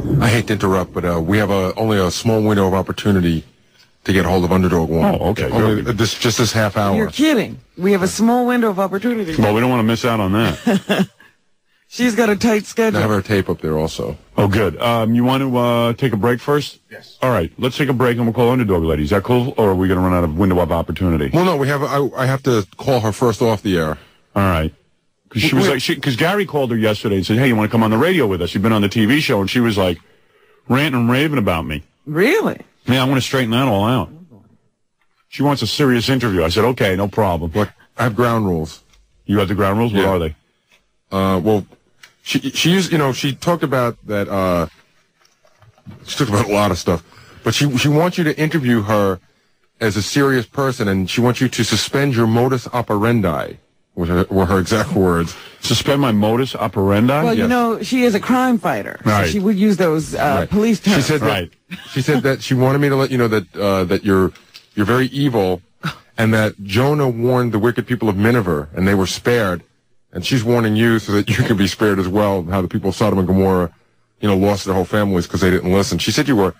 I hate to interrupt, but we have only a small window of opportunity to get a hold of Underdog 1. Oh, okay. Only just this half hour. You're kidding. We have a small window of opportunity. Well, we don't want to miss out on that. She's got a tight schedule. I have her tape up there also. Oh, good. You want to take a break first? Yes. All right. Let's take a break and we'll call Underdog Lady. Is that cool? Or are we going to run out of window of opportunity? Well, no, we have. I have to call her first off the air. All right. Because she was like, because Gary called her yesterday and said, "Hey, you want to come on the radio with us? You've been on the TV show," and she was like ranting and raving about me. Really? Yeah, I want to straighten that all out. She wants a serious interview. I said, "Okay, no problem." Look, I have ground rules. You have the ground rules. Yeah. What are they? Well, she used, she talked about that. She talked about a lot of stuff, but she wants you to interview her as a serious person, and she wants you to suspend your modus operandi. Were her exact words. Suspend my modus operandi? Well, Yes. she is a crime fighter. Right. So she would use those police terms. She said that, she said that she wanted me to let you know that that you're very evil, and that Jonah warned the wicked people of Nineveh, and they were spared, and she's warning you so that you can be spared as well. How the people of Sodom and Gomorrah, lost their whole families because they didn't listen. She said you were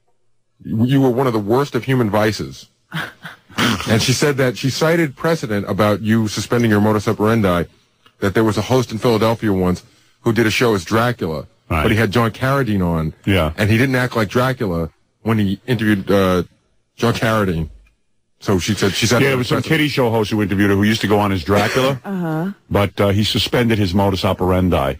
one of the worst of human vices. And she said that she cited precedent about you suspending your modus operandi, that there was a host in Philadelphia once who did a show as Dracula, right, but he had John Carradine on, and he didn't act like Dracula when he interviewed John Carradine. So she said there was some kiddie show host who interviewed her who used to go on as Dracula, but he suspended his modus operandi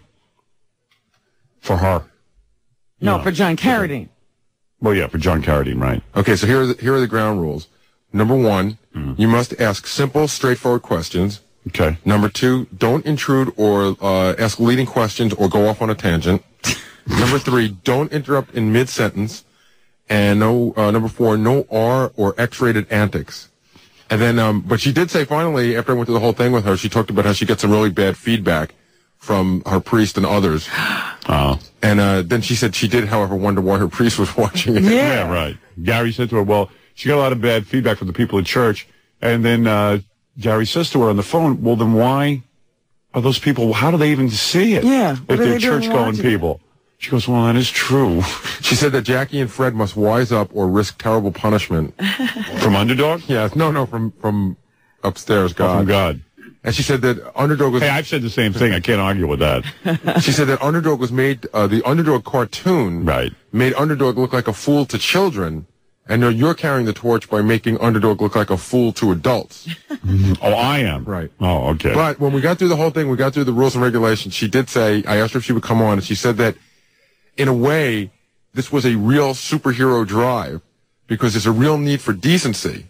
for her. No, for John Carradine. Well, yeah, for John Carradine, right. Okay, so here are the ground rules. Number one, you must ask simple, straightforward questions. Okay. Number two, don't intrude or ask leading questions or go off on a tangent. Number three, don't interrupt in mid-sentence. And number four, no R or X-rated antics. And then, but she did say finally, after I went through the whole thing with her, she talked about how she gets some really bad feedback from her priest and others. Oh. And then she said she did, however, wonder why her priest was watching it. Yeah, right. Gary said to her, well, she got a lot of bad feedback from the people at church. And then Gary says to her on the phone, well, then why are those people, how do they even see it? Yeah. If they're church-going people. She goes, well, that is true. She said that Jackie and Fred must wise up or risk terrible punishment. From Underdog? Yeah, no, from upstairs, God. Oh, from God. And she said that Underdog was... Hey, I've said the same thing. I can't argue with that. She said that Underdog was made, the Underdog cartoon made Underdog look like a fool to children, and you're carrying the torch by making Underdog look like a fool to adults. Oh, I am? Right. Oh, okay. But when we got through the whole thing, we got through the rules and regulations, she did say, I asked her if she would come on, and she said that, in a way, this was a real superhero drive, because there's a real need for decency.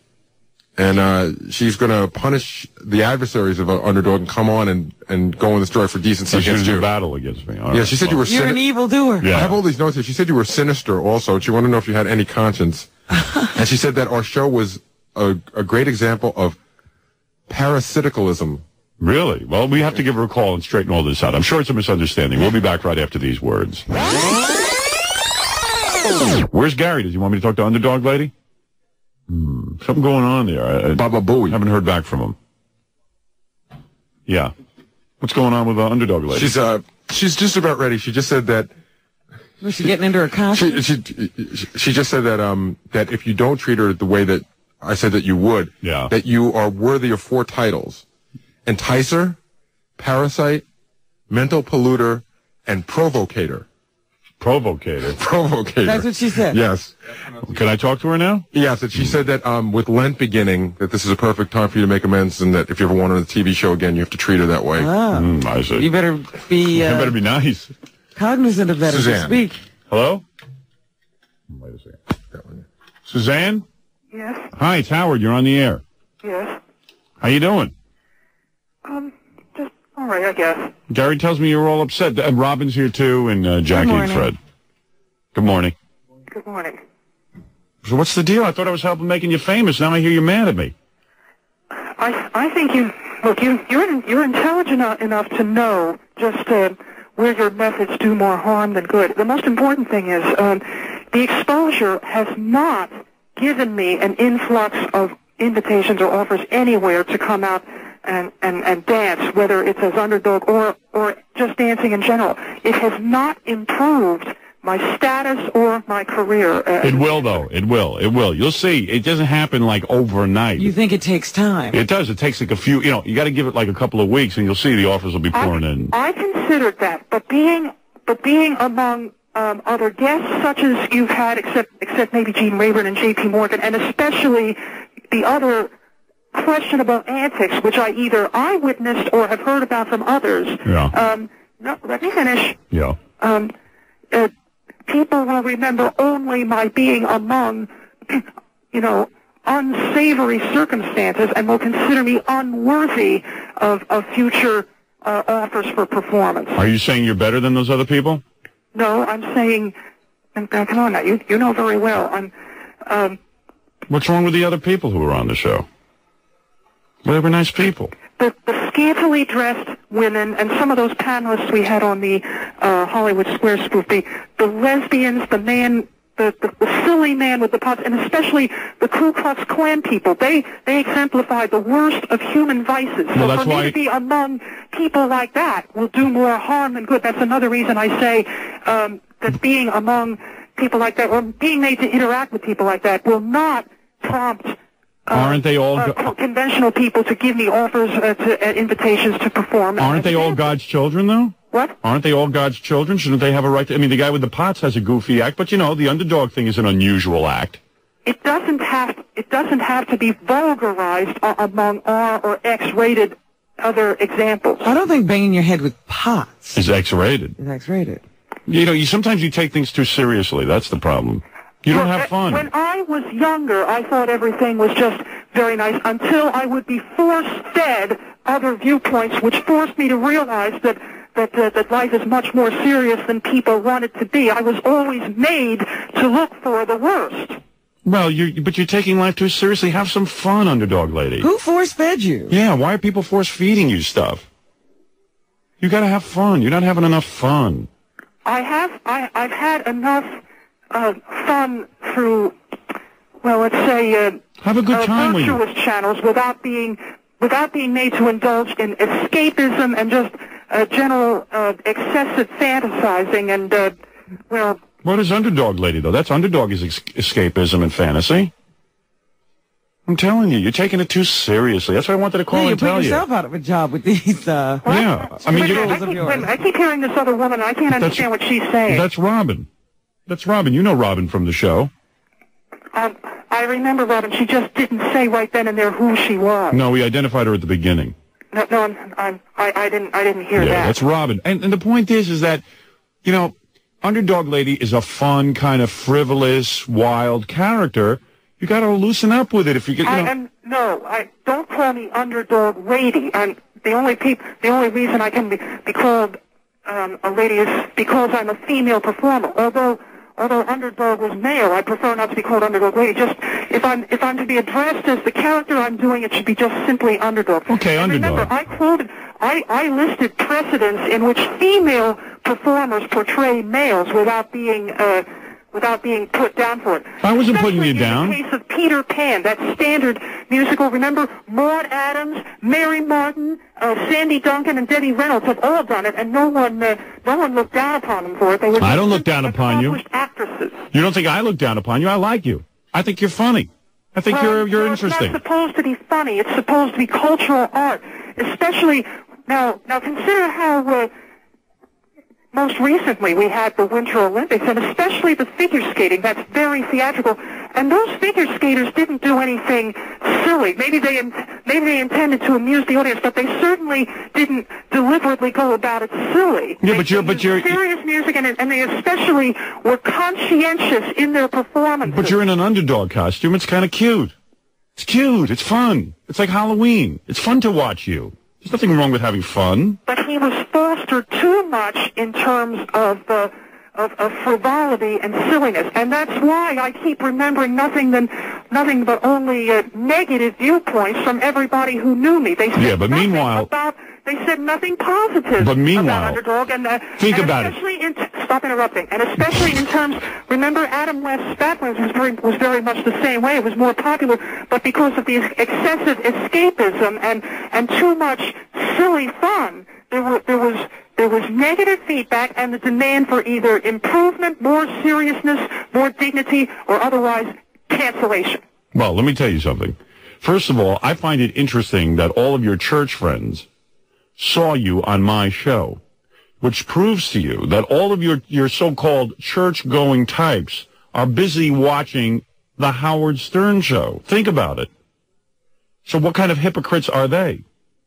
And she's going to punish the adversaries of Underdog and come on and go in this drive for decency against you. Battle against me. Yeah, she said you were... You're an evildoer. Yeah. I have all these notes here. She said you were sinister also. She wanted to know if you had any conscience. And she said that our show was a great example of parasiticalism. Really? Well, we have to give her a call and straighten all this out. I'm sure it's a misunderstanding. We'll be back right after these words. Where's Gary? Does he want me to talk to Underdog Lady? Something going on there. Baba Booey. Haven't heard back from him. Yeah. What's going on with Underdog Lady? She's just about ready. She just said that... Was she getting into her costume? She just said that that if you don't treat her the way that I said that you would, that you are worthy of 4 titles. Enticer, Parasite, Mental Polluter, and Provocator. Provocator. Provocator. That's what she said. Yes. Can I talk to her now? Yes, and she said that with Lent beginning, that this is a perfect time for you to make amends, and that if you ever want her on the TV show again, you have to treat her that way. Oh. I see. You better be... you better be nice. Cognizant of that as you speak. Hello? Wait a second. Suzanne? Yes. Hi, it's Howard. You're on the air. Yes. How you doing? Just all right, I guess. Gary tells me you're all upset. And Robin's here, too, and Jackie and Fred. Good morning. Good morning. So what's the deal? I thought I was helping making you famous. Now I hear you're mad at me. I think you're intelligent enough to know just where your methods do more harm than good. The most important thing is the exposure has not given me an influx of invitations or offers anywhere to come out and dance, whether it's as Underdog or just dancing in general. It has not improved my status or my career. It will, though. It will. It will. You'll see. It doesn't happen like overnight. You think it takes time? It does. It takes like a few, you got to give it like a couple of weeks, and you'll see the offers will be pouring in. I considered that, but being among other guests such as you've had, except maybe Gene Rayburn and J.P. Morgan, and especially the other questionable antics, which I either witnessed or have heard about from others. Yeah. No, let me finish. Yeah. People will remember only my being among, unsavory circumstances, and will consider me unworthy of future offers for performance. Are you saying you're better than those other people? No, I'm saying, come on now, you know very well. What's wrong with the other people who were on the show? Well, they were nice people. The scantily dressed women and some of those panelists we had on the Hollywood Square spoof, the lesbians, the man, the silly man with the pots, and especially the Ku Klux Klan people, they exemplified the worst of human vices. Well, so that's for me to be among people like that will do more harm than good. That's another reason I say that being among people like that, or being made to interact with people like that, will not prompt Aren't they all conventional people to give me offers, invitations to perform? Aren't they all God's children, though? What? Aren't they all God's children? Shouldn't they have a right to... I mean, the guy with the pots has a goofy act, but, the underdog thing is an unusual act. It doesn't have to be vulgarized among R or X-rated other examples. I don't think banging your head with pots is X-rated. Is X-rated. Sometimes you take things too seriously. That's the problem. You don't have fun. When I was younger, I thought everything was just very nice until I would be force-fed other viewpoints, which forced me to realize that life is much more serious than people want it to be. I was always made to look for the worst. Well, but you're taking life too seriously. Have some fun, underdog lady. Who force-fed you? Yeah, why are people force-feeding you stuff? You got to have fun. You're not having enough fun. I've had enough fun through, well, let's say, have a good time virtuous channels without being made to indulge in escapism and just general excessive fantasizing and well. What is Underdog lady though? That's Underdog is escapism and fantasy. I'm telling you, you're taking it too seriously. That's why I wanted to call and tell you. You're putting yourself out of a job with these. Yeah, I mean, I keep hearing this other woman. I can't understand what she's saying. That's Robin. That's Robin. You know Robin from the show. I remember Robin. She just didn't say right then and there who she was. No, we identified her at the beginning. No, I didn't hear that. Yeah, that's Robin. And the point is that, Underdog Lady is a fun, kind of frivolous, wild character. You got to loosen up with it if you get. Don't call me Underdog Lady. The only reason I can be called a lady is because I'm a female performer. Although Underdog was male, I prefer not to be called Underdog Lady. Just if I'm to be addressed as the character I'm doing, it should be just simply Underdog. Okay, and Underdog. Remember, I listed precedents in which female performers portray males without being put down for it. I wasn't putting you down. In the case of Peter Pan, that standard musical, remember, Maude Adams, Mary Martin, Sandy Duncan, and Debbie Reynolds have all done it, and no one looked down upon them for it. They were I don't look down upon you. Actresses. You don't think I look down upon you? I like you. I think you're funny. I think you're interesting. It's not supposed to be funny. It's supposed to be cultural art, especially now. Consider how. Most recently, we had the Winter Olympics, and especially the figure skating. That's very theatrical. And those figure skaters didn't do anything silly. Maybe they intended to amuse the audience, but they certainly didn't deliberately go about it silly. Yeah, but you're serious music, and they especially were conscientious in their performances. But you're in an underdog costume. It's kind of cute. It's cute. It's fun. It's like Halloween. It's fun to watch you. There's nothing wrong with having fun. But he was fostered too much in terms of frivolity and silliness, and that's why I keep remembering nothing but only negative viewpoints from everybody who knew me. They said they said nothing positive. But meanwhile, about Underdog, think about it. Stop interrupting. And especially in terms, remember, Adam West Spatlins was very much the same way. It was more popular, but because of the excessive escapism and too much silly fun, there was negative feedback and the demand for either improvement, more seriousness, more dignity, or otherwise cancellation. Well, let me tell you something. First of all, I find it interesting that all of your church friends saw you on my show, which proves to you that all of your so-called church-going types are busy watching the Howard Stern show. Think about it. So what kind of hypocrites are they?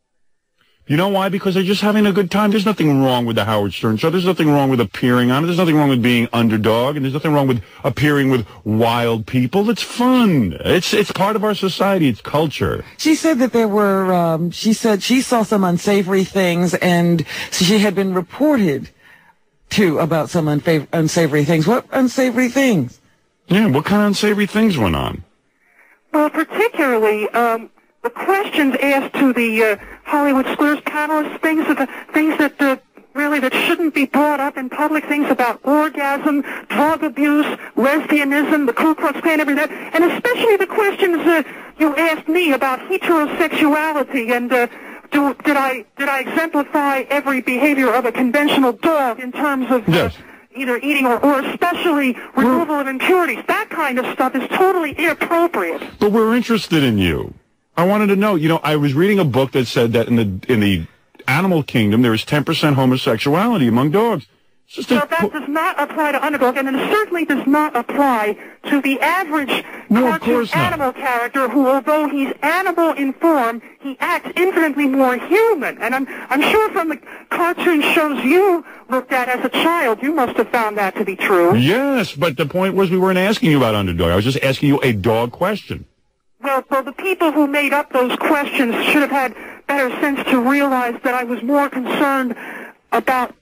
You know why? Because they're just having a good time. There's nothing wrong with the Howard Stern show. There's nothing wrong with appearing on it. There's nothing wrong with being underdog, and there's nothing wrong with appearing with wild people. It's fun. It's part of our society. It's culture. She said that there were, she said she saw some unsavory things, and she had been reported to about some unsavory things. What unsavory things? Yeah, what kind of unsavory things went on? Well, particularly, the questions asked to the Hollywood Squares panelists, things that really that shouldn't be brought up in public, things about orgasm, drug abuse, lesbianism, the Ku Klux Klan, everything, and especially the questions you asked me about heterosexuality and did I exemplify every behavior of a conventional dog in terms of yes. Either eating or especially removal of impurities. That kind of stuff is totally inappropriate. But we're interested in you. I wanted to know, I was reading a book that said that in the animal kingdom there is 10% homosexuality among dogs. Well, that does not apply to Underdog, and it certainly does not apply to the average cartoon animal character who, although he's animal in form, he acts infinitely more human. And I'm sure from the cartoon shows you looked at as a child, you must have found that to be true. Yes, but the point was we weren't asking you about Underdog. I was just asking you a dog question. Well, the people who made up those questions should have had better sense to realize that I was more concerned about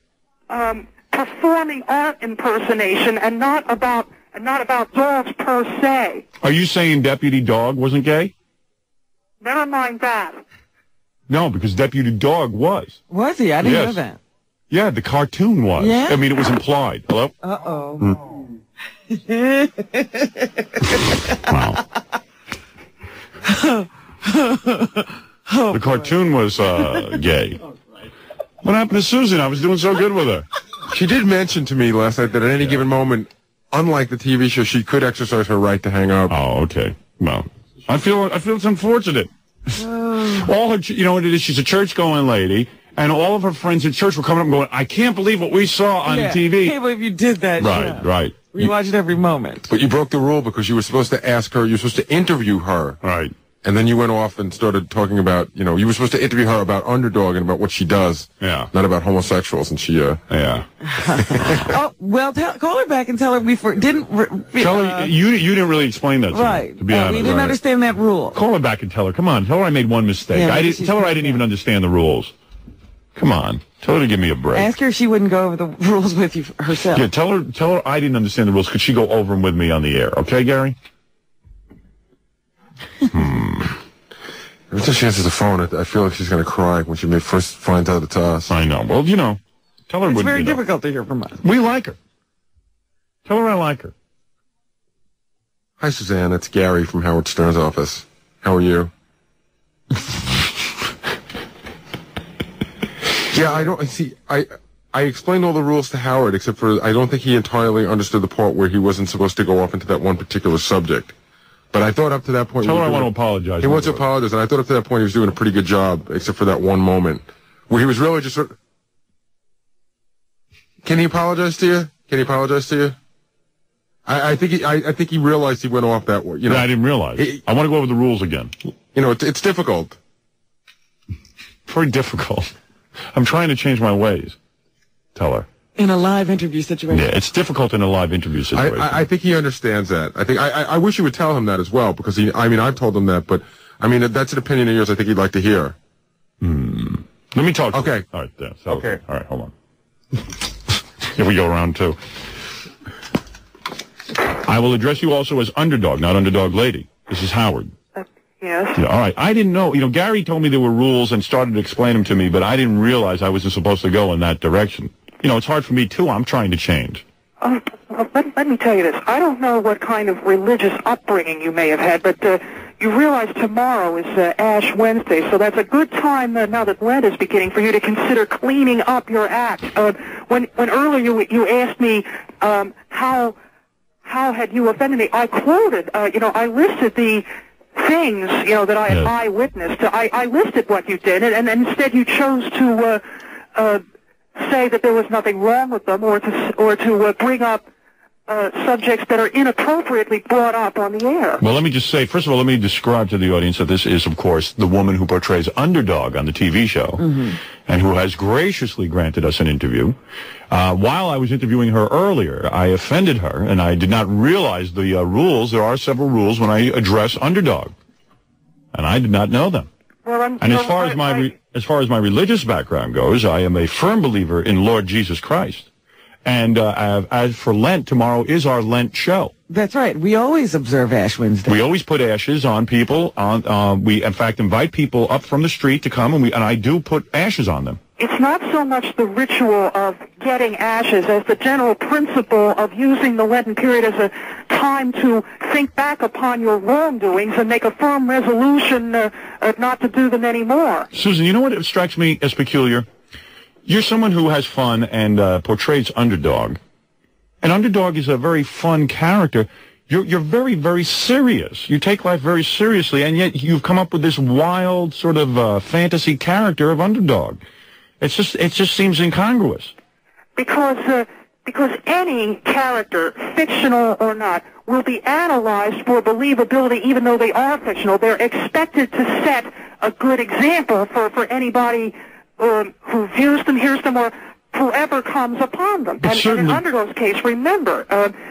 performing art impersonation and not about dogs per se. Are you saying Deputy Dog wasn't gay? Never mind that. No, because Deputy Dog was. Was he? I didn't know that. Yeah, the cartoon was. Yeah? I mean, it was implied. Hello? Uh-oh. Wow. The cartoon was gay. What happened to Susan? I was doing so good with her. She did mention to me last night that at any given moment, unlike the TV show, she could exercise her right to hang up. Oh, okay. Well, I feel it's unfortunate. All her, you know what it is? She's a church-going lady, and all of her friends at church were coming up and going, "I can't believe what we saw on TV." I can't believe you did that. Right, right. We watch it every moment. But you broke the rule because you were supposed to ask her, you were supposed to interview her. Right. And then you went off and started talking about, you were supposed to interview her about Underdog and about what she does. Yeah. Not about homosexuals, and she, Yeah. Oh, well, call her back and tell her we didn't... Tell her, you didn't really explain that to right. me, to be honest. We didn't understand that rule. Call her back and tell her, come on, tell her I made one mistake. Yeah, Tell her I didn't even understand the rules. Come on. Tell her to give me a break. Ask her if she wouldn't go over the rules with you herself. Yeah, tell her I didn't understand the rules. Could she go over them with me on the air? Okay, Gary? every time she answers the phone, I feel like she's going to cry when she first finds out it's us. I know. Well, tell her it's very difficult to hear from us. We like her. Tell her I like her. Hi, Suzanne. It's Gary from Howard Stern's office. How are you? Yeah, I explained all the rules to Howard, except for I don't think he entirely understood the part where he wasn't supposed to go off into that one particular subject. But I thought up to that point... Tell her I want to apologize. He wants to apologize, and I thought up to that point he was doing a pretty good job, except for that one moment where he was really just sort of... Can he apologize to you? Can he apologize to you? I think he realized he went off that way. Yeah, I didn't realize. I want to go over the rules again. It's difficult. Very difficult. I'm trying to change my ways. Tell her. In a live interview situation. Yeah, it's difficult in a live interview situation. I think he understands that. I wish you would tell him that as well, because I've told him that, but that's an opinion of yours I think he'd like to hear. Let me talk to Okay. him. All right, there. So, okay. All right, hold on. Here we go, round two. I will address you also as Underdog, not Underdog Lady. This is Howard. Yes. Yeah, all right. I didn't know. Gary told me there were rules and started to explain them to me, but I didn't realize I wasn't supposed to go in that direction. It's hard for me, too. I'm trying to change. Let me tell you this. I don't know what kind of religious upbringing you may have had, but you realize tomorrow is Ash Wednesday, so that's a good time now that Lent is beginning for you to consider cleaning up your act. When earlier you asked me how had you offended me, I quoted, I listed the things, that I had eyewitnessed. I listed what you did, and instead you chose to say that there was nothing wrong with them, or to bring up subjects that are inappropriately brought up on the air. Well, let me just say, first of all, let me describe to the audience that this is, of course, the woman who portrays Underdog on the TV show, and who has graciously granted us an interview. While I was interviewing her earlier, I offended her, and I did not realize the rules. There are several rules when I address Underdog, and I did not know them. Well, and as far as my religious background goes, I am a firm believer in Lord Jesus Christ. And as for Lent, tomorrow is our Lent show. That's right. We always observe Ash Wednesday. We always put ashes on people. We, in fact, invite people up from the street to come, and I do put ashes on them. It's not so much the ritual of getting ashes as the general principle of using the Lenten period as a time to think back upon your wrongdoings and make a firm resolution not to do them anymore. Susan, you know what strikes me as peculiar? You're someone who has fun and portrays Underdog. And Underdog is a very fun character. You're very, very serious. You take life very seriously, and yet you've come up with this wild sort of fantasy character of Underdog. It just seems incongruous. Because any character, fictional or not, will be analyzed for believability even though they are fictional. They're expected to set a good example for anybody who views them, hears them, or whoever comes upon them. And in Underdog's case, remember,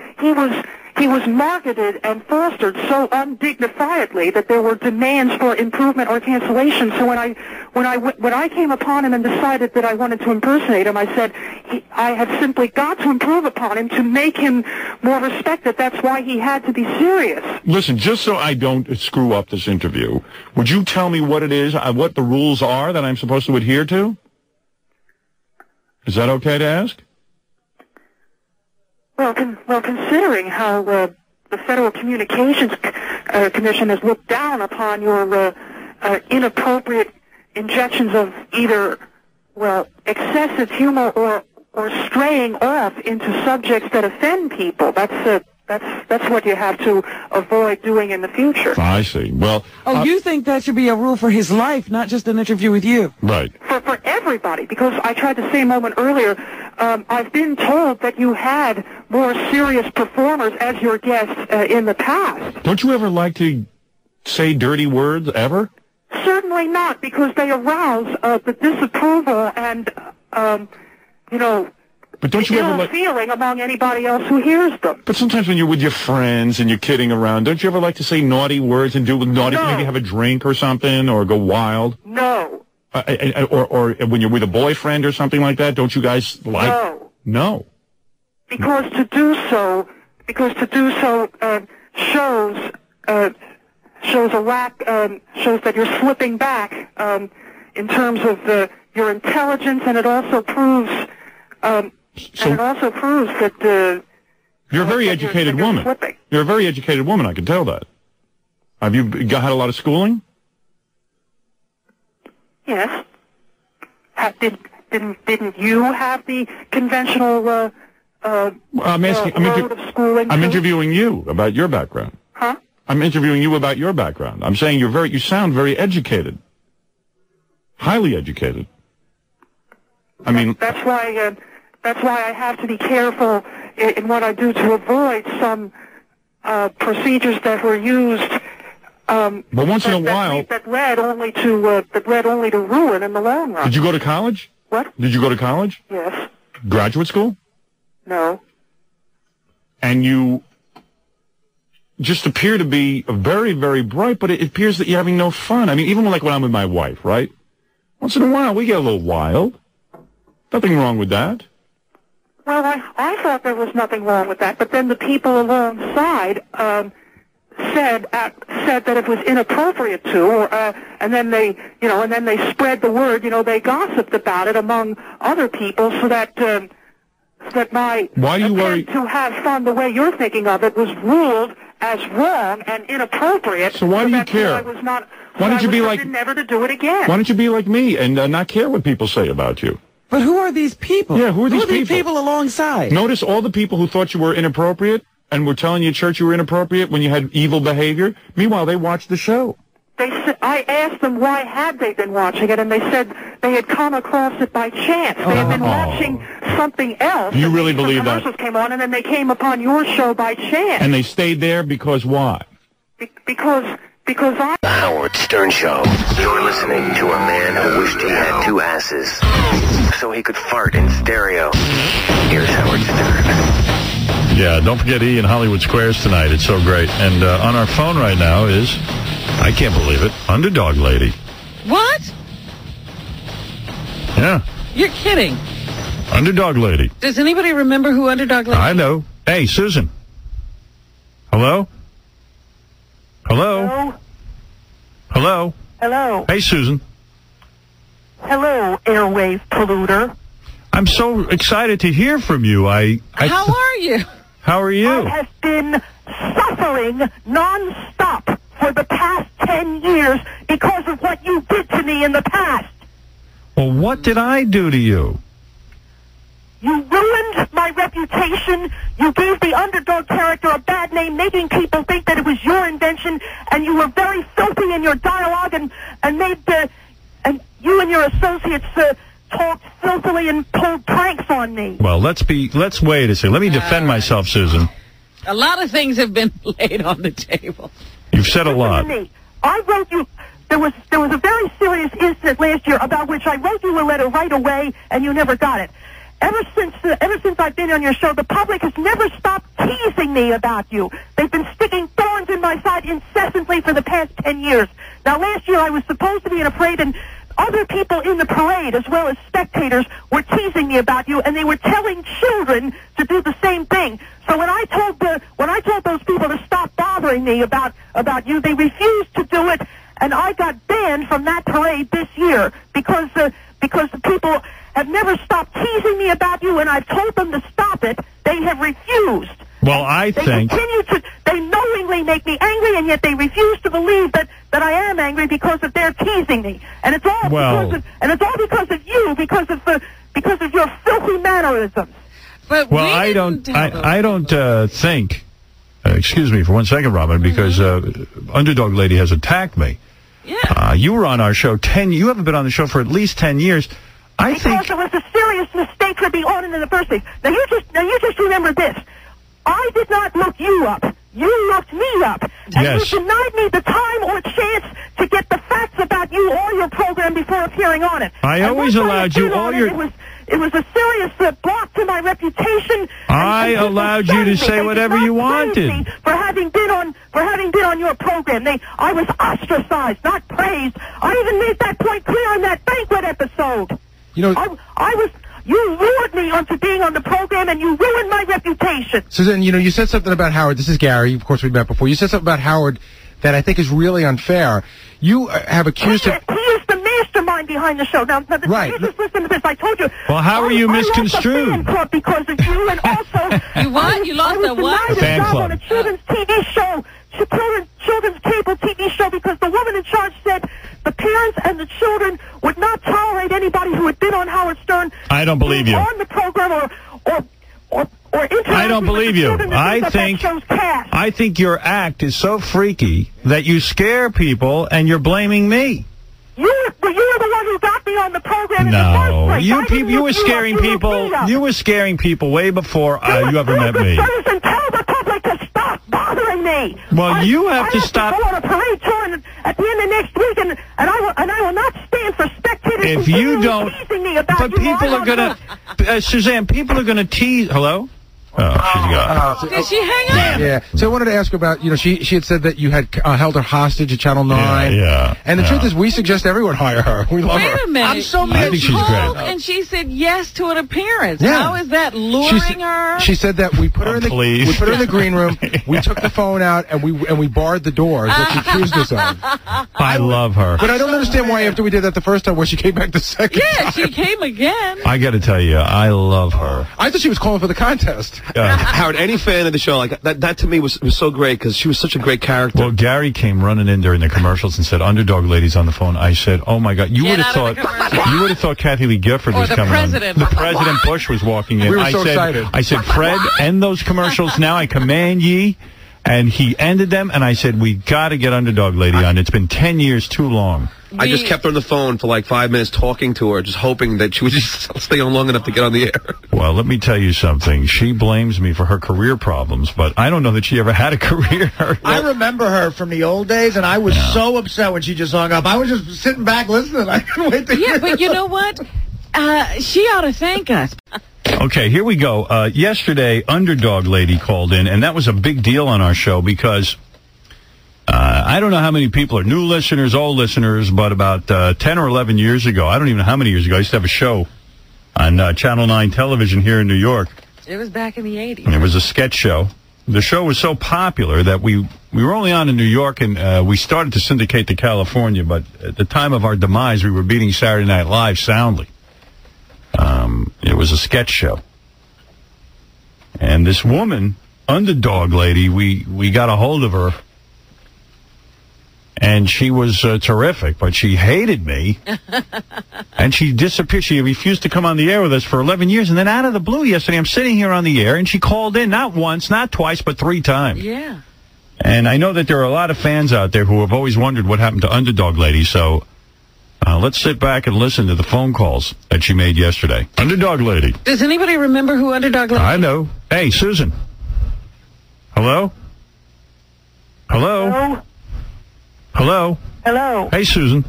he was marketed and fostered so undignifiedly that there were demands for improvement or cancellation. So when I came upon him and decided that I wanted to impersonate him, I said I had simply got to improve upon him to make him more respected. That's why he had to be serious. Listen, just so I don't screw up this interview, would you tell me what it is, what the rules are that I'm supposed to adhere to? Is that okay to ask? Well, considering how the Federal Communications Commission has looked down upon your inappropriate injections of either, excessive humor or straying off into subjects that offend people, that's what you have to avoid doing in the future. I see. Well, you think that should be a rule for his life, not just an interview with you? Right. For everybody, because I tried to say a moment earlier, I've been told that you had more serious performers as your guests in the past. Don't you ever like to say dirty words, ever? Certainly not, because they arouse the disapproval and, but don't you ever feeling among anybody else who hears them. But sometimes when you're with your friends and you're kidding around, don't you ever like to say naughty words and do naughty, maybe have a drink or something, or go wild? No. Or when you're with a boyfriend or something like that, don't you guys like? No. Because to do so shows a lack, shows that you're slipping back in terms of your intelligence, and it also proves that you're a very educated woman. Slipping. You're a very educated woman. I can tell that. Have you had a lot of schooling? Yes. Didn't you have the conventional I'm asking. road of schooling? I'm interviewing you about your background. Huh? I'm interviewing you about your background. I'm saying you sound very educated, highly educated. I mean, that's why I have to be careful in what I do to avoid some procedures that were used. But once in a while, that led only to ruin in the long run. Did you go to college? What? Did you go to college? Yes. Graduate school? No. And you just appear to be very, very bright, but it appears that you're having no fun. I mean, even like when I'm with my wife, right? Once in a while, we get a little wild. Nothing wrong with that. Well, I thought there was nothing wrong with that, but then the people alongside said that it was inappropriate to, and then they spread the word. They gossiped about it among other people, so that my Why do you worry? To have fun the way you're thinking of it was ruled as wrong and inappropriate. So why do you care? I was not. Why don't you be like never to do it again? Why don't you be like me and not care what people say about you? But who are these people? Yeah, who are these people alongside? Notice all the people who thought you were inappropriate and were telling you at church you were inappropriate when you had evil behavior. Meanwhile, they watched the show. I asked them why had they been watching it, and they said they had come across it by chance. They had been watching something else. You really believe that? Commercials came on, and then they came upon your show by chance. And they stayed there because why? Because I... The Howard Stern Show. You're listening to a man who wished he had two asses so he could fart in stereo. Here's Howard Stern. Yeah, don't forget E in Hollywood Squares tonight. It's so great. And on our phone right now is, I can't believe it, Underdog Lady. What? Yeah. You're kidding. Underdog Lady. Does anybody remember who Underdog Lady is? I know. Hey, Susan. Hello? Hello? Hello? Hello? Hello? Hey, Susan. Hello, airwave polluter. I'm so excited to hear from you. How are you? How are you? I have been suffering nonstop for the past 10 years because of what you did to me in the past. Well, what did I do to you? You ruined my reputation. You gave the Underdog character a bad name, making people think that it was your invention, and you were very filthy in your dialogue and made and you and your associates talked filthily and pulled pranks on me. Well, let's wait a second. Let me defend myself, Susan. A lot of things have been laid on the table. You've said a lot. I wrote you. There was a very serious incident last year about which I wrote you a letter right away, and you never got it. Ever since I've been on your show, the public has never stopped teasing me about you. They've been sticking thorns in my side incessantly for the past 10 years. Now, last year I was supposed to be in a parade, and other people in the parade, as well as spectators, were teasing me about you, and they were telling children to do the same thing. So when I told those people to stop bothering me about you, they refused to do it, and I got banned from that parade this year because the people have never stopped teasing me about you, and I've told them to stop it. They have refused. Well, They knowingly make me angry, and yet they refuse to believe that I am angry because of their teasing me. And it's all because of you, because of your filthy mannerisms. But well, I don't think. Excuse me for 1 second, Robin, because Underdog Lady has attacked me. Yeah. You were on our show You haven't been on the show for at least 10 years. Because it was a serious mistake to be on it in the first place. Now you just remember this. I did not look you up. You looked me up. And yes. You denied me the time or chance to get the facts about you or your program before appearing on it. I always allowed you all your... It was a serious block to my reputation. I allowed you to say whatever you wanted. For having been on your program. I was ostracized, not praised. I even made that point clear in that banquet episode. You know, you lured me onto being on the program, and you ruined my reputation. Suzanne, you said something about Howard. This is Gary. Of course, we've met before. You said something about Howard that I think is really unfair. You have accused him. He is the mastermind behind the show. Now, right. You just listen to this. I told you. Well, how are you misconstrued? I lost the fan club because of you, and also... You what? You lost the what? Fan club. On a children's TV show. Children's cable TV show, because the woman in charge said the parents and the children would not tolerate anybody who had been on Howard Stern. I don't believe you. On the program or I don't believe you. I think your act is so freaky that you scare people and you're blaming me. You were the one who got me on the program in the first place. You were scaring people. You were scaring people way before you ever met me. And tell the public to stop bothering me. Well, you have to stop. I go on a parade tour at the end of next week, and I will not stand for spectators. If you don't, teasing me about but people are gonna. Suzanne, people are gonna tease. Hello. Oh, she's gone. Did she hang up? Yeah. So I wanted to ask her about, she had said that you had held her hostage at Channel 9. Yeah. And the truth is, we suggest everyone hire her. We love her. Wait a minute. I'm so I think she's great. And she said yes to an appearance. Yeah. How is that luring her? She said that we put her in the green room. We took the phone out and we barred the doors that she accused us of. I love her. But I don't understand why after we did that the first time, why she came back the second time. Yeah, she came again. I got to tell you, I love her. I thought she was calling for the contest. Howard, any fan of the show, like that to me was so great because she was such a great character. Well, Gary came running in during the commercials and said, "Underdog lady's on the phone." I said, "Oh my God, you would have thought Kathy Lee Gifford was coming on. The President Bush was walking in." We were so excited. I said, "Fred, end those commercials now. I command ye." And he ended them, and I said, "We got to get Underdog lady on. It's been 10 years too long." I just kept her on the phone for like 5 minutes talking to her, just hoping that she would just stay on long enough to get on the air. Well, let me tell you something. She blames me for her career problems, but I don't know that she ever had a career. I remember her from the old days, and I was so upset when she just hung up. I was just sitting back listening. I couldn't wait to hear Yeah, but you know what? She ought to thank us. Okay, here we go. Yesterday, Underdog lady called in, and that was a big deal on our show because I don't know how many people are new listeners, old listeners, but about 10 or 11 years ago, I don't even know how many years ago, I used to have a show on Channel 9 television here in New York. It was back in the 80s. And it was a sketch show. The show was so popular that we were only on in New York, and we started to syndicate to California, but at the time of our demise, we were beating Saturday Night Live soundly. It was a sketch show. And this woman, Underdog lady, we got a hold of her, and she was terrific, but she hated me. And she disappeared. She refused to come on the air with us for 11 years. And then out of the blue yesterday, I'm sitting here on the air, and she called in not once, not twice, but 3 times. Yeah. And I know that there are a lot of fans out there who have always wondered what happened to Underdog lady, so let's sit back and listen to the phone calls that she made yesterday. Underdog lady. Does anybody remember who Underdog lady? I know. Hey, Susan. Hello? Hello? Hello? Hello? Hello? Hey, Susan.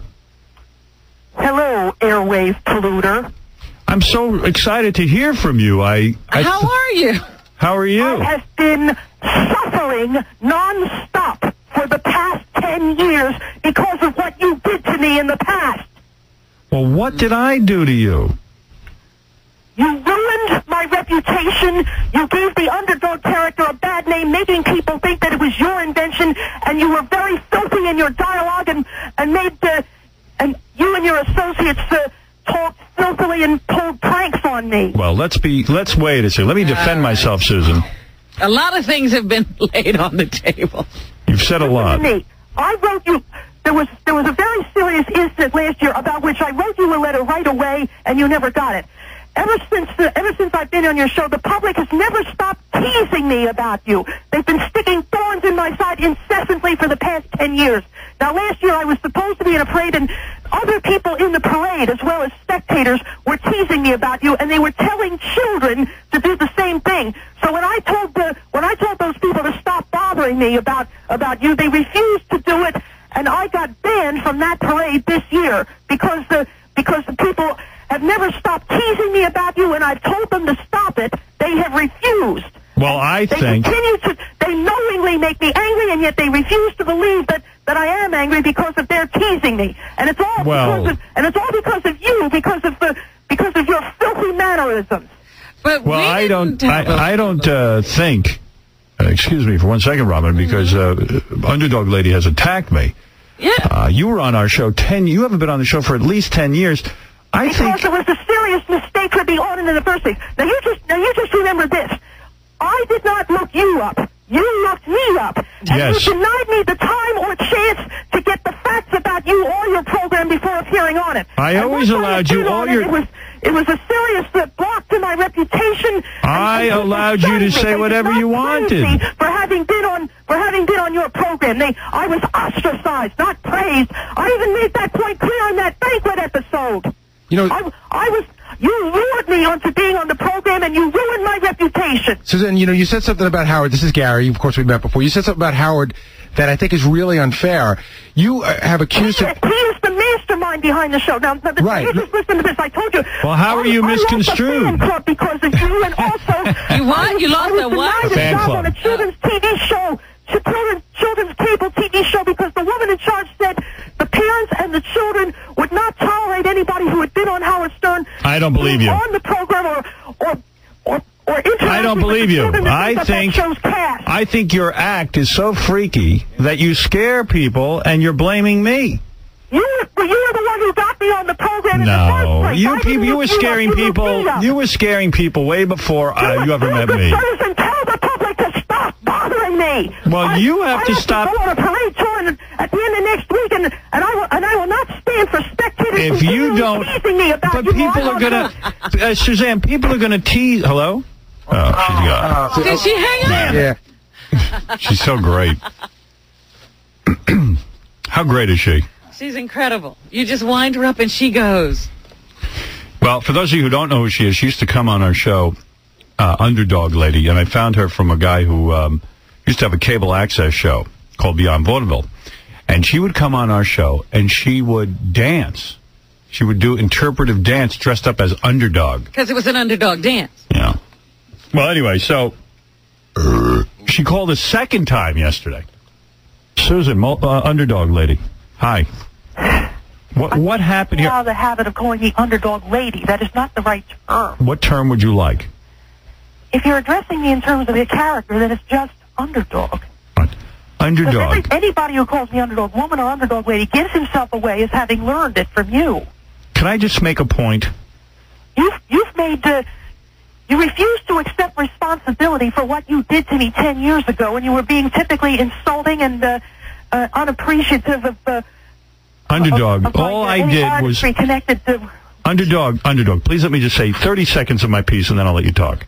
Hello, airwave polluter. I'm so excited to hear from you. How are you? How are you? I have been suffering nonstop for the past 10 years because of what you did to me in the past. Well, what did I do to you? You ruined my reputation. You gave the Underdog character a bad name, making people think that it was your invention, and you were very filthy in your dialogue and made and you and your associates talked filthily and pulled pranks on me. Well, let's wait a second. Let me defend myself, Susan. A lot of things have been laid on the table. You've said a lot. Me. I wrote you. There was a very serious incident last year about which I wrote you a letter right away, and you never got it. Ever since I've been on your show, the public has never stopped teasing me about you. They've been sticking thorns in my side incessantly for the past 10 years. Now, last year I was supposed to be in a parade, and other people in the parade, as well as spectators, were teasing me about you, and they were telling children to do the same thing. So when I told those people to stop bothering me about you, they refused to do it, and I got banned from that parade this year because the people have never stopped teasing me about you, and I've told them to stop it. They have refused. Well, They knowingly make me angry, and yet they refuse to believe that I am angry because of their teasing me. And it's all because of you, because of your filthy mannerisms. But I don't think. Excuse me for 1 second, Robin, because Underdog lady has attacked me. Yeah. You were on our show You haven't been on the show for at least 10 years. Because it was a serious mistake to be on it in the first place. Now you just remember this. I did not look you up. You looked me up. And yes. You denied me the time or chance to get the facts about you or your program before appearing on it. I always allowed you all your... It was a serious block to my reputation. I allowed you to say whatever you wanted. For having been on your program. I was ostracized, not praised. I even made that point clear in that banquet episode. You know, you lured me onto being on the program, and you ruined my reputation. Suzanne, you said something about Howard. This is Gary. Of course, we met before. You said something about Howard that I think is really unfair. You have accused him. He is the mastermind behind the show. Now, right. Just listen to this. I told you. Well, how are you misconstrued? I lost a fan club because of you, and also You what? You lost a what? A fan club on a children's TV show. Children's cable TV show, because the woman in charge said the parents and the children would not tolerate anybody who had been on Howard Stern. I don't believe you. On the program or I don't believe you. I think your act is so freaky that you scare people, and you're blaming me. You were the one who got me on the program in the first place. You were scaring people. You were scaring people way before you ever met me. And tell the public to stop bothering me. Well, you have to stop. I go on a parade tour at the end of next week, and I will not stand for spectators. If you don't, teasing me about but people are gonna. Suzanne, people are gonna tease. Hello. Oh, she's gone. Did she hang up? Yeah. She's so great. How great is she? She's incredible. You just wind her up and she goes. Well, for those of you who don't know who she is, she used to come on our show, Underdog Lady, and I found her from a guy who used to have a cable access show called Beyond Vaudeville. And she would come on our show, and she would dance. She would do interpretive dance dressed up as Underdog. Because it was an underdog dance. Yeah. Well, anyway, so she called a second time yesterday. Susan, Underdog Lady. Hi. What happened here? Now the habit of calling me Underdog Lady. That is not the right term. What term would you like? If you're addressing me in terms of a character, then it's just Underdog. Underdog. Anybody who calls me Underdog Woman or Underdog Lady gives himself away as having learned it from you. Can I just make a point? You've made... You refuse to accept responsibility for what you did to me 10 years ago, and you were being typically insulting and unappreciative of... Underdog, all I did was... Connected to... Underdog, please let me just say 30 seconds of my piece, and then I'll let you talk.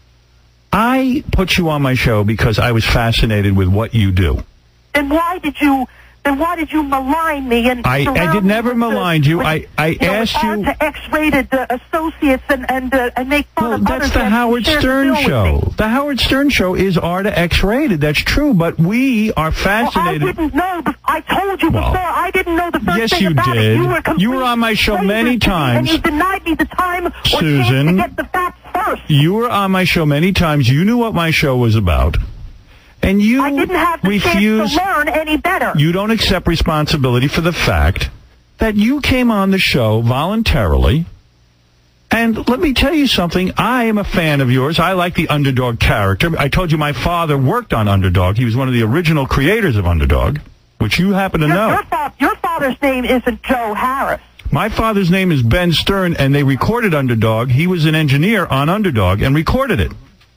I put you on my show because I was fascinated with what you do. Then why did you malign me? And I did never malign you. I asked you to X-rated associates and make fun of others. That's the Howard Stern show. The Howard Stern show is R to X-rated. That's true, but we are fascinated. Well, I didn't know. I told you before. I didn't know the first thing about it. Yes, you were on my show many times. And you denied me the time or Susan, chance to get the facts first. You were on my show many times. You knew what my show was about. And you I didn't have the chance to learn any better. You don't accept responsibility for the fact that you came on the show voluntarily. And let me tell you something. I am a fan of yours. I like the Underdog character. I told you my father worked on Underdog. He was one of the original creators of Underdog, which you happen to know. Your father's name isn't Joe Harris. My father's name is Ben Stern, and they recorded Underdog. He was an engineer on Underdog and recorded it.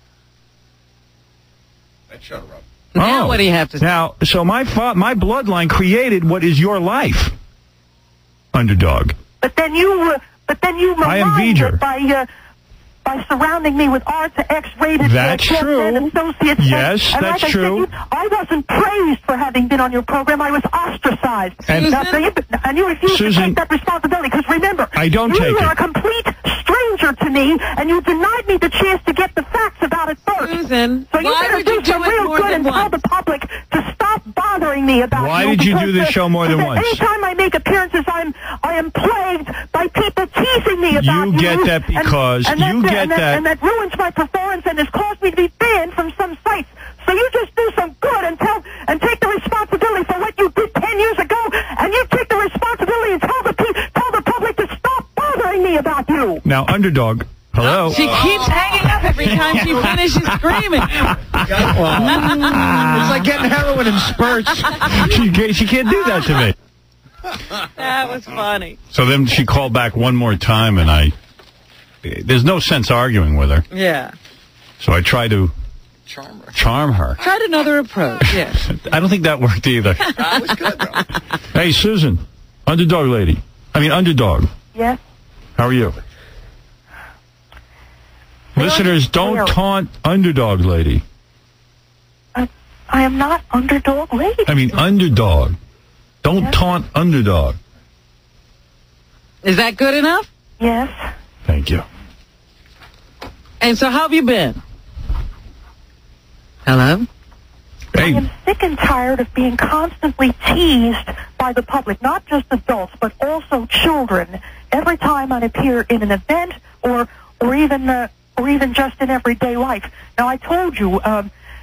Shut her up. Now what do you have to say? Now, so my bloodline created what is your life, Underdog. But then you maligned it by surrounding me with R to X-rated associates. Yes, and that's like true. I wasn't praised for having been on your program. I was ostracized. And you refuse to take that responsibility. Because remember, you are a complete stranger to me, and you denied me the chance to get the facts about it first. Susan, so you better do some real good and tell the public to stop bothering me about Why did you do this show more than once? Anytime I make appearances, I am plagued by people teasing me about you. You get that because and that ruins my performance and has caused me to be banned from some sites. So you just do some good and take the responsibility for what you did 10 years ago, and you take the responsibility and tell the public to stop bothering me about you. Now, Underdog, hello. She keeps hanging up every time she finishes screaming. It's like getting heroin in spurts. She can't do that to me. That was funny. So then she called back one more time, and there's no sense arguing with her. Yeah. So I tried to charm her. Tried another approach, yes. I don't think that worked either. That was good, though. Hey, Susan, Underdog Lady. Underdog. Yes? How are you? Listeners, don't taunt Underdog Lady. I am not Underdog Lady. Underdog. Don't taunt Underdog. Is that good enough? Yes. Thank you. And so how have you been? Hello? Hey. I am sick and tired of being constantly teased by the public, not just adults, but also children, every time I appear in an event or even just in everyday life. Now, I told you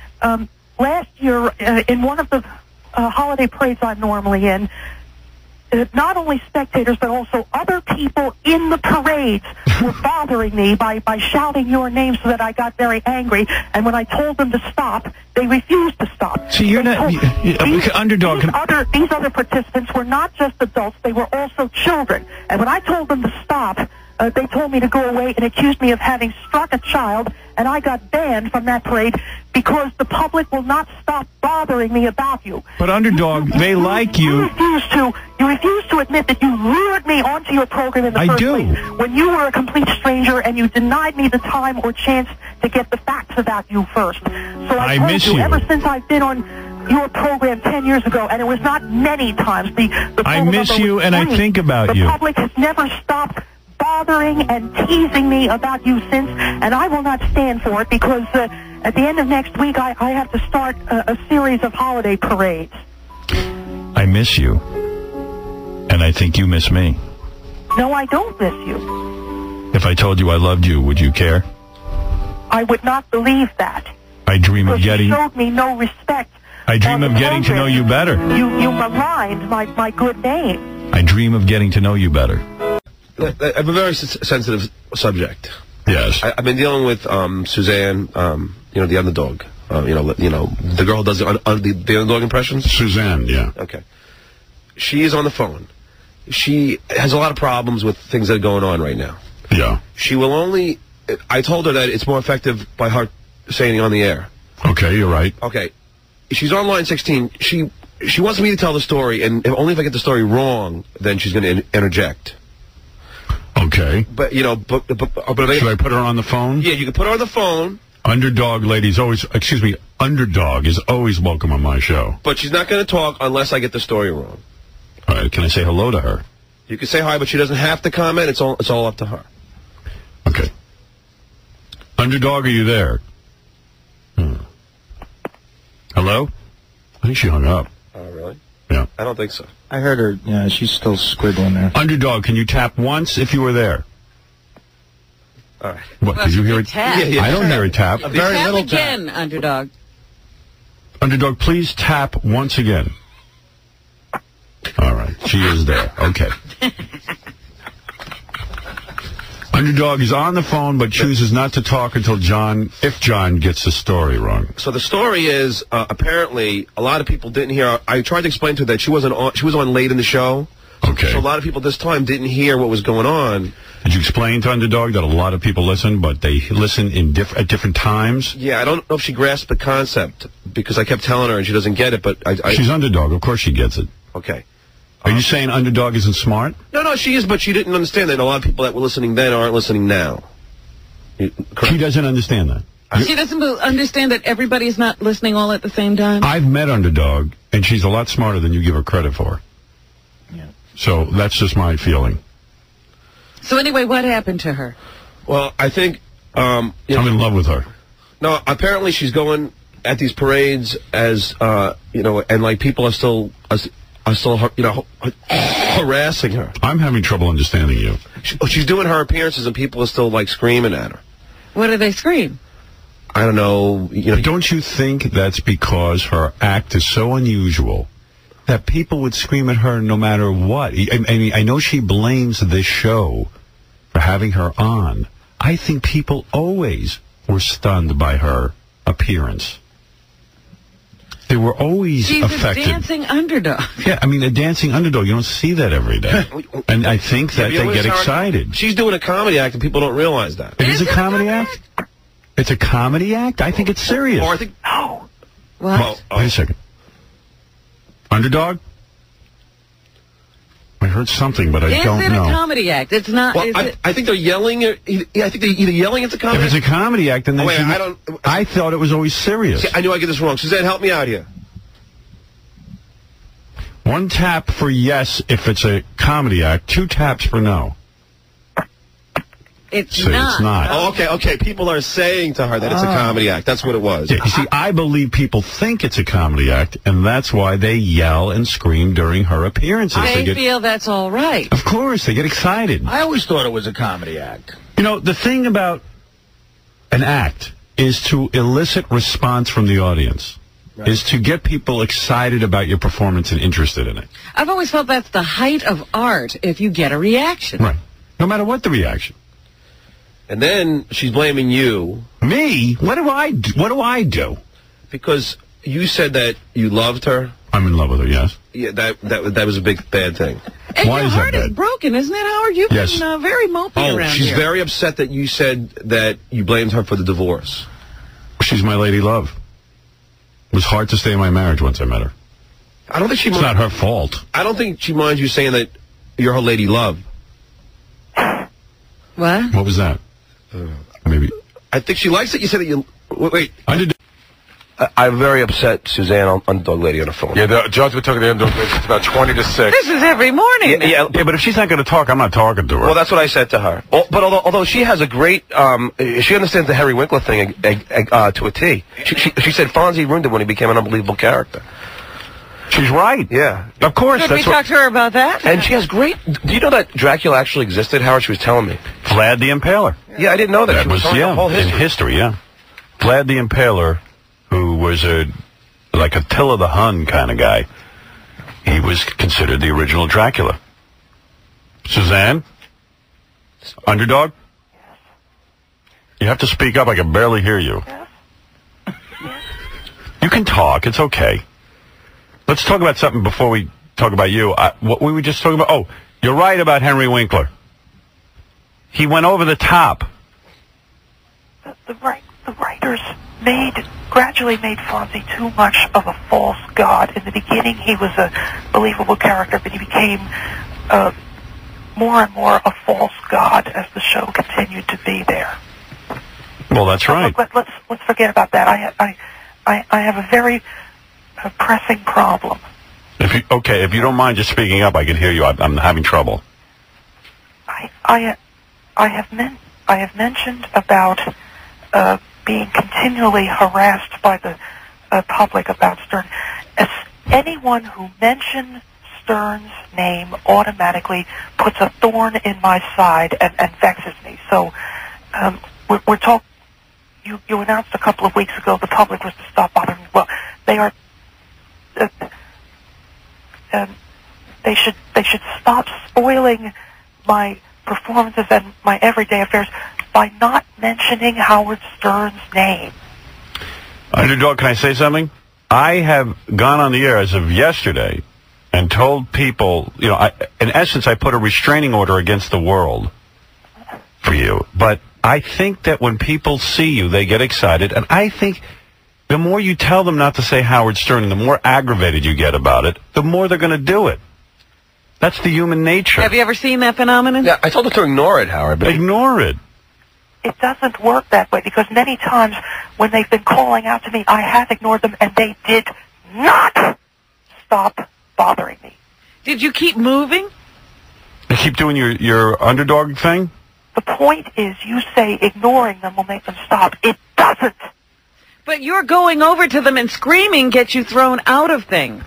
last year in one of the holiday parades I'm normally in, not only spectators but also other people in the parades were bothering me by shouting your name, so that I got very angry. And when I told them to stop, they refused to stop. See, you're not Underdog. These other participants were not just adults; they were also children. And when I told them to stop, they told me to go away and accused me of having struck a child, and I got banned from that parade because the public will not stop bothering me about you. But Underdog, they like you. You refuse to admit that you lured me onto your program in the first place when you were a complete stranger, and you denied me the time or chance to get the facts about you first. So I told you, ever since I've been on your program 10 years ago, and it was not many times. I miss you, and I think about you. The public has never stopped bothering and teasing me about you since, and I will not stand for it, because at the end of next week I have to start a series of holiday parades. I miss you, and I think you miss me. No, I don't miss you. If I told you I loved you, would you care? I would not believe that. I dream of getting... You showed me no respect. I dream of getting to know you better. You maligned my good name. I dream of getting to know you better. I have a very sensitive subject. Yes. I've been dealing with Suzanne, the Underdog. The girl who does the Underdog impressions. Suzanne, yeah. Okay. She is on the phone. She has a lot of problems with things that are going on right now. Yeah. She will only... I told her that it's more effective by her saying it on the air. Okay, you're right. Okay. She's on line 16. She wants me to tell the story, and only if I get the story wrong, then she's going to interject. Okay. But, should I put her on the phone? Yeah, you can put her on the phone. Underdog ladies Underdog is always welcome on my show. But she's not going to talk unless I get the story wrong. All right, can I say hello to her? You can say hi, but she doesn't have to comment. It's all up to her. Okay. Underdog, are you there? Hello? I think she hung up. Oh, really? Yeah. I don't think so. I heard her. Yeah, she's still squiggling there. Underdog, can you tap once if you were there? All right. What, did you hear it? Tap. Yeah, I don't hear a tap. A very Tap little again, tap. Underdog. Underdog, please tap once again. All right, she is there. Okay. Underdog is on the phone, but chooses not to talk until if John gets the story wrong. So the story is, apparently, a lot of people didn't hear. I tried to explain to her that she was on late in the show. Okay. So a lot of people this time didn't hear what was going on. Did you explain to Underdog that a lot of people listen, but they listen at different times? Yeah, I don't know if she grasped the concept, because I kept telling her and she doesn't get it, but She's Underdog. Of course she gets it. Okay. Are you saying Underdog isn't smart? No, she is, but she didn't understand that a lot of people that were listening then aren't listening now. She doesn't understand that. She doesn't understand that everybody's not listening all at the same time? I've met Underdog, and she's a lot smarter than you give her credit for. Yeah. So that's just my feeling. So anyway, what happened to her? Well, I think... I'm in love with her. No, apparently she's going at these parades as, and like people are still harassing her. I'm having trouble understanding you. She's doing her appearances and people are still like screaming at her. What do they scream? I don't know. Don't you think that's because her act is so unusual that people would scream at her no matter what? I mean, I know she blames this show for having her on. I think people always were stunned by her appearance. They were always affected. She's a dancing underdog. Yeah, I mean, a dancing underdog. You don't see that every day. And I think that they get excited. She's doing a comedy act and people don't realize that. It is a comedy act? It's a comedy act? I think it's serious. Or I think... No. What? Wait a second. Underdog? I heard something, but I don't know. Is it a comedy act? It's not... Well, I think they're yelling... I think they're either yelling it's a comedy act. If it's a comedy act, then I thought it was always serious. See, I knew I get this wrong. Suzanne, help me out here. One tap for yes if it's a comedy act. 2 taps for no. It's not. It's not. Oh, okay. People are saying to her that it's a comedy act. That's what it was. Yeah, you see, I believe people think it's a comedy act, and that's why they yell and scream during her appearances. They feel that's all right. Of course, they get excited. I always thought it was a comedy act. You know, the thing about an act is to elicit response from the audience. is to get people excited about your performance and interested in it. I've always felt that's the height of art if you get a reaction. Right. No matter what the reaction. And then she's blaming you. Me? What do I do? Because you said that you loved her. I'm in love with her, yes. Yeah, that was a big bad thing. And Why your is that heart is bad? broken, isn't it, Howard? You've Yes. been very mopey around she's here. very upset that you said that you blamed her for the divorce. She's my lady love. It was hard to stay in my marriage once I met her. I don't think she. It's not her fault. I don't think she minds you saying that you're her lady love. What? What was that? Maybe. I think she likes it. You said that you. Wait. I'm very upset, Suzanne, on Underdog Lady on the phone. Yeah, the judge would talk to the Underdog Lady. It's about 20 to 6. This is every morning. Yeah, but if she's not going to talk, I'm not talking to her. Well, that's what I said to her. But although she has a great, she understands the Harry Winkler thing to a T. She said Fonzie ruined it when he became an unbelievable character. She's right. Yeah. Of course. Could we talk to her about that? And she has great... Do you know that Dracula actually existed, Howard? She was telling me. Vlad the Impaler. Yeah, I didn't know that. That She was was, telling the whole in history, yeah. Vlad the Impaler, who was like Attila the Hun kind of guy. He was considered the original Dracula. Suzanne? Underdog? You have to speak up. I can barely hear you. You can talk. It's okay. Let's talk about something before we talk about you. What we were just talking about. Oh, you're right about Henry Winkler. He went over the top. The writers gradually made Fonzie too much of a false god. In the beginning, he was a believable character, but he became more and more a false god as the show continued to be there. Well, that's right. Let's forget about that. I have a very pressing problem. If you don't mind just speaking up, I can hear you. I'm having trouble. I have mentioned about being continually harassed by the public about Stern. As anyone who mentions Stern's name automatically puts a thorn in my side and vexes me. So we're talking. You announced a couple of weeks ago the public was to stop bothering me. Well, they are. They should stop spoiling my performances and my everyday affairs by not mentioning Howard Stern's name. Underdog, can I say something? I have gone on the air as of yesterday and told people, in essence, I put a restraining order against the world for you. But I think that when people see you, they get excited. And I think the more you tell them not to say Howard Stern and the more aggravated you get about it, the more they're going to do it. That's the human nature. Have you ever seen that phenomenon? Yeah, I told her to ignore it, Howard. But ignore it. It doesn't work that way because many times when they've been calling out to me, I have ignored them and they did not stop bothering me. Did you keep moving? You keep doing your underdog thing? The point is you say ignoring them will make them stop. It doesn't. But you're going over to them and screaming gets you thrown out of things.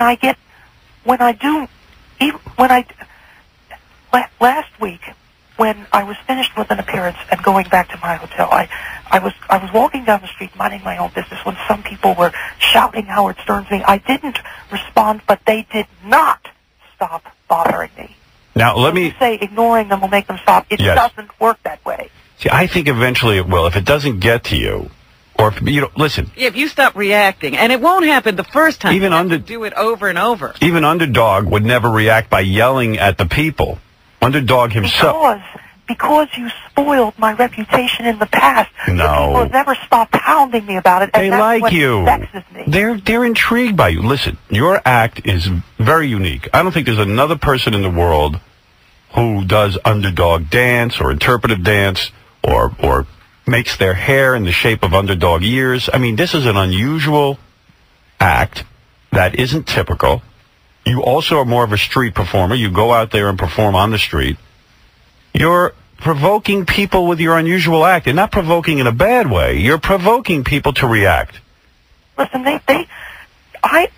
Last week, when I was finished with an appearance and going back to my hotel, I was walking down the street minding my own business when some people were shouting Howard Stern's name. I didn't respond, but they did not stop bothering me. Now, let me say ignoring them will make them stop. It doesn't work that way. See, I think eventually it will. If it doesn't get to you, or if listen. If you stop reacting, and it won't happen the first time. Even you have to do it over and over. Even Underdog would never react by yelling at the people. Underdog himself. Because you spoiled my reputation in the past. No. The people have never stopped hounding me about it. And they that's like what you. Vexes me. They're intrigued by you. Listen, your act is very unique. I don't think there's another person in the world who does underdog dance or interpretive dance or makes their hair in the shape of underdog ears. I mean, this is an unusual act that isn't typical. You also are more of a street performer. You go out there and perform on the street. You're provoking people with your unusual act. You're not provoking in a bad way. You're provoking people to react. Listen, I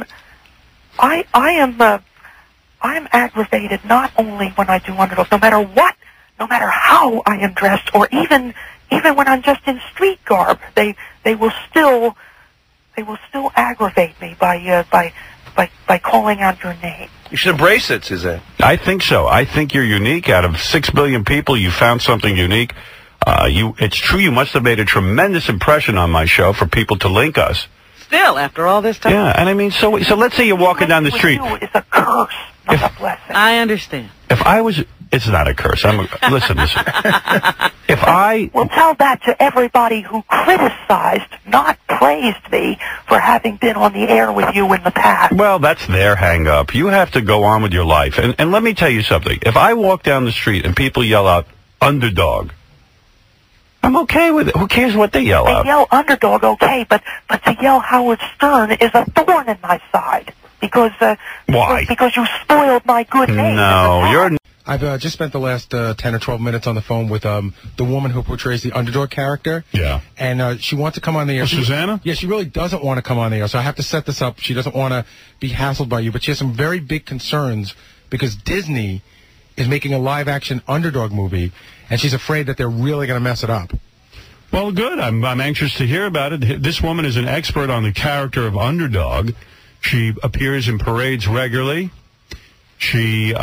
am aggravated not only when I do Underdog, no matter how I am dressed, or even when I'm just in street garb, they will still still aggravate me by calling out your name. You should embrace it, Suzanne. I think so. I think you're unique. Out of 6 billion people, you found something unique. It's true you must have made a tremendous impression on my show for people to link us. Still, after all this time. Yeah, and I mean, so let's say you're walking down the street. It's a curse, not a blessing. I understand. If I was, it's not a curse. Listen. If I... Well, tell that to everybody who criticized, not praised me for having been on the air with you in the past. Well, that's their hang-up. You have to go on with your life. And let me tell you something. If I walk down the street and people yell out, Underdog, I'm okay with it. Who cares what they yell out? They yell Underdog, okay, but to yell Howard Stern is a thorn in my side. Because, why? Because you spoiled my good name. No, you're... I've just spent the last 10 or 12 minutes on the phone with the woman who portrays the Underdog character. Yeah. And she wants to come on the air. Susanna? Yeah, she really doesn't want to come on the air, so I have to set this up. She doesn't want to be hassled by you, but she has some very big concerns because Disney is making a live-action Underdog movie, and she's afraid that they're really going to mess it up. Well, good. I'm anxious to hear about it. This woman is an expert on the character of Underdog. She appears in parades regularly. She...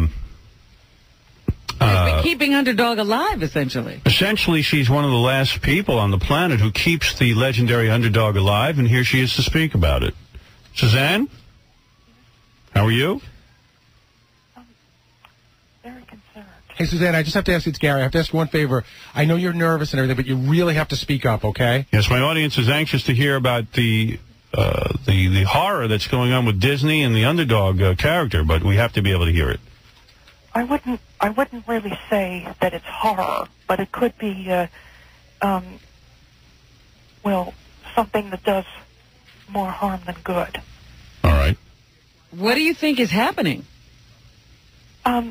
keeping Underdog alive, essentially. Essentially, she's one of the last people on the planet who keeps the legendary Underdog alive, and here she is to speak about it. Suzanne? How are you? Very concerned. Hey, Suzanne, I just have to ask you, it's Gary. I have to ask you one favor. I know you're nervous and everything, but you really have to speak up, okay? Yes, my audience is anxious to hear about the horror that's going on with Disney and the Underdog character, but we have to be able to hear it. I wouldn't really say that it's horror, but it could be, well, something that does more harm than good. All right. What do you think is happening? I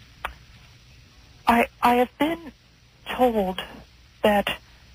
have been told that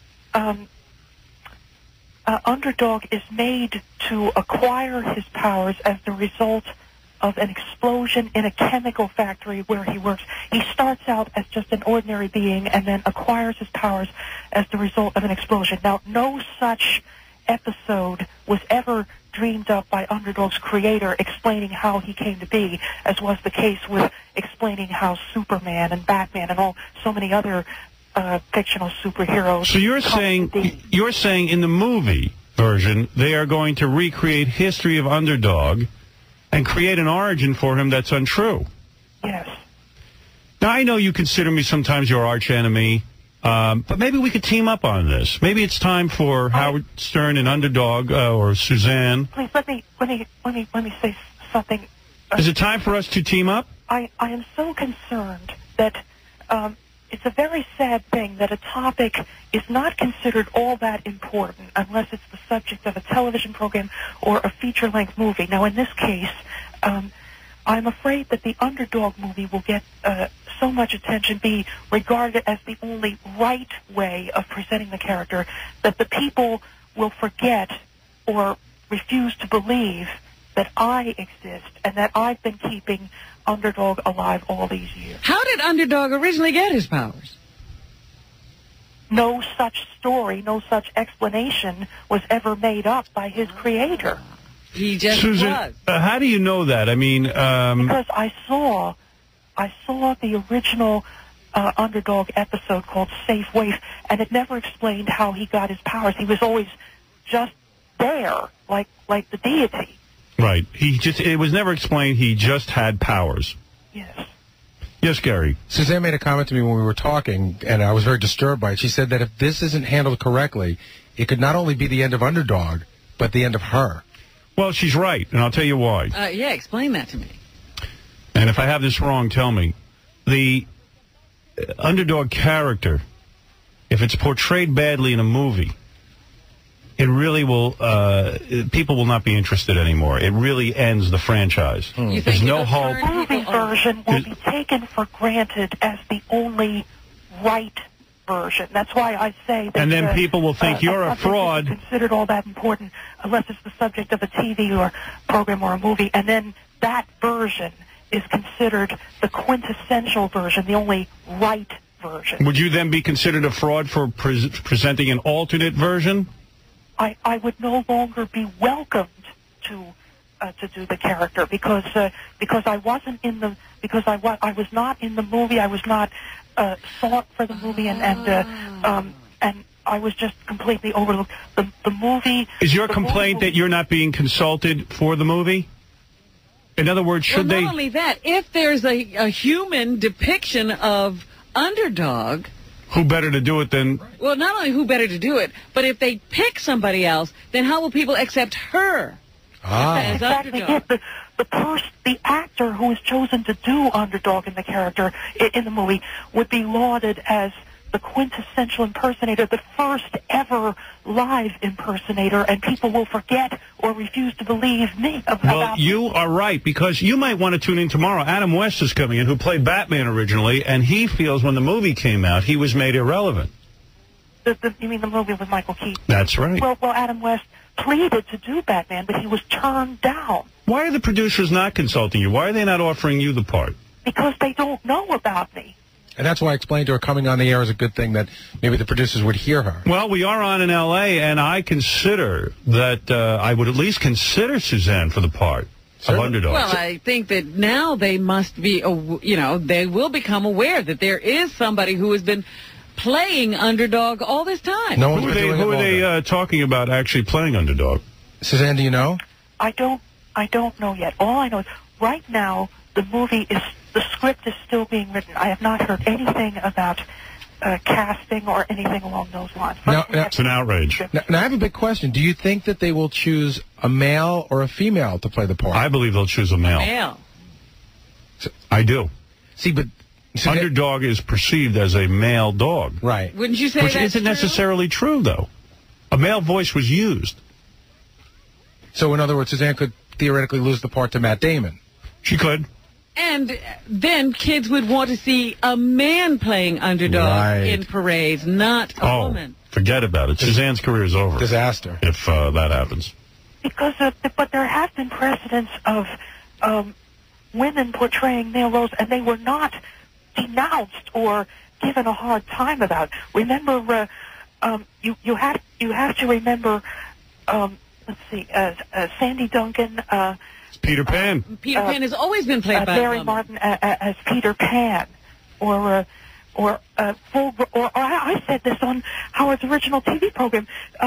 Underdog is made to acquire his powers as the result of an explosion in a chemical factory where he works. He starts out as just an ordinary being and then acquires his powers as the result of an explosion. Now, no such episode was ever dreamed up by Underdog's creator explaining how he came to be, as was the case with explaining how Superman and Batman and so many other fictional superheroes. So you're saying in the movie version they are going to recreate history of Underdog and create an origin for him that's untrue. Yes. Now, I know you consider me sometimes your arch enemy, but maybe we could team up on this. Maybe it's time for Howard Stern and Underdog or Suzanne. Please let me say something. Is it time for us to team up? I am so concerned that it's a very sad thing that a topic is not considered all that important unless it's the subject of a television program or a feature-length movie. Now, in this case, I'm afraid that the Underdog movie will get so much attention, be regarded as the only right way of presenting the character, that the people will forget or refuse to believe that I exist and that I've been keeping Underdog alive all these years. How did Underdog originally get his powers? No such story, no such explanation was ever made up by his creator. He just Susan, was. How do you know that? I mean, because I saw the original Underdog episode called Safe Waif, and it never explained how he got his powers. He was always just there, like the deity. Right. It was never explained. He just had powers. Yes. Yes, Gary. Suzanne made a comment to me when we were talking, and I was very disturbed by it. She said that if this isn't handled correctly, it could not only be the end of Underdog, but the end of her. Well, she's right, and I'll tell you why. Yeah, explain that to me. And if I have this wrong, tell me. The Underdog character, if it's portrayed badly in a movie, it really will, people will not be interested anymore. It really ends the franchise. There's no hope. The movie version will be taken for granted as the only right version. That's why I say that... And then people will think you're a fraud. Isn't considered all that important unless it's the subject of a TV or program or a movie. And then that version is considered the quintessential version, the only right version. Would you then be considered a fraud for presenting an alternate version? I would no longer be welcomed to do the character because I wasn't in the I was not in the movie. I was not sought for the movie, and I was just completely overlooked. The movie. Is your complaint that you're not being consulted for the movie? In other words, should they? Not only that, if there's a human depiction of Underdog. Who better to do it than? Well, not only who better to do it, but if they pick somebody else, then how will people accept her as Underdog? The actor who is chosen to do Underdog in the character in the movie would be lauded as the quintessential impersonator, the first ever live impersonator, and people will forget or refuse to believe me. Well, you are right, because you might want to tune in tomorrow. Adam West is coming in, who played Batman originally, and he feels when the movie came out, he was made irrelevant. You mean the movie with Michael Keaton? That's right. Well, Adam West pleaded to do Batman, but he was turned down. Why are the producers not consulting you? Why are they not offering you the part? Because they don't know about me. And that's why I explained to her coming on the air is a good thing, that maybe the producers would hear her. Well, we are on in L.A., and I consider that I would at least consider Suzanne for the part of Underdog. Well, I think that now they must be, they will become aware that there is somebody who has been playing Underdog all this time. No who are they talking about actually playing Underdog? Suzanne, do you know? I don't know yet. All I know is right now the script is still being written. I have not heard anything about casting or anything along those lines. Now, it's an outrage. Now, I have a big question. Do you think that they will choose a male or a female to play the part? I believe they'll choose a male. Male. I do. See, but Underdog is perceived as a male dog. Right. Wouldn't you say Which that's isn't necessarily true, though. A male voice was used. So, in other words, Suzanne could theoretically lose the part to Matt Damon. She could. And then kids would want to see a man playing Underdog in parades, not a woman. Forget about it. Suzanne's career is over. Disaster. If that happens. Because, but there have been precedents of women portraying male roles, and they were not denounced or given a hard time about. Remember, you have to remember. Let's see, Sandy Duncan. Peter Pan. Peter Pan has always been played by Barry Martin as Peter Pan, or I said this on Howard's original TV program.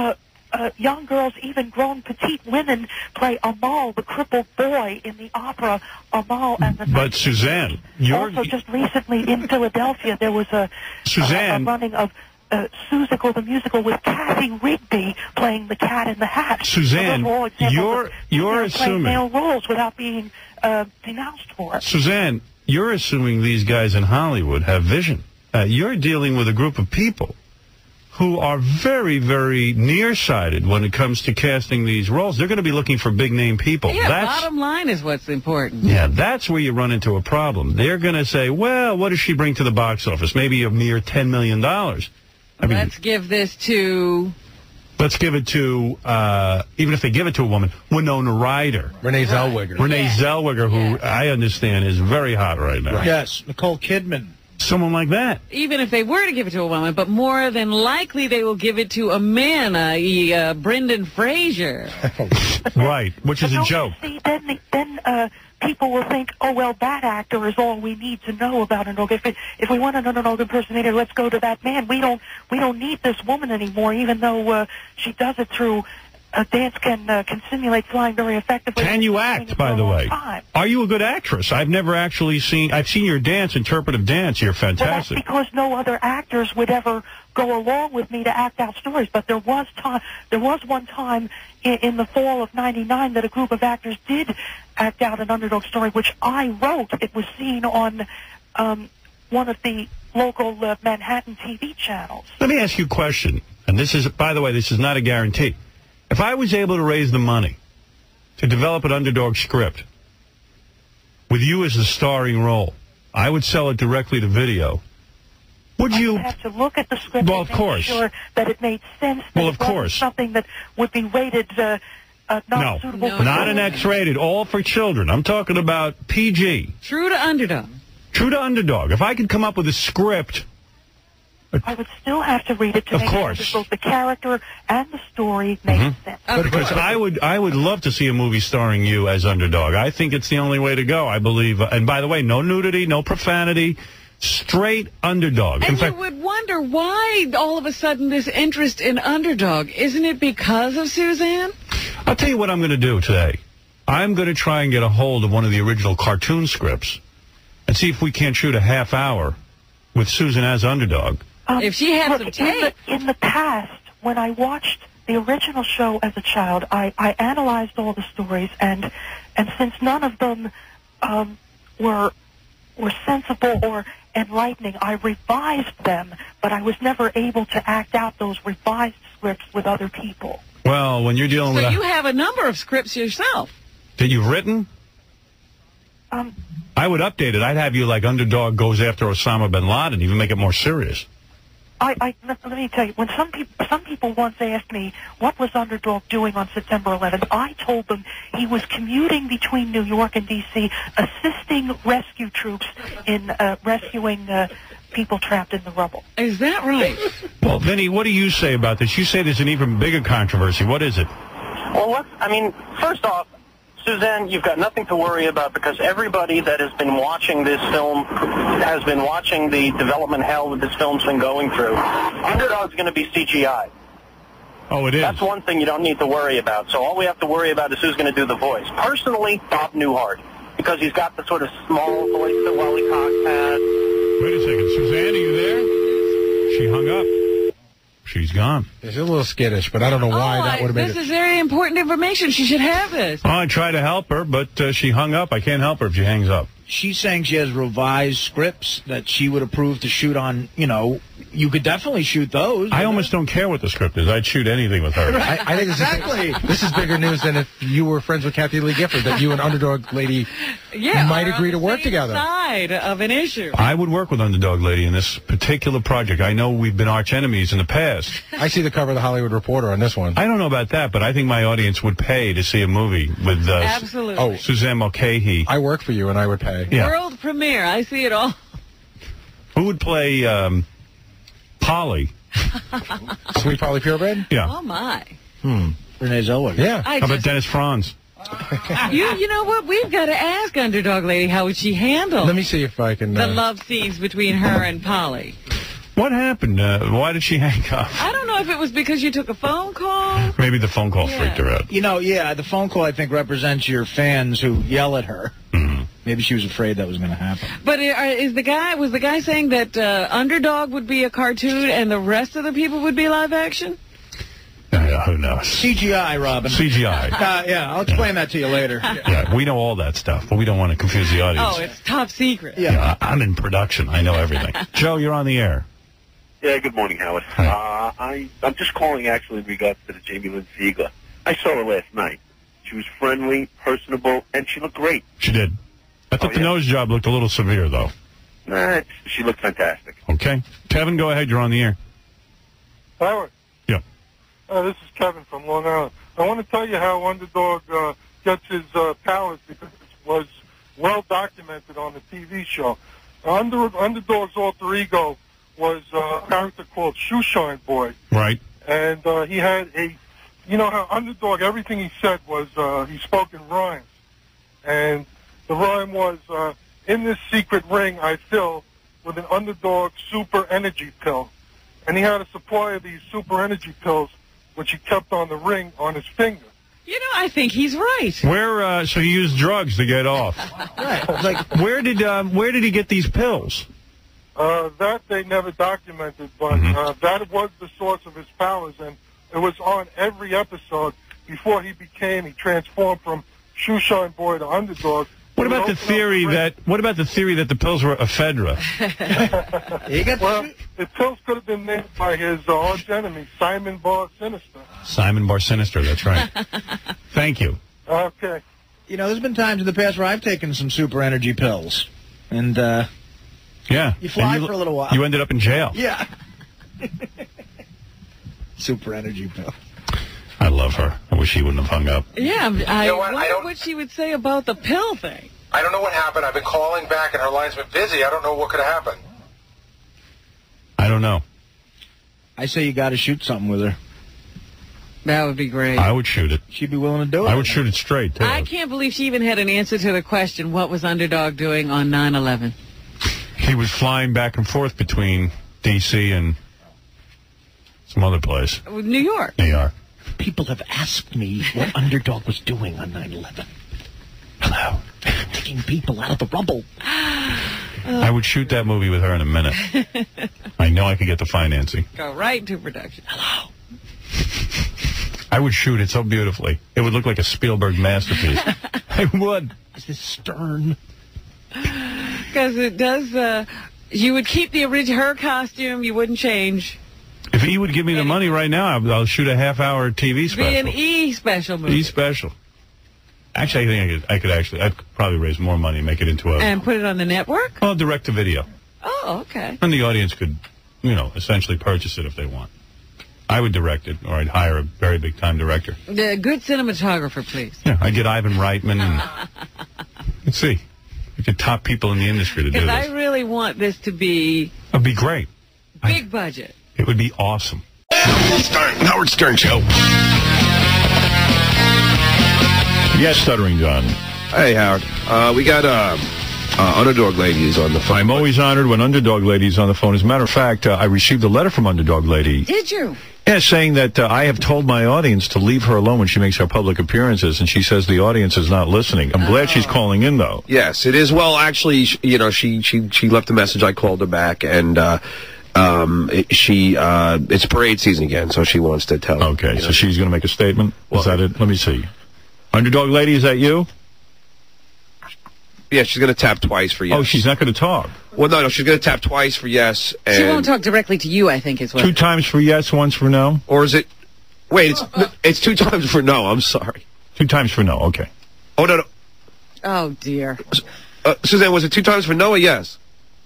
Young girls, even grown petite women, play Amal, the crippled boy, in the opera Amal and the. But Suzanne, also just recently in Philadelphia there was a running of Seussical the musical with Kathy Rigby playing the Cat in the Hat. Suzanne, you're assuming male roles without being denounced for it. Suzanne, you're assuming these guys in Hollywood have vision. You're dealing with a group of people who are very, very nearsighted when it comes to casting these roles. They're going to be looking for big-name people. Yeah, bottom line is what's important. Yeah, that's where you run into a problem. They're going to say, well, what does she bring to the box office? Maybe a mere $10 million. Let's give this to... Let's give it to, even if they give it to a woman, Winona Ryder. Renee Zellweger. Renee Zellweger, who I understand is very hot right now. Right. Yes, Nicole Kidman. Someone like that. Even if they were to give it to a woman, but more than likely they will give it to a man, i.e. Brendan Fraser. Right, which is a joke. See, then people will think, oh, well, that actor is all we need to know about an Underdog. If we want an Underdog impersonator, let's go to that man. We don't need this woman anymore, even though she does it through a dance can simulate flying very effectively. Can you act, by the way? Are you a good actress? I've never actually seen... I've seen your dance, interpretive dance. You're fantastic. Well, that's because no other actors would ever go along with me to act out stories. But there was one time in the fall of '99 that a group of actors did act out an Underdog story, which I wrote. It was seen on one of the local Manhattan TV channels. Let me ask you a question. And this is, by the way, this is not a guarantee. If I was able to raise the money to develop an Underdog script with you as the starring role, I would sell it directly to video. Would you have to look at the script and make sure that it made sense? Well, of course. Something that would be rated not suitable for not an X-rated, all for children. I'm talking about PG. True to Underdog. True to Underdog. If I could come up with a script I would still have to read it to Of make sure course. that both the character and the story makes sense. Because I would love to see a movie starring you as Underdog. I think it's the only way to go. I believe. And by the way, no nudity, no profanity, straight Underdog. And In fact, you would wonder why all of a sudden this interest in Underdog. Isn't it because of Suzanne? I'll tell you what I'm going to do today. I'm going to try and get a hold of one of the original cartoon scripts and see if we can't shoot a half hour with Susan as Underdog. If she had some tape. In the past, when I watched the original show as a child, I analyzed all the stories, and since none of them were sensible or enlightening, I revised them, but I was never able to act out those revised scripts with other people. Well, when you're dealing with So you have a number of scripts yourself. that you've written, I would update it. I'd have you like Underdog goes after Osama bin Laden, even make it more serious. Let me tell you, when some people once asked me what was Underdog doing on September 11th, I told them he was commuting between New York and D.C., assisting rescue troops in rescuing people trapped in the rubble. Is that right? Well, Vinny, what do you say about this? You say there's an even bigger controversy. What is it? Well, first off, Suzanne, you've got nothing to worry about because everybody that has been watching this film has been watching the development hell that this film's been going through. Underdog's going to be CGI. Oh, it is? That's one thing you don't need to worry about. So all we have to worry about is who's going to do the voice. Personally, Bob Newhart, because he's got the sort of small voice that Wally Cox has. Wait a second. Suzanne, are you there? She hung up. She's gone. She's a little skittish, but I don't know why that would have made This it. is very important information. She should have this. Oh, I tried to help her, but she hung up. I can't help her if she hangs up. She's saying she has revised scripts that she would approve to shoot on, you could definitely shoot those. I almost don't care what the script is. I'd shoot anything with her. I think this is bigger news than if you were friends with Kathy Lee Gifford, that you and Underdog Lady might agree to work together. Side of an issue. I would work with Underdog Lady in this particular project. I know we've been arch enemies in the past. I see the cover of the Hollywood Reporter on this one. I don't know about that, but I think my audience would pay to see a movie with Absolutely. Suzanne Mulcahy. I work for you, and I would pay. Yeah. World premiere. I see it all. Who would play Polly? Sweet Polly Purebred? Yeah. Oh, my. Renee Zellweger. Yeah. How about Dennis Franz? You know what? We've got to ask Underdog Lady how would she handle Let me see if I can... the love scenes between her and Polly. What happened? Why did she hang up? I don't know if it was because you took a phone call. Maybe the phone call freaked her out. The phone call, I think, represents your fans who yell at her. Maybe she was afraid that was going to happen. But was the guy saying that Underdog would be a cartoon and the rest of the people would be live action? Who knows? CGI, Robin. CGI. I'll explain that to you later. Yeah, we know all that stuff, but we don't want to confuse the audience. Oh, it's top secret. Yeah, I'm in production. I know everything. Joe, you're on the air. Yeah, good morning, Howard. I'm just calling actually in regards to the Jamie Lynn Sigler. I saw her last night. She was friendly, personable, and she looked great. She did. I thought the nose job looked a little severe, though. Nah, she looked fantastic. Okay. Kevin, go ahead. You're on the air. Howard. Yeah. This is Kevin from Long Island. I want to tell you how Underdog gets his powers because it was well documented on the TV show. Underdog's alter ego was a character called Shoeshine Boy. Right. And he had how Underdog, everything he said was, he spoke in rhymes. And the rhyme was, in this secret ring I fill with an Underdog super energy pill. And he had a supply of these super energy pills, which he kept on the ring on his finger. I think he's right. So he used drugs to get off. Right. Where did he get these pills? That they never documented, but that was the source of his powers, and it was on every episode before he transformed from Shoeshine Boy to Underdog. What about the theory that the pills were ephedra? Well, the pills could have been made by his arch enemy, Simon Bar Sinister. Simon Bar Sinister, that's right. Thank you. Okay. There's been times in the past where I've taken some super energy pills, and yeah, you fly for a little while. You ended up in jail. Yeah. Super energy pill. I love her. I wish she wouldn't have hung up. Yeah, I wonder what she would say about the pill thing. I don't know what happened. I've been calling back, and her line's been busy. I don't know what could have happened. I don't know. I say you got to shoot something with her. That would be great. I would shoot it. She'd be willing to do it. I would shoot it straight, too. I can't believe she even had an answer to the question, what was Underdog doing on 9/11? He was flying back and forth between D.C. and some other place. New York. New York. People have asked me what Underdog was doing on 9/11. Hello. Taking people out of the rubble. I would shoot that movie with her in a minute. I know I could get the financing. Go right into production. Hello. I would shoot it so beautifully. It would look like a Spielberg masterpiece. I would. Is this Stern? Because it does, you would keep her costume, you wouldn't change. If he would give me the money right now, I'll shoot a half-hour TV special. Be an E-special movie. E-special. Actually, I think I'd probably raise more money and make it into And put it on the network? Well, direct to video. Oh, okay. And the audience could, essentially purchase it if they want. I would direct it, or I'd hire a very big-time director. The good cinematographer, please. Yeah, I'd get Ivan Reitman and... Let's see. We could top people in the industry to do this. Because I really want this to be... It'd be great. Big budget. It would be awesome. Howard Stern Show. Yes, Stuttering John. Hey, Howard. We got Underdog Ladies on the phone. I'm always honored when Underdog Ladies on the phone. As a matter of fact, I received a letter from Underdog Lady. Did you? Yeah, saying that I have told my audience to leave her alone when she makes her public appearances, and she says the audience is not listening. I'm glad she's calling in, though. Yes, it is. Well, actually, she left a message. I called her back, and it's parade season again, so she wants to tell. Okay, so she's going to make a statement? Is that it? Let me see. Underdog Lady, is that you? Yeah, she's going to tap twice for yes. Oh, she's not going to talk. Well, no, she's going to tap twice for yes. And She won't talk directly to you, I think, is what. 2 times for yes, once for no? Or is it... Wait, it's 2 times for no. I'm sorry. 2 times for no, okay. Oh, no. Oh, dear. Suzanne, was it 2 times for no or yes?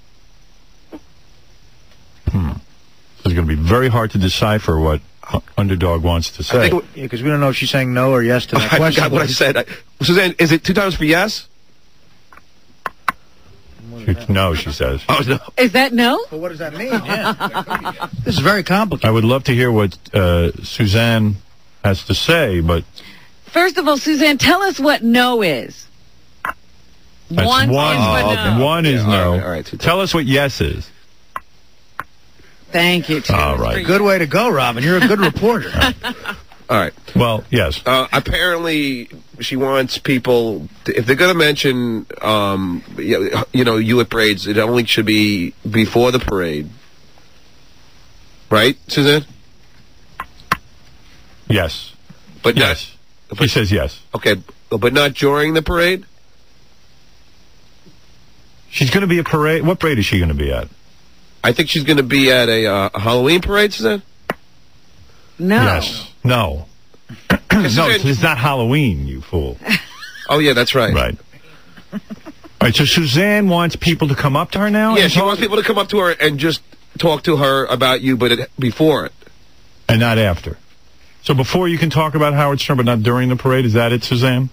It's going to be very hard to decipher what Underdog wants to say. Because we don't know if she's saying no or yes to that question. I forgot what I said. Suzanne, is it 2 times for yes? No, she says. Oh, no. Is that no? Well, what does that mean? Yeah. This is very complicated. I would love to hear what Suzanne has to say, but... First of all, Suzanne, tell us what no is. That's one is no. One is no. All right. Tell us what yes is. Thank you. All right. Good way to go, Robin. You're a good reporter. All right. Well, yes. Apparently, she wants people, if they're going to mention, you at parades, it only should be before the parade. Right, Suzanne? Yes. But yes. He says yes. Okay, but not during the parade? She's going to be a parade. What parade is she going to be at? I think she's going to be at a Halloween parade, Suzanne? No. Yes. No. No, it's not Halloween, you fool. Oh, yeah, that's right. Right. All right, so Suzanne wants people to come up to her now? Yeah, she wants people to come up to her and just talk to her about you, but before it. And not after. So before you can talk about Howard Stern, but not during the parade? Is that it, Suzanne?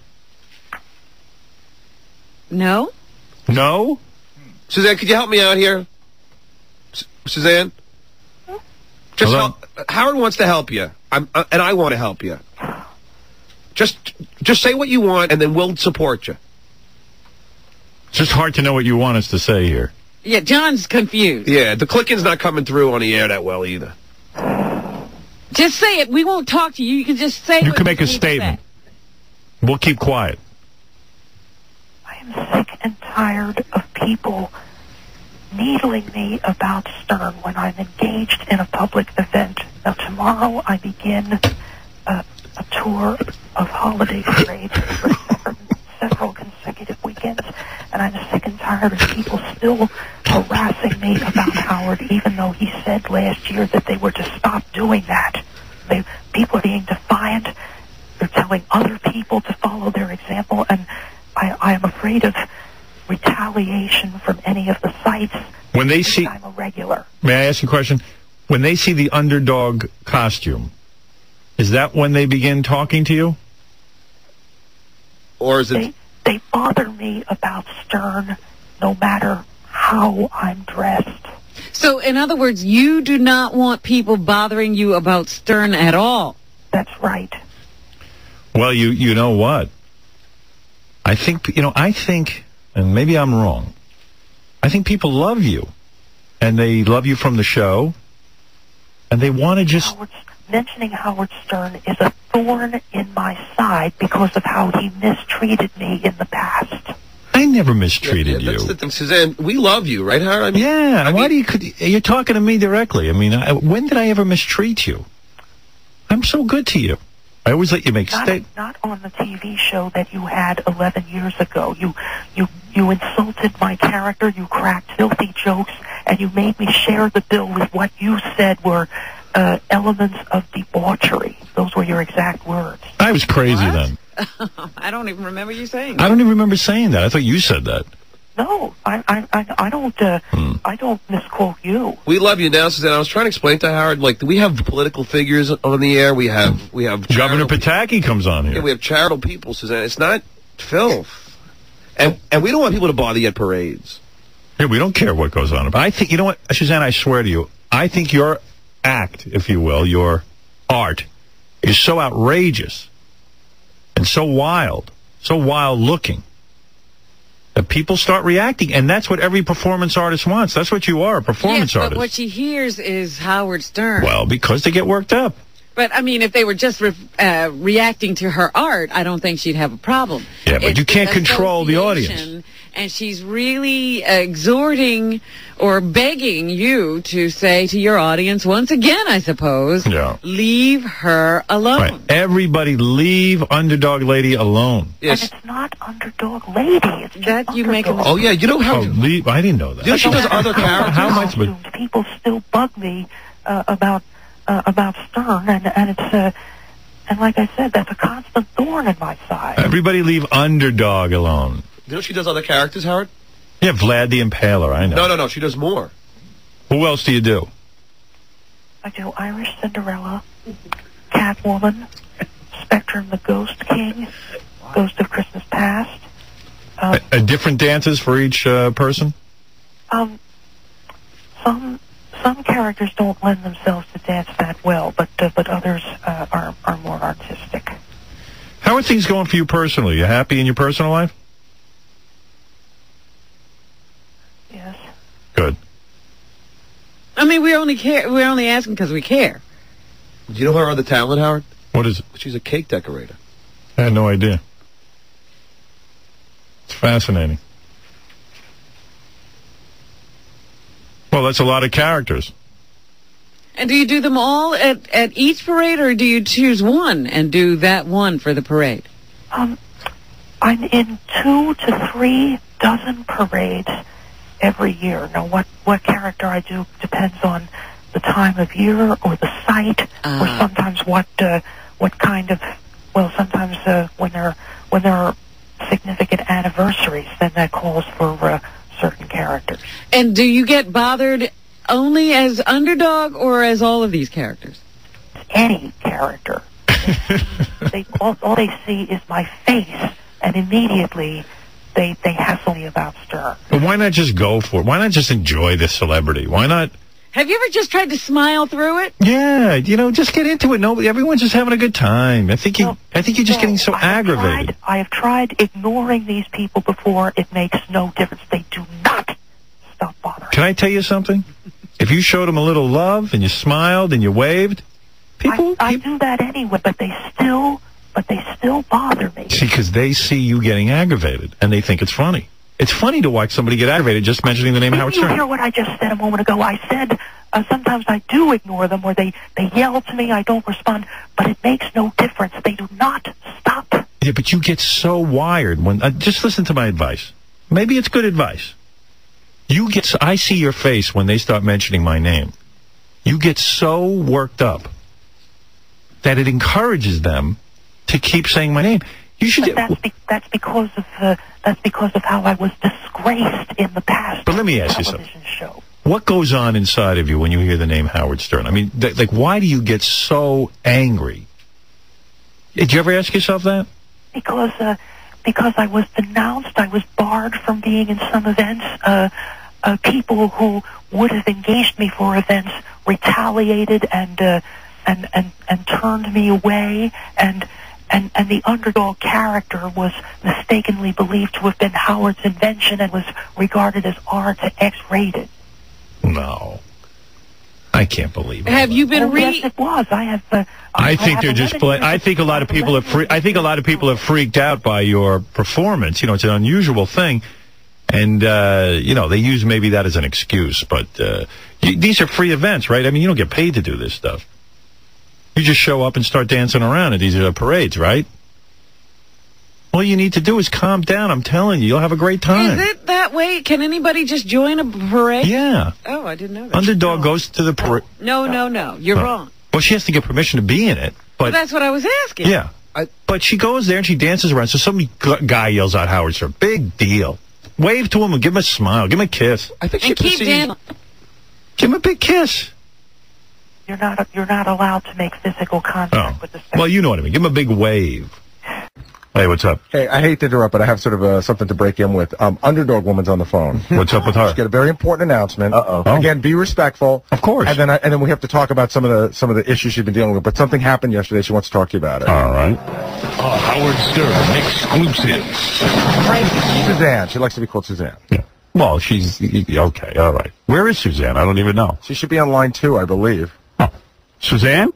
No. No? Suzanne, could you help me out here? Suzanne? Just Howard wants to help you, and I want to help you. Just say what you want, and then we'll support you. It's just hard to know what you want us to say here. Yeah, John's confused. Yeah, the clicking's not coming through on the air that well either. Just say it. We won't talk to you. You can just say it. You can make a statement. We'll keep quiet. I am sick and tired of people needling me about Stern when I'm engaged in a public event. Now, tomorrow I begin a tour of holiday parades for several consecutive weekends, and I'm sick and tired of people still harassing me about Howard, even though he said last year that they were to stop doing that. People are being defiant. They're telling other people to follow their example, and I am afraid of retaliation from any of the sites. When they see, I'm a regular. May I ask you a question? When they see the Underdog costume, is that when they begin talking to you? Or is it? They bother me about Stern no matter how I'm dressed. So, in other words, you do not want people bothering you about Stern at all. That's right. Well, you know what? I think, and maybe I'm wrong, I think people love you. And they love you from the show. And they want to just... Mentioning Howard Stern is a thorn in my side because of how he mistreated me in the past. I never mistreated you. That's the thing, Suzanne. We love you, right, Howard? I mean, yeah. Why do you're talking to me directly? I mean, when did I ever mistreat you? I'm so good to you. I always let you make statements. Not on the TV show that you had 11 years ago. You insulted my character. You cracked filthy jokes, and you made me share the bill with what you said were elements of debauchery. Those were your exact words. I was crazy then. I don't even remember you saying that. I don't even remember saying that. I thought you said that. No, I don't misquote you. We love you now, Suzanne. I was trying to explain to Howard, like, we have political figures on the air. We have Governor Pataki comes on here. Yeah, we have charitable people, Suzanne. It's not filth, and we don't want people to bother you at parades. Yeah, we don't care what goes on. But I think, you know what, Suzanne, I swear to you, I think your act, if you will, your art, is so outrageous and so wild looking, that people start reacting, and that's what every performance artist wants. That's what you are, a performance but artist. What she hears is Howard Stern. Well, because they get worked up. But, I mean, if they were just reacting to her art, I don't think she'd have a problem. Yeah, but you can't control the audience. And she's really exhorting or begging you to say to your audience, once again, I suppose, leave her alone. Right. Everybody leave Underdog Lady alone. Yes. And it's not Underdog Lady. It's just you make a mistake. Oh, yeah, you know how... I didn't know that. You know she does other characters. How am I supposed to... People still bug me about Stern, and it's... and like I said, that's a constant thorn in my side. Everybody leave Underdog alone. You know she does other characters, Howard? Yeah, Vlad the Impaler, I know. No, she does more. Who else do you do? I do Irish Cinderella, Catwoman, Spectrum the Ghost King, Ghost of Christmas Past. Different dances for each person? Some characters don't lend themselves to dance that well, but others are more artistic. How are things going for you personally? You happy in your personal life? Yes. Good. I mean, we're only asking because we care. Do you know her other talent, Howard? What is it? She's a cake decorator. I had no idea. It's fascinating. Well, that's a lot of characters. And do you do them all at each parade, or do you choose one and do that one for the parade? I'm in 2 to 3 dozen parades every year. Now, what character I do depends on the time of year or the site, or sometimes what kind of. Well, sometimes when there are significant anniversaries, then that calls for certain characters. And do you get bothered only as Underdog or as all of these characters? Any character. All they see is my face, and immediately they hassle me about Stern. But why not just go for it? Why not just enjoy the celebrity? Why not? Have you ever just tried to smile through it? Yeah, just get into it. No, everyone's just having a good time. I think you're just getting so aggravated. I have tried ignoring these people before. It makes no difference. They do not stop bothering. Can I tell you something? If you showed them a little love and you smiled and you waved, I do that anyway, but they still bother me. See, because they see you getting aggravated and they think it's funny. It's funny to watch somebody get aggravated just mentioning the name Howard Stern. Did you hear what I just said a moment ago? I said sometimes I do ignore them, or they yell to me, I don't respond, but it makes no difference. They do not stop. Yeah, but you get so wired when... just listen to my advice. Maybe it's good advice. I see your face when they start mentioning my name. You get so worked up that it encourages them to keep saying my name. You should. That's because of how I was disgraced in the past. But let me ask you something. Show. What goes on inside of you when you hear the name Howard Stern? I mean, why do you get so angry? Did you ever ask yourself that? Because I was denounced. I was barred from being in some events. people who would have engaged me for events retaliated and turned me away, and the Underdog character was mistakenly believed to have been Howard's invention and was regarded as R to X-rated. No. I can't believe it. Have you been Yes, it was. I think they're just I think a lot of people have freaked out by your performance. You know, it's an unusual thing. And, you know, they use maybe that as an excuse. But these are free events, right? I mean, you don't get paid to do this stuff. You just show up and start dancing around at these parades, right? All you need to do is calm down. I'm telling you, you'll have a great time. Is it that way? Can anybody just join a parade? Yeah. Oh, I didn't know that. Underdog goes to the parade. No. You're wrong. Well, she has to get permission to be in it. But Well, that's what I was asking. Yeah. But she goes there and she dances around. So some guy yells out Howard Stern. Big deal. Wave to him and give him a smile. Give him a kiss. I think And keep dancing. Give him a big kiss. You're not allowed to make physical contact with the spectator. Well, you know what I mean. Give him a big wave. Hey, what's up? Hey, I hate to interrupt, but I have sort of something to break in with. Underdog Woman's on the phone. What's up with her? She's got a very important announcement. Uh-oh. Again, be respectful. Of course. And then we have to talk about some of the issues she's been dealing with. But something happened yesterday. She wants to talk to you about it. All right. Howard Stern exclusive. Suzanne. She likes to be called Suzanne. Yeah. Well, she's okay. All right. Where is Suzanne? I don't even know. She should be on line 2, I believe. Oh. Suzanne?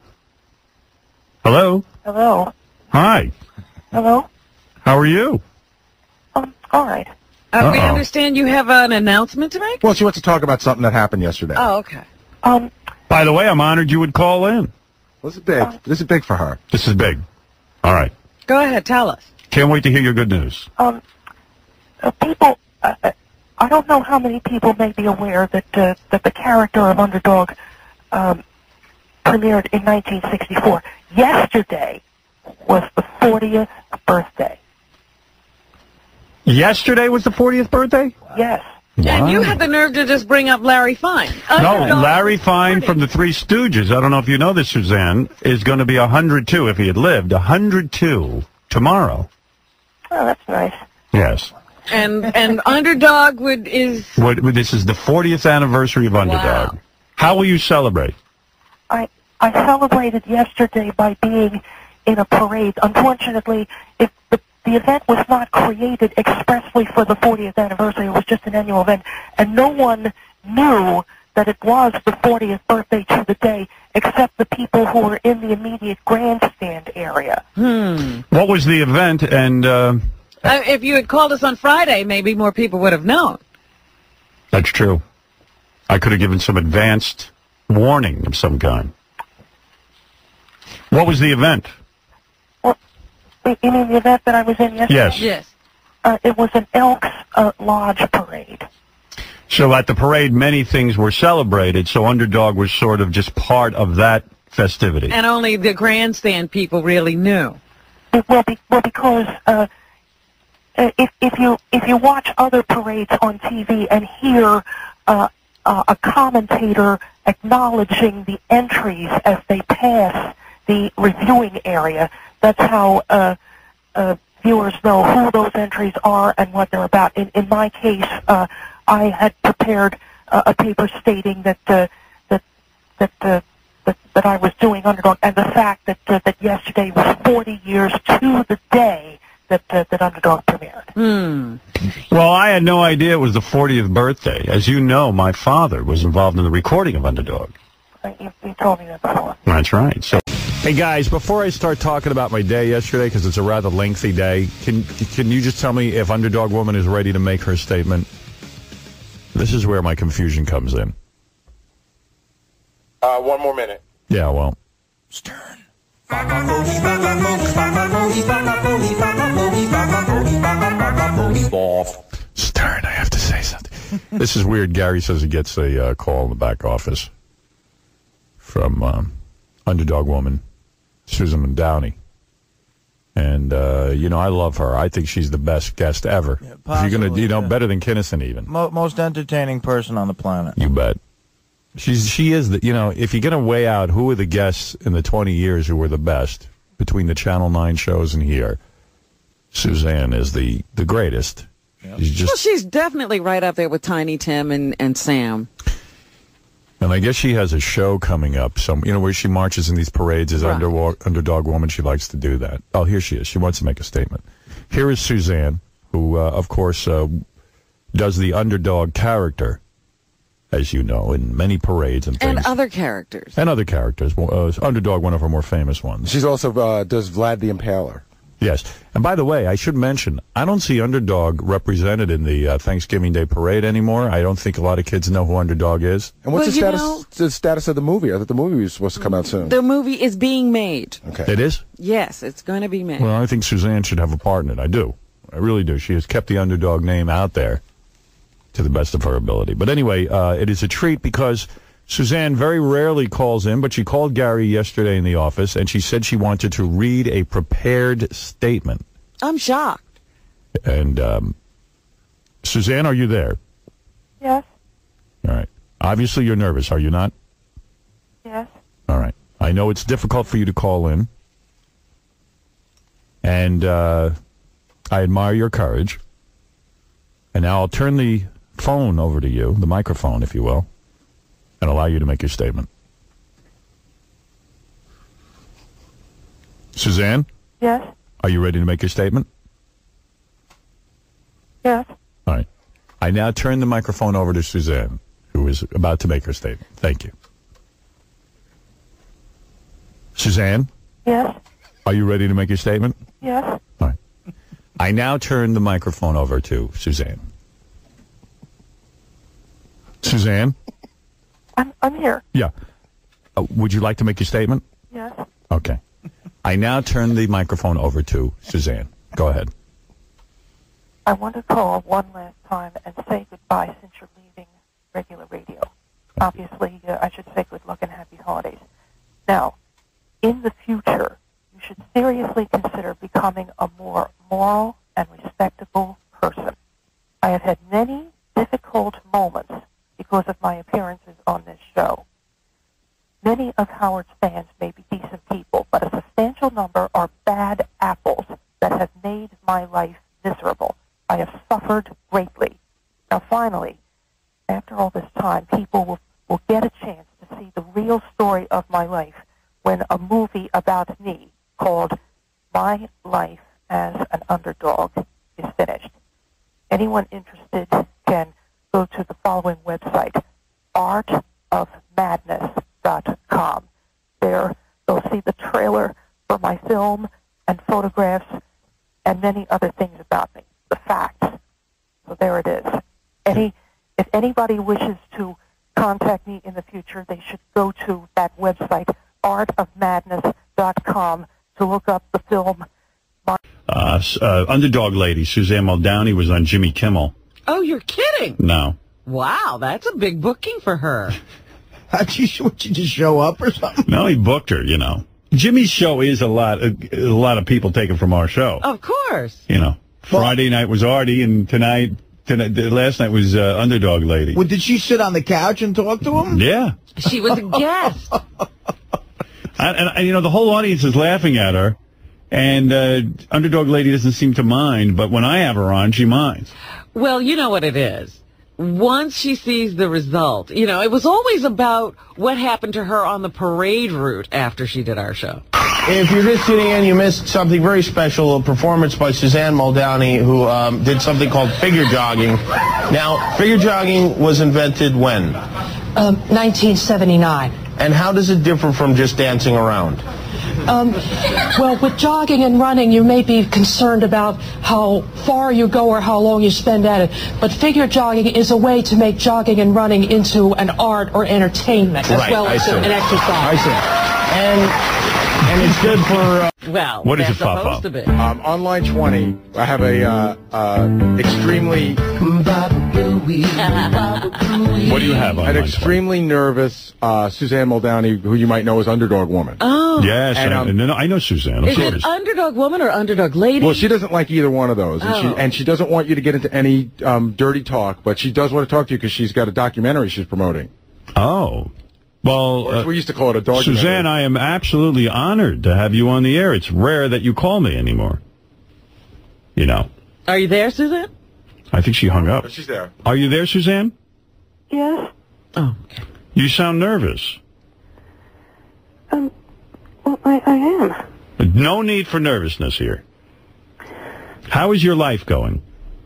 Hello? Hello. Hi. Hello. How are you? All right. We understand you have an announcement to make? Well, she wants to talk about something that happened yesterday. Oh, okay. By the way, I'm honored you would call in. This is big. This is big for her. This is big. All right. Go ahead, tell us. Can't wait to hear your good news. People, I don't know how many people may be aware that the character of Underdog premiered in 1964. Yesterday was the 40th birthday. Yesterday was the 40th birthday? Yes. Wow. And you had the nerve to just bring up Larry Fine. No, Larry Fine from the Three Stooges, I don't know if you know this, Suzanne, is going to be 102, if he had lived, 102 tomorrow. Oh, that's nice. Yes. And Underdog is... This is the 40th anniversary of Underdog. Wow. How will you celebrate? I celebrated yesterday by being in a parade. Unfortunately, the event was not created expressly for the 40th anniversary. It was just an annual event. And no one knew that it was the 40th birthday to the day except the people who were in the immediate grandstand area. What was the event? And if you had called us on Friday, maybe more people would have known. That's true. I could have given some advanced warning of some kind. What was the event? Well, you mean the event that I was in yesterday? Yes. It was an Elks Lodge parade. So at the parade, many things were celebrated, so Underdog was sort of just part of that festivity. And only the grandstand people really knew. Well, because if you watch other parades on TV and hear a commentator acknowledging the entries as they pass the reviewing area, that's how viewers know who those entries are and what they're about. In my case, I had prepared a paper stating that I was doing Underdog, and the fact that yesterday was 40 years to the day that Underdog premiered. Well, I had no idea it was the 40th birthday. As you know, my father was involved in the recording of Underdog. You told me that before. That's right. So, hey guys, before I start talking about my day yesterday, because it's a rather lengthy day, can you just tell me if Underdog Woman is ready to make her statement? This is where my confusion comes in. 1 more minute. Yeah, well. Stern, I have to say something. This is weird. Gary says he gets a call in the back office from Underdog Woman, Suzanne Muldowney. And, I love her. I think she's the best guest ever. Yeah, possibly, if you're going to, better than Kinnison even. Most entertaining person on the planet. You bet. She is if you're going to weigh out who are the guests in the 20 years who were the best between the Channel 9 shows and here, Suzanne is the greatest. She's definitely right up there with Tiny Tim and Sam. And I guess she has a show coming up, where she marches in these parades as underdog woman. She likes to do that. Oh, here she is. She wants to make a statement. Here is Suzanne, who, of course, does the underdog character, as you know, in many parades and things. And other characters. Underdog, one of her more famous ones. She's also does Vlad the Impaler. Yes. And by the way, I should mention, I don't see Underdog represented in the Thanksgiving Day parade anymore. I don't think a lot of kids know who Underdog is. And what's the status of the movie? I thought the movie was supposed to come out soon. The movie is being made. Okay. It is? Yes, it's going to be made. Well, I think Suzanne should have a part in it. I do. I really do. She has kept the Underdog name out there to the best of her ability. But anyway, it is a treat because Suzanne very rarely calls in, but she called Gary yesterday in the office, and she said she wanted to read a prepared statement. I'm shocked. And, Suzanne, are you there? Yes. All right. Obviously, you're nervous, are you not? Yes. All right. I know it's difficult for you to call in, and I admire your courage. And now I'll turn the phone over to you, the microphone, if you will, and allow you to make your statement. Suzanne? Yes. Are you ready to make your statement? Yes. All right. I now turn the microphone over to Suzanne, who is about to make her statement. Thank you. Suzanne? Yes. Are you ready to make your statement? Yes. All right. I now turn the microphone over to Suzanne. Suzanne? I'm here. Yeah. Would you like to make your statement? Yes. Okay. I now turn the microphone over to Suzanne. Go ahead. I want to call one last time and say goodbye since you're leaving regular radio. Obviously, I should say good luck and happy holidays. Now, in the future, you should seriously consider becoming a more moral and respectable person. I have had many difficult moments because of my appearances on this show. Many of Howard's fans may be decent people, but a substantial number are bad apples that have made my life miserable. I have suffered greatly. Now, finally, after all this time, people will get a chance to see the real story of my life when a movie about me called My Life as an Underdog is finished. Anyone interested can go to the following website, artofmadness.com. There they'll see the trailer for my film and photographs and many other things about me, the facts. So there it is. If anybody wishes to contact me in the future, they should go to that website, artofmadness.com, to look up the film. Underdog lady, Suzanne Muldowney, was on Jimmy Kimmel. Oh, you're kidding. No. Wow, that's a big booking for her. Would you just show up or something? No, he booked her, Jimmy's show is a lot of people taken from our show. Of course. Friday night was Artie, and tonight last night was Underdog lady. Well, did she sit on the couch and talk to him? Yeah. She was a guest. And the whole audience is laughing at her, and Underdog lady doesn't seem to mind, but when I have her on, she minds. Well, you know what it is. Once she sees the result, it was always about what happened to her on the parade route after she did our show. If you're just tuning in, you missed something very special, a performance by Suzanne Muldowney, who did something called figure jogging. Now, figure jogging was invented when? 1979. And how does it differ from just dancing around? Well, with jogging and running, you may be concerned about how far you go or how long you spend at it. But figure jogging is a way to make jogging and running into an art or entertainment, as well as an exercise. I see. And it's good for... well, what is it, supposed to be. On line 20, I have a extremely... What do you have on an line extremely nervous Suzanne Muldowney, who you might know as Underdog Woman. Oh. Yes, and, I know Suzanne. Is it Underdog Woman or Underdog Lady? Well, she doesn't like either one of those, and she doesn't want you to get into any dirty talk, but she does want to talk to you because she's got a documentary she's promoting. Oh. Well, we used to call it a dog. Suzanne, I am absolutely honored to have you on the air. It's rare that you call me anymore. Are you there, Suzanne? I think she hung up. She's there. Are you there, Suzanne? Yes. Oh, okay. You sound nervous. Well, I am. No need for nervousness here. How is your life going?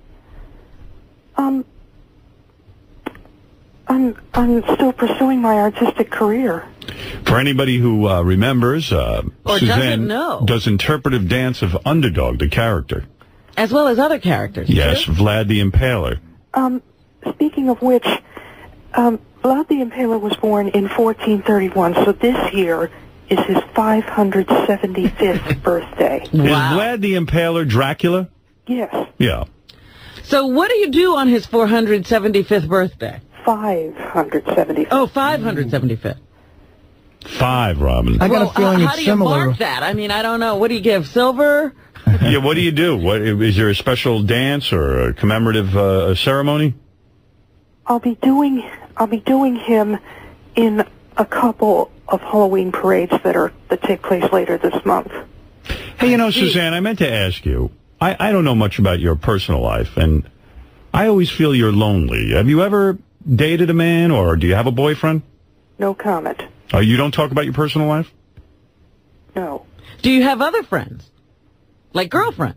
I'm still pursuing my artistic career. For anybody who remembers, Or Suzanne doesn't know. does interpretive dance of Underdog, the character. As well as other characters. Yes, True? Vlad the Impaler. Speaking of which, Vlad the Impaler was born in 1431, so this year is his 575th birthday. Is Vlad the Impaler Dracula? Yes. Yeah. So what do you do on his 475th birthday? 575th. Oh, 575th. 5, Robin. I got a feeling how it's do you similar. mark that? I mean, I don't know. What do you give? Silver? Yeah, what do you do? What is there a special dance or a commemorative ceremony? I'll be doing him in a couple of Halloween parades that take place later this month. Hey, you know, Suzanne, I meant to ask you. I don't know much about your personal life, and I always feel you're lonely. Have you ever dated a man, or do you have a boyfriend? No comment. Oh, you don't talk about your personal life? No. Do you have other friends? Like girlfriends?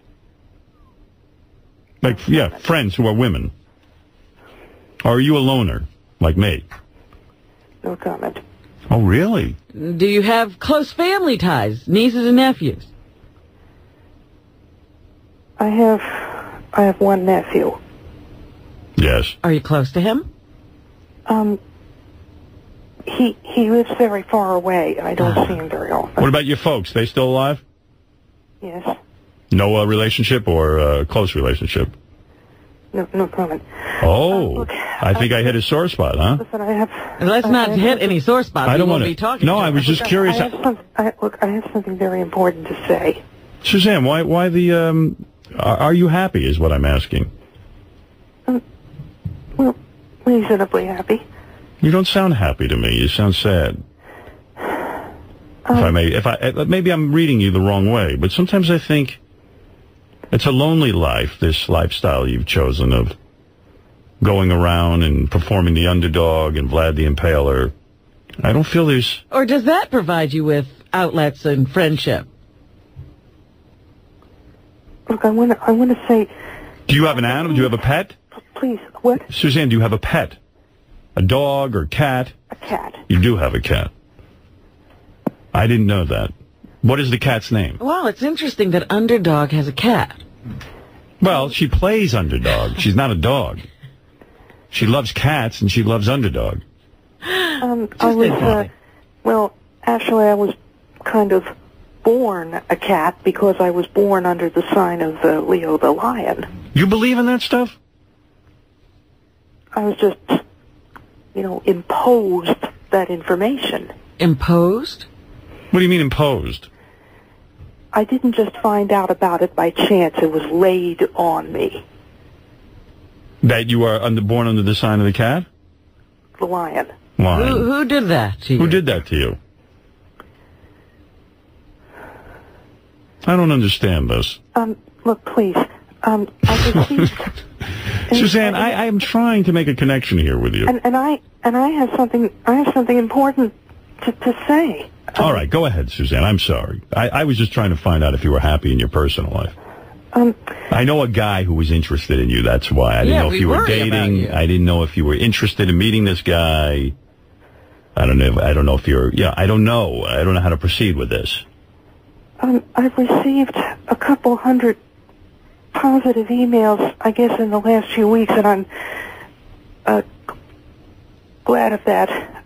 Like, yeah, friends who are women. Or are you a loner, like me? No comment. Oh, really? Do you have close family ties? Nieces and nephews? I have one nephew. Yes. Are you close to him? He lives very far away, and I don't see him very often. What about your folks? They still alive? Yes. No relationship or close relationship? No comment. Oh, I think I hit a sore spot, huh? Listen, I have... Let's not hit any sore spots. I don't We want won't be to. talking No, to I was just curious. I have something very important to say. Suzanne, why the, are you happy is what I'm asking. Well, reasonably happy. You don't sound happy to me. You sound sad. Maybe I'm reading you the wrong way, but sometimes I think it's a lonely life, this lifestyle you've chosen of going around and performing the Underdog and Vlad the Impaler. I don't feel there's... Or does that provide you with outlets and friendship? Look, I want to say... Do you have an animal? Do you have a pet? Please, what? Suzanne, do you have a pet? A dog or cat? A cat. You do have a cat. I didn't know that. What is the cat's name? Well, it's interesting that Underdog has a cat. Well, she plays Underdog. She's not a dog. She loves cats and she loves Underdog. I was, well, actually I was kind of born a cat because I was born under the sign of Leo the Lion. You believe in that stuff? I was just, imposed that information. Imposed? What do you mean imposed? I didn't just find out about it by chance. It was laid on me. That you are born under the sign of the cat? The lion. Lion. Who did that to you? Who did that to you? I don't understand this. Look, please. I received... Suzanne, I am trying to make a connection here with you. And I have something important to say. All right, go ahead, Suzanne. I'm sorry. I was just trying to find out if you were happy in your personal life. I know a guy who was interested in you. That's why. I didn't know if you were dating. I didn't know if you were interested in meeting this guy. I don't know if you're... Yeah, I don't know. I don't know how to proceed with this. I've received a couple hundred positive emails, I guess, in the last few weeks, and I'm glad of that.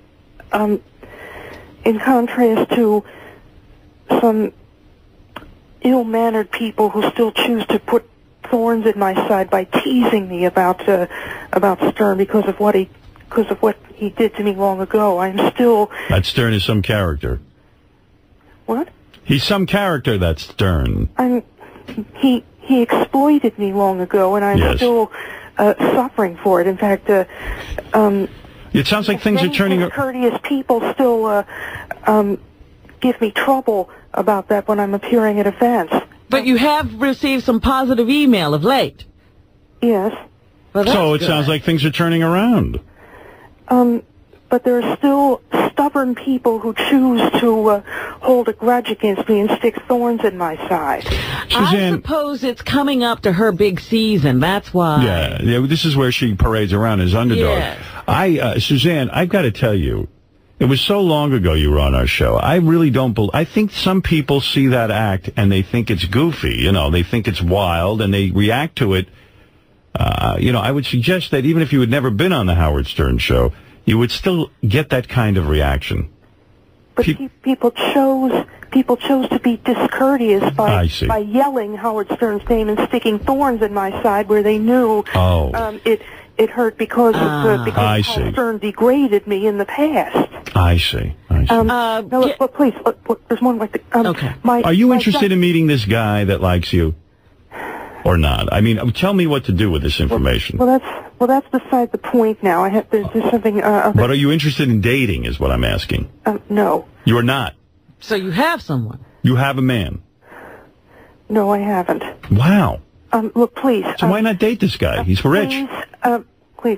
In contrast to some ill-mannered people who still choose to put thorns in my side by teasing me about Stern because of what he did to me long ago. I'm still... That Stern is some character. What? He's some character, that Stern. He exploited me long ago, and I'm still suffering for it. In fact, it sounds like things are turning... Courteous people still give me trouble about that when I'm appearing at events. But you have received some positive email of late. Yes. So it sounds like things are turning around. But there are still stubborn people who choose to hold a grudge against me and stick thorns in my side. I suppose it's coming up to her big season. That's why. Yeah, this is where she parades around as underdog. Yes. Suzanne, I've got to tell you, it was so long ago you were on our show. I really don't I think some people see that act and they think it's goofy. You know, they think it's wild and they react to it. You know, I would suggest that even if you had never been on the Howard Stern show, you would still get that kind of reaction. But people chose to be discourteous by yelling Howard Stern's name and sticking thorns in my side where they knew it hurt because Howard Stern degraded me in the past. I see. Look, please, look, there's one like the. Okay. Are you interested in meeting this guy that likes you, or not? I mean, tell me what to do with this information. Well, that's beside the point now. There's something. But are you interested in dating? Is what I'm asking. No. You are not. So you have someone. You have a man. No, I haven't. Wow. Look, please. So why not date this guy? He's rich. Please,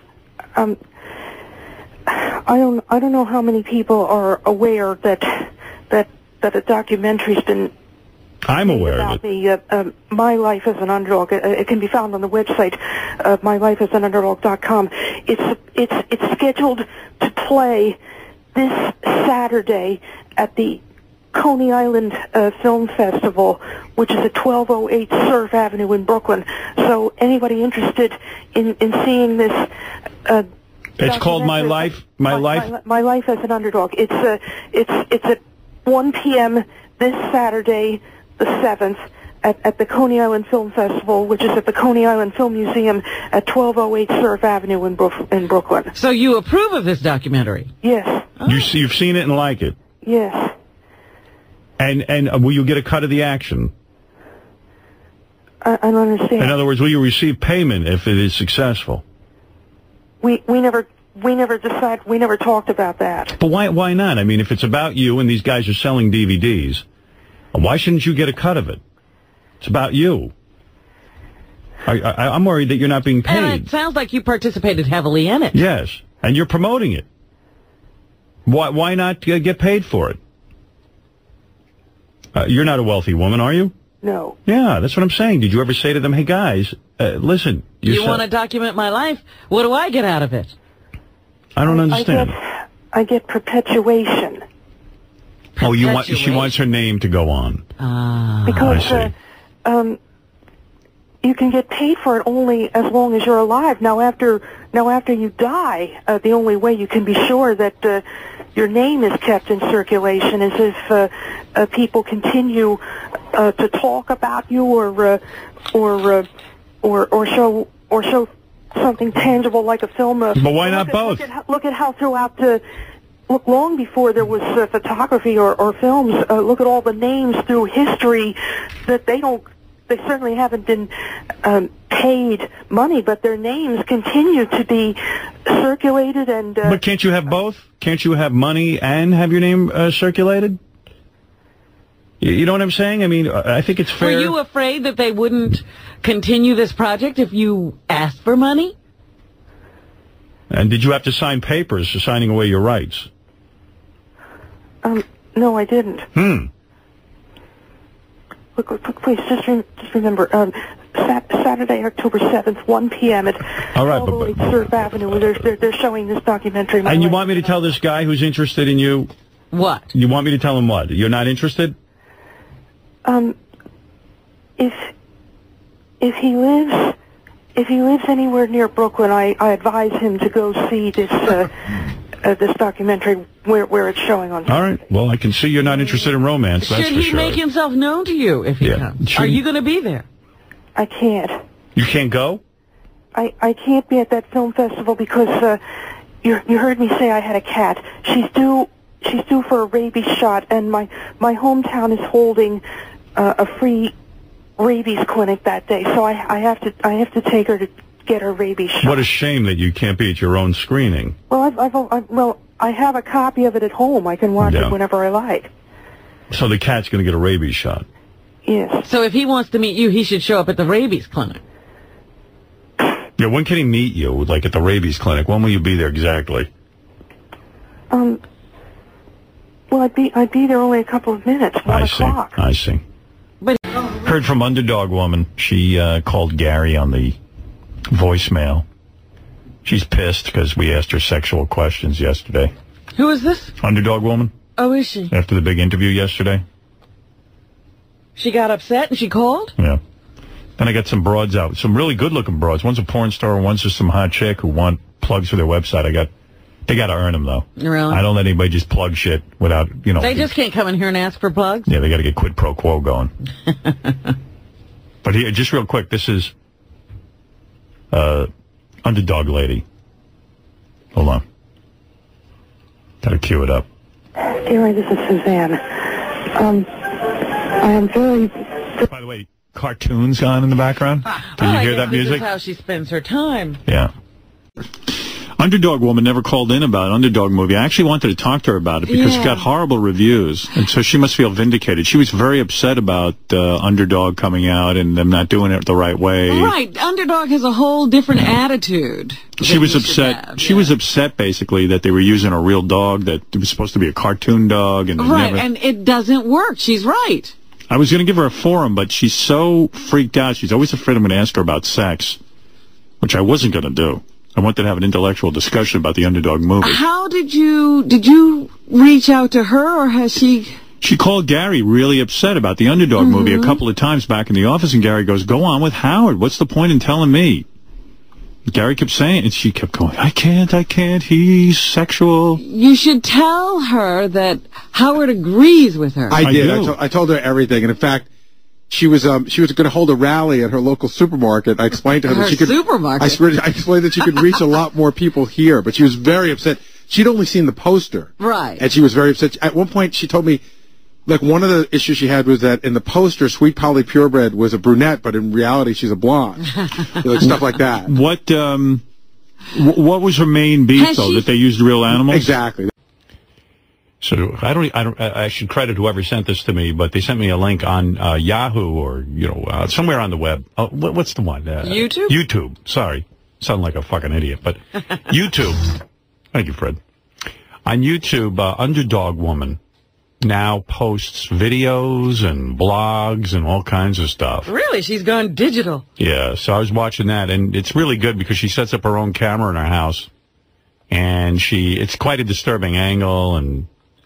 I don't know how many people are aware that a documentary's been. I'm aware of it. My Life as an Underdog. It can be found on the website, mylifeasanunderdog.com. It's scheduled to play this Saturday at the Coney Island Film Festival, which is at 1208 Surf Avenue in Brooklyn. So anybody interested in seeing this? It's called My Life. My Life as an Underdog. It's at 1 p.m. this Saturday, the 7th, at the Coney Island Film Festival, which is at the Coney Island Film Museum at 1208 Surf Avenue in Brooklyn. So you approve of this documentary? Yes. Oh. You've seen it and like it? Yes. And will you get a cut of the action? I don't understand. In other words, will you receive payment if it is successful? We never decided. We never talked about that. But why not? I mean, if it's about you and these guys are selling DVDs, why shouldn't you get a cut of it? It's about you. I'm worried that you're not being paid. And it sounds like you participated heavily in it. Yes, and you're promoting it. Why not get paid for it? You're not a wealthy woman, are you? No. Yeah, that's what I'm saying. Did you ever say to them, hey, guys, listen. You want to document my life? What do I get out of it? I don't understand. I get perpetuation. Oh, she wants her name to go on. Because you can get paid for it only as long as you're alive. Now after you die, the only way you can be sure that your name is kept in circulation is if people continue to talk about you or show something tangible like a film. But why not both? Look at how throughout look, long before there was photography or films, look at all the names through history that they certainly haven't been paid money, but their names continue to be circulated and... But can't you have both? Can't you have money and have your name circulated? You know what I'm saying? I mean, I think it's fair... Were you afraid that they wouldn't continue this project if you asked for money? And did you have to sign papers signing away your rights? No, I didn't. Look, please, just remember, Saturday, October 7th, 1 p.m. at 1208 Surf Avenue. They're showing this documentary. And you want me to tell this guy who's interested in you? What? You want me to tell him what? You're not interested? If he lives anywhere near Brooklyn, I advise him to go see this this documentary where it's showing on. All right. Well, I can see you're not interested in romance. That's for sure. Should he make himself known to you if he comes? Are you going to be there? I can't. You can't go? I can't be at that film festival because you heard me say I had a cat. She's due for a rabies shot, and my hometown is holding a free rabies clinic that day, so I have to take her to get her rabies shot. What a shame that you can't be at your own screening. Well, I have a copy of it at home. I can watch it whenever I like. So the cat's going to get a rabies shot. Yes. So if he wants to meet you, he should show up at the rabies clinic. Yeah, when can he meet you, like at the rabies clinic? When will you be there exactly? Well, I'd be there only a couple of minutes. 1 o'clock. I see. Heard from Underdog Woman. She called Gary on the voicemail. She's pissed because we asked her sexual questions yesterday. Who is this? Underdog Woman. Oh, is she? After the big interview yesterday. She got upset and she called? Yeah. Then I got some broads out. Some really good-looking broads. One's a porn star, and one's just some hot chick who want plugs for their website. They got to earn them, though. Really? I don't let anybody just plug shit without, you know. They just can't come in here and ask for plugs? Yeah, they got to get quid pro quo going. But here, just real quick, this is Underdog Lady. Hold on. Got to cue it up. Gary, this is Suzanne. I am very... By the way, cartoons on in the background. Did you hear that music? This is how she spends her time. Yeah. Underdog Woman never called in about Underdog movie. I actually wanted to talk to her about it because it got horrible reviews, and so she must feel vindicated. She was very upset about Underdog coming out and them not doing it the right way. Right. Underdog has a whole different attitude. She was upset. She was upset, basically, that they were using a real dog that was supposed to be a cartoon dog. And right, and it doesn't work. She's right. I was going to give her a forum, but she's so freaked out. She's always afraid I'm going to ask her about sex, which I wasn't going to do. I wanted to have an intellectual discussion about the Underdog movie. How did you reach out to her, or has she... She called Gary really upset about the Underdog movie a couple of times back in the office, and Gary goes, go on with Howard. What's the point in telling me? Gary kept saying, and she kept going, I can't, he's sexual. You should tell her that Howard agrees with her. I did. I told her everything, and in fact, she was going to hold a rally at her local supermarket. I explained to her that she could. Supermarket. I explained that she could reach a lot more people here, but she was very upset. She'd only seen the poster, right? And she was very upset. At one point, she told me, like, one of the issues she had was that in the poster, Sweet Polly Purebred was a brunette, but in reality, she's a blonde. Like, stuff like that. What was her main beef, though? That they used real animals? Exactly. So I should credit whoever sent this to me, but they sent me a link on Yahoo or somewhere on the web. What's the one? YouTube. YouTube. Sorry, sound like a fucking idiot, but YouTube. Thank you, Fred. On YouTube, Underdog Woman now posts videos and blogs and all kinds of stuff. Really, she's gone digital. Yeah, so I was watching that, and it's really good because she sets up her own camera in her house, and it's quite a disturbing angle and.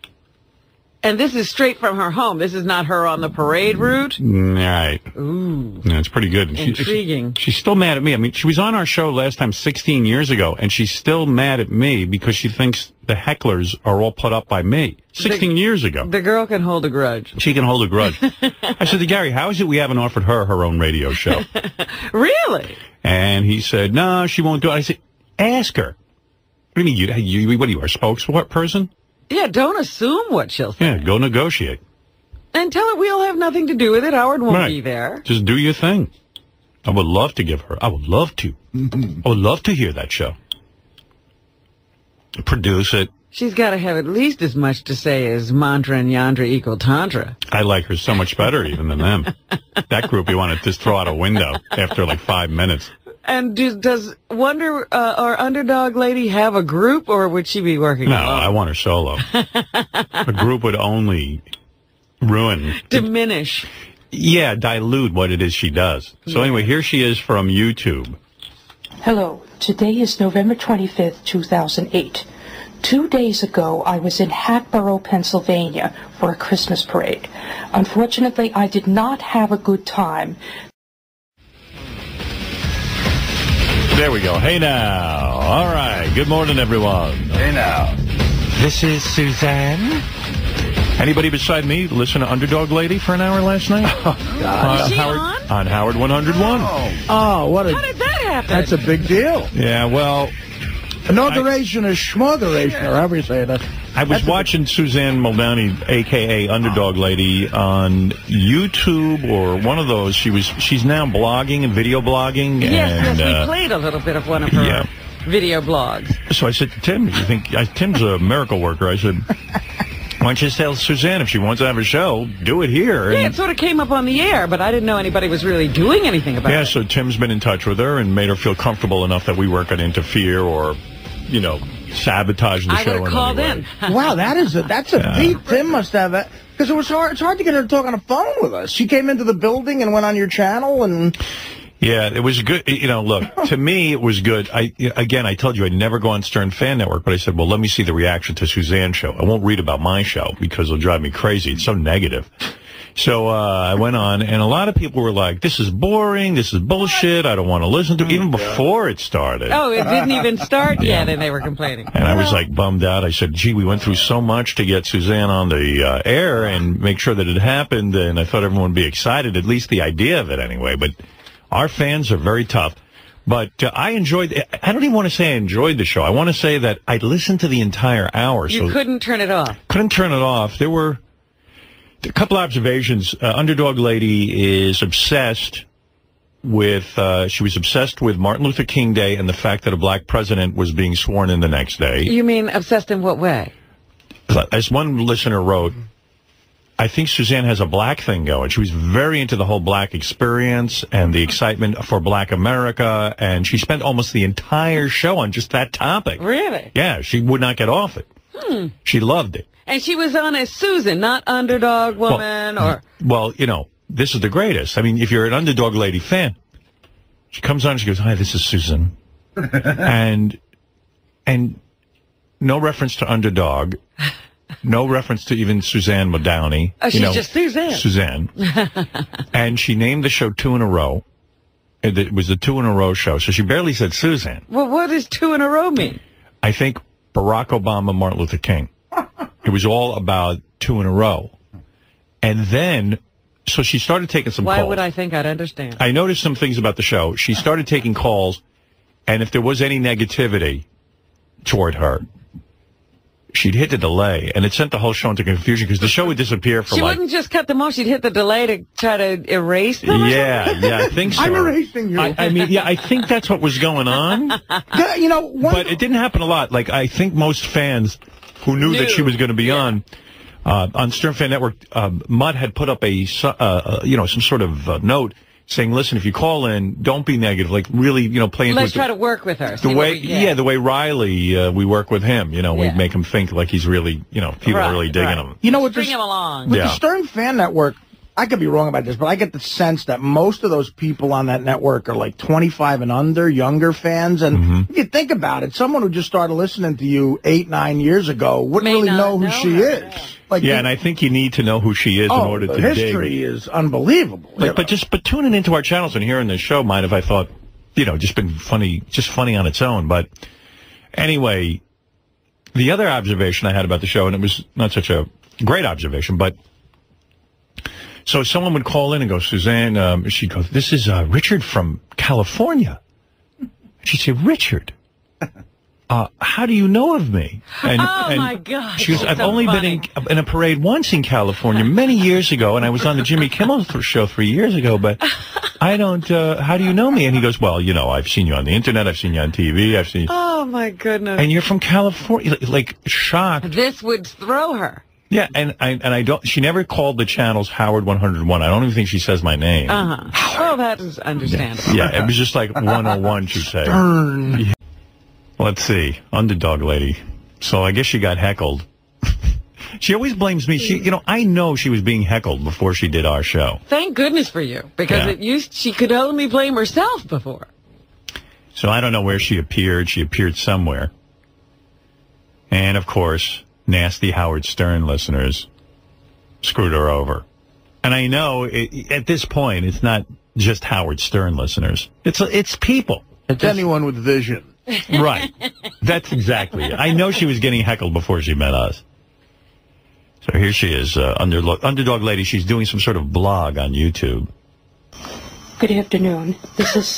And this is straight from her home. This is not her on the parade route? Right. Ooh. Yeah, it's pretty good. Intriguing. She's still mad at me. I mean, she was on our show last time 16 years ago, and she's still mad at me because she thinks the hecklers are all put up by me. 16 years ago. The girl can hold a grudge. She can hold a grudge. I said to Gary, how is it we haven't offered her own radio show? Really? And he said, no, she won't do it. I said, ask her. What do you mean, what are you, our spokesperson? Yeah, don't assume what she'll say. Yeah, go negotiate. And tell her we'll have nothing to do with it. Howard won't be there. Just do your thing. I would love to give her. I would love to. I would love to hear that show. Produce it. She's got to have at least as much to say as mantra and yandra equal tantra. I like her so much better even than them. That group you want to just throw out a window after like 5 minutes. And does Wonder or Underdog Lady have a group, or would she be working alone? No, I want her solo. A group would only ruin. Diminish. Yeah, dilute what it is she does. So anyway, here she is from YouTube. Hello. Today is November 25th, 2008. 2 days ago, I was in Hatboro, Pennsylvania for a Christmas parade. Unfortunately, I did not have a good time. There we go. Hey now. All right. Good morning, everyone. Hey now. This is Suzanne. Anybody beside me listen to Underdog Lady for an hour last night? Oh, God. Is she Howard, on Howard 101. Oh, what How did that happen? That's a big deal. Yeah, well... Inauguration is schmuggeration, or however you say that. I was watching Suzanne Muldowney, a.k.a. Underdog Lady, on YouTube or one of those. She's now blogging and video blogging. Yes, we played a little bit of one of her video blogs. So I said to Tim, Tim's a miracle worker. I said, Why don't you tell Suzanne if she wants to have a show, do it here. Yeah, it sort of came up on the air, but I didn't know anybody was really doing anything about it. Yeah, so Tim's been in touch with her and made her feel comfortable enough that we weren't going to interfere or, you know, sabotage the show. I would have called in. Wow, that's a deep. Tim must have that. Because it was hard. It's hard to get her to talk on the phone with us. She came into the building and went on your channel and... Yeah, it was good. You know, look, to me, it was good. I told you I'd never go on Stern Fan Network, but I said, well, let me see the reaction to Suzanne's show. I won't read about my show because it'll drive me crazy. It's so negative. So I went on, and a lot of people were like, this is boring, this is bullshit, I don't want to listen to it, even before it started. Oh, it didn't even start yet, and they were complaining. And I was like bummed out. I said, gee, we went through so much to get Suzanne on the air and make sure that it happened, and I thought everyone would be excited, at least the idea of it anyway. But our fans are very tough. But I enjoyed it. I don't even want to say I enjoyed the show. I want to say that I listened to the entire hour. You couldn't turn it off. Couldn't turn it off. There were a couple observations. Underdog Lady is obsessed with, she was obsessed with Martin Luther King Day and the fact that a black president was being sworn in the next day. You mean obsessed in what way? As one listener wrote, I think Suzanne has a black thing going. She was very into the whole black experience and the excitement for black America, and she spent almost the entire show on just that topic. Really? Yeah, she would not get off it. She loved it. And she was on as Susan, not Underdog Woman or... Well, you know, this is the greatest. I mean, if you're an Underdog Lady fan, she comes on and she goes, hi, this is Susan. and no reference to Underdog. No reference to even Suzanne Muldowney. Oh, she's just Suzanne. Suzanne. And she named the show 2 in a row. It was the 2 in a row show, so she barely said Suzanne. Well, what does 2 in a row mean? I think Barack Obama, Martin Luther King. It was all about 2 in a row. And then, so she started taking some calls. Why would I think I'd understand? I noticed some things about the show. She started taking calls, and if there was any negativity toward her, she'd hit the delay, and it sent the whole show into confusion because the show would disappear for she wouldn't just cut them off. She'd hit the delay to try to erase them. Yeah, I think so. I'm erasing you. I mean, yeah, I think that's what was going on. You know, but it didn't happen a lot. Like, I think most fans who knew that she was going to be on Stern Fan Network, Mutt had put up a some sort of note saying, listen, if you call in, don't be negative. Like, really, play into Let's try to work with her. The way Riley, we work with him. We make him think like he's really, people are really digging him. You know what? Bring him along. With the Stern Fan Network, I could be wrong about this, but I get the sense that most of those people on that network are like 25 and under, younger fans. And if you think about it, someone who just started listening to you 8, 9 years ago wouldn't really know who she is. Like, and I think you need to know who she is in order to dig. The history is unbelievable. But tuning into our channels and hearing this show might have, I thought, just been funny on its own. But anyway, the other observation I had about the show, and it was not such a great observation, but so someone would call in and go, Suzanne, she'd go, this is Richard from California. She'd say, Richard, how do you know of me? And my God. She goes, I've only been in a parade once in California many years ago, and I was on the Jimmy Kimmel show 3 years ago, but I don't, how do you know me? And he goes, well, I've seen you on the internet, I've seen you on TV, I've seen... Oh, my goodness. And you're from California, like, shocked. This would throw her. Yeah, and I don't. She never called the channels Howard 101. I don't even think she says my name. Well, that is understandable. Yeah, it was just like 101. She'd say. Yeah. Let's see, Underdog Lady. So I guess she got heckled. She always blames me. I know she was being heckled before she did our show. Thank goodness for you, because she could only blame herself before. So I don't know where she appeared. She appeared somewhere, and of course, nasty Howard Stern listeners screwed her over. And I know at this point it's not just Howard Stern listeners. It's people. It's anyone with vision. Right. That's exactly it. I know she was getting heckled before she met us. So here she is, Underdog Lady. She's doing some sort of blog on YouTube. Good afternoon. This is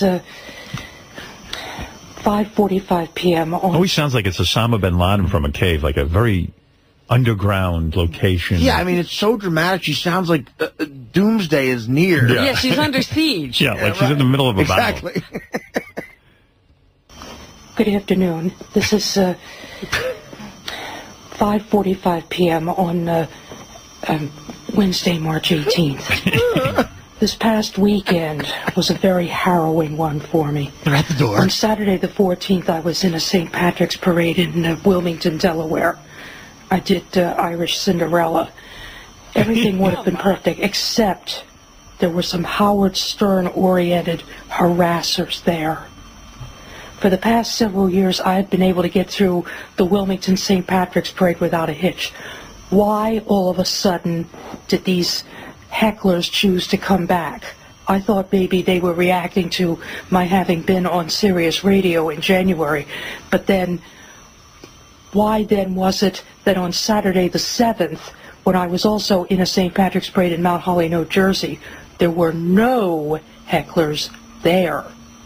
5:45 p.m. Always sounds like it's Osama bin Laden from a cave, like a very underground location. Yeah, I mean, it's so dramatic. She sounds like doomsday is near. Yeah, she's under siege. Yeah, like she's in the middle of a battle. Exactly. Good afternoon. This is 5:45 p.m. on Wednesday, March 18th. This past weekend was a very harrowing one for me. They're at the door. On Saturday the 14th, I was in a St. Patrick's parade in Wilmington, Delaware. I did Irish Cinderella. Everything would have been perfect, except there were some Howard Stern-oriented harassers there. For the past several years, I had been able to get through the Wilmington St. Patrick's Parade without a hitch. Why, all of a sudden, did these hecklers choose to come back? I thought maybe they were reacting to my having been on Sirius Radio in January. But then, why then was it that on Saturday the 7th, when I was also in a St. Patrick's Parade in Mount Holly, New Jersey, there were no hecklers there?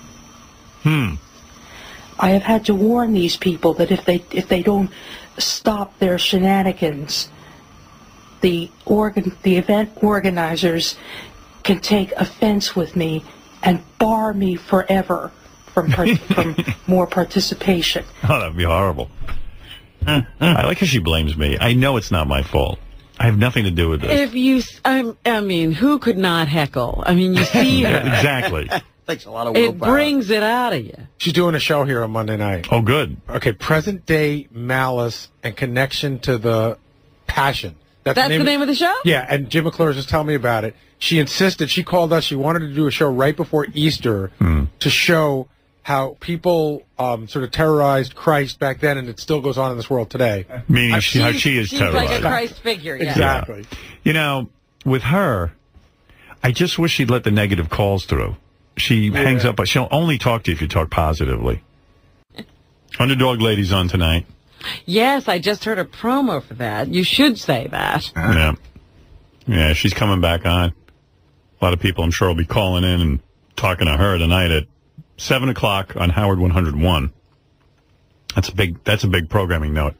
I have had to warn these people that if they don't stop their shenanigans, the event organizers can take offense with me and bar me forever from more participation. Oh, that'd be horrible. I like how she blames me. I know it's not my fault. I have nothing to do with this. If you, I mean, who could not heckle? I mean, you see her. Exactly. Takes a lot of willpower. It brings it out of you. She's doing a show here on Monday night. Oh, good. Okay, present day malice and connection to the passion. That's the name of the show? Yeah, and Jim McClure was just telling me about it. She insisted, she called us, she wanted to do a show right before Easter to show how people sort of terrorized Christ back then, and it still goes on in this world today. Meaning how she is she's terrorized. like a Christ figure, yeah. Exactly. You know, with her, I just wish she'd let the negative calls through. She hangs up, but she'll only talk to you if you talk positively. Underdog Lady's on tonight. Yes, I just heard a promo for that. You should say that. Yeah. Yeah, she's coming back on. A lot of people, I'm sure, will be calling in and talking to her tonight at 7 o'clock on Howard 101. That's a big programming note.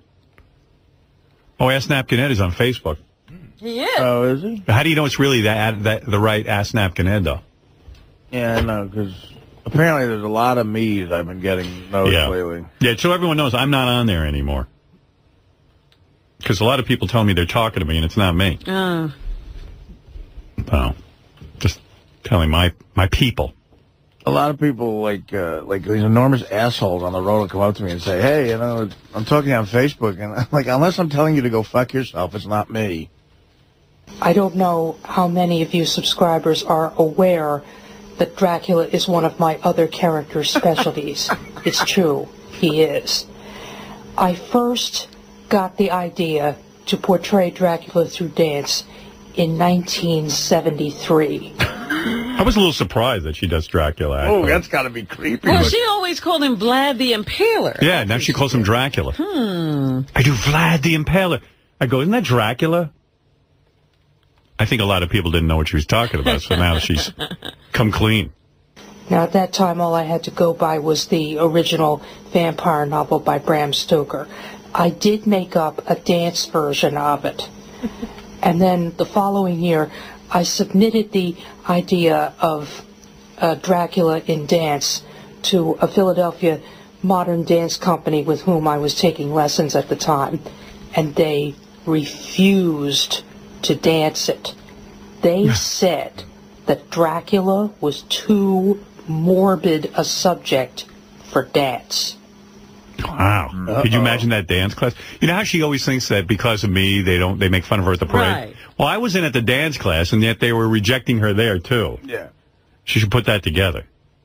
Oh, Ask Napkin Ed is on Facebook. He is. Oh, is he? How do you know it's really the right Ask Napkin Ed, though? Yeah, I know, because apparently there's a lot of me's I've been getting noticed lately. Yeah, so everyone knows I'm not on there anymore. Because a lot of people tell me they're talking to me, and it's not me. Oh. Well, just telling my people. A lot of people, like these enormous assholes on the road will come up to me and say, hey, you know, I'm talking on Facebook, and I'm like, unless I'm telling you to go fuck yourself, it's not me. I don't know how many of you subscribers are aware that Dracula is one of my other character's specialties. It's true, he is. I first got the idea to portray Dracula through dance in 1973. I was a little surprised that she does Dracula. Oh, that's got to be creepy. Well, she always called him Vlad the Impaler. Yeah, now she calls him Dracula. I do Vlad the Impaler. I go, isn't that Dracula? I think a lot of people didn't know what she was talking about, so now she's come clean. Now, at that time, all I had to go by was the original vampire novel by Bram Stoker. I did make up a dance version of it. And then the following year, I submitted the idea of Dracula in dance to a Philadelphia modern dance company with whom I was taking lessons at the time, and they refused to dance it. They said that Dracula was too morbid a subject for dance. Wow. Could you imagine that dance class? You know how she always thinks that because of me, they make fun of her at the parade? Right. Well, I was in at the dance class, and yet they were rejecting her there, too. Yeah. She should put that together.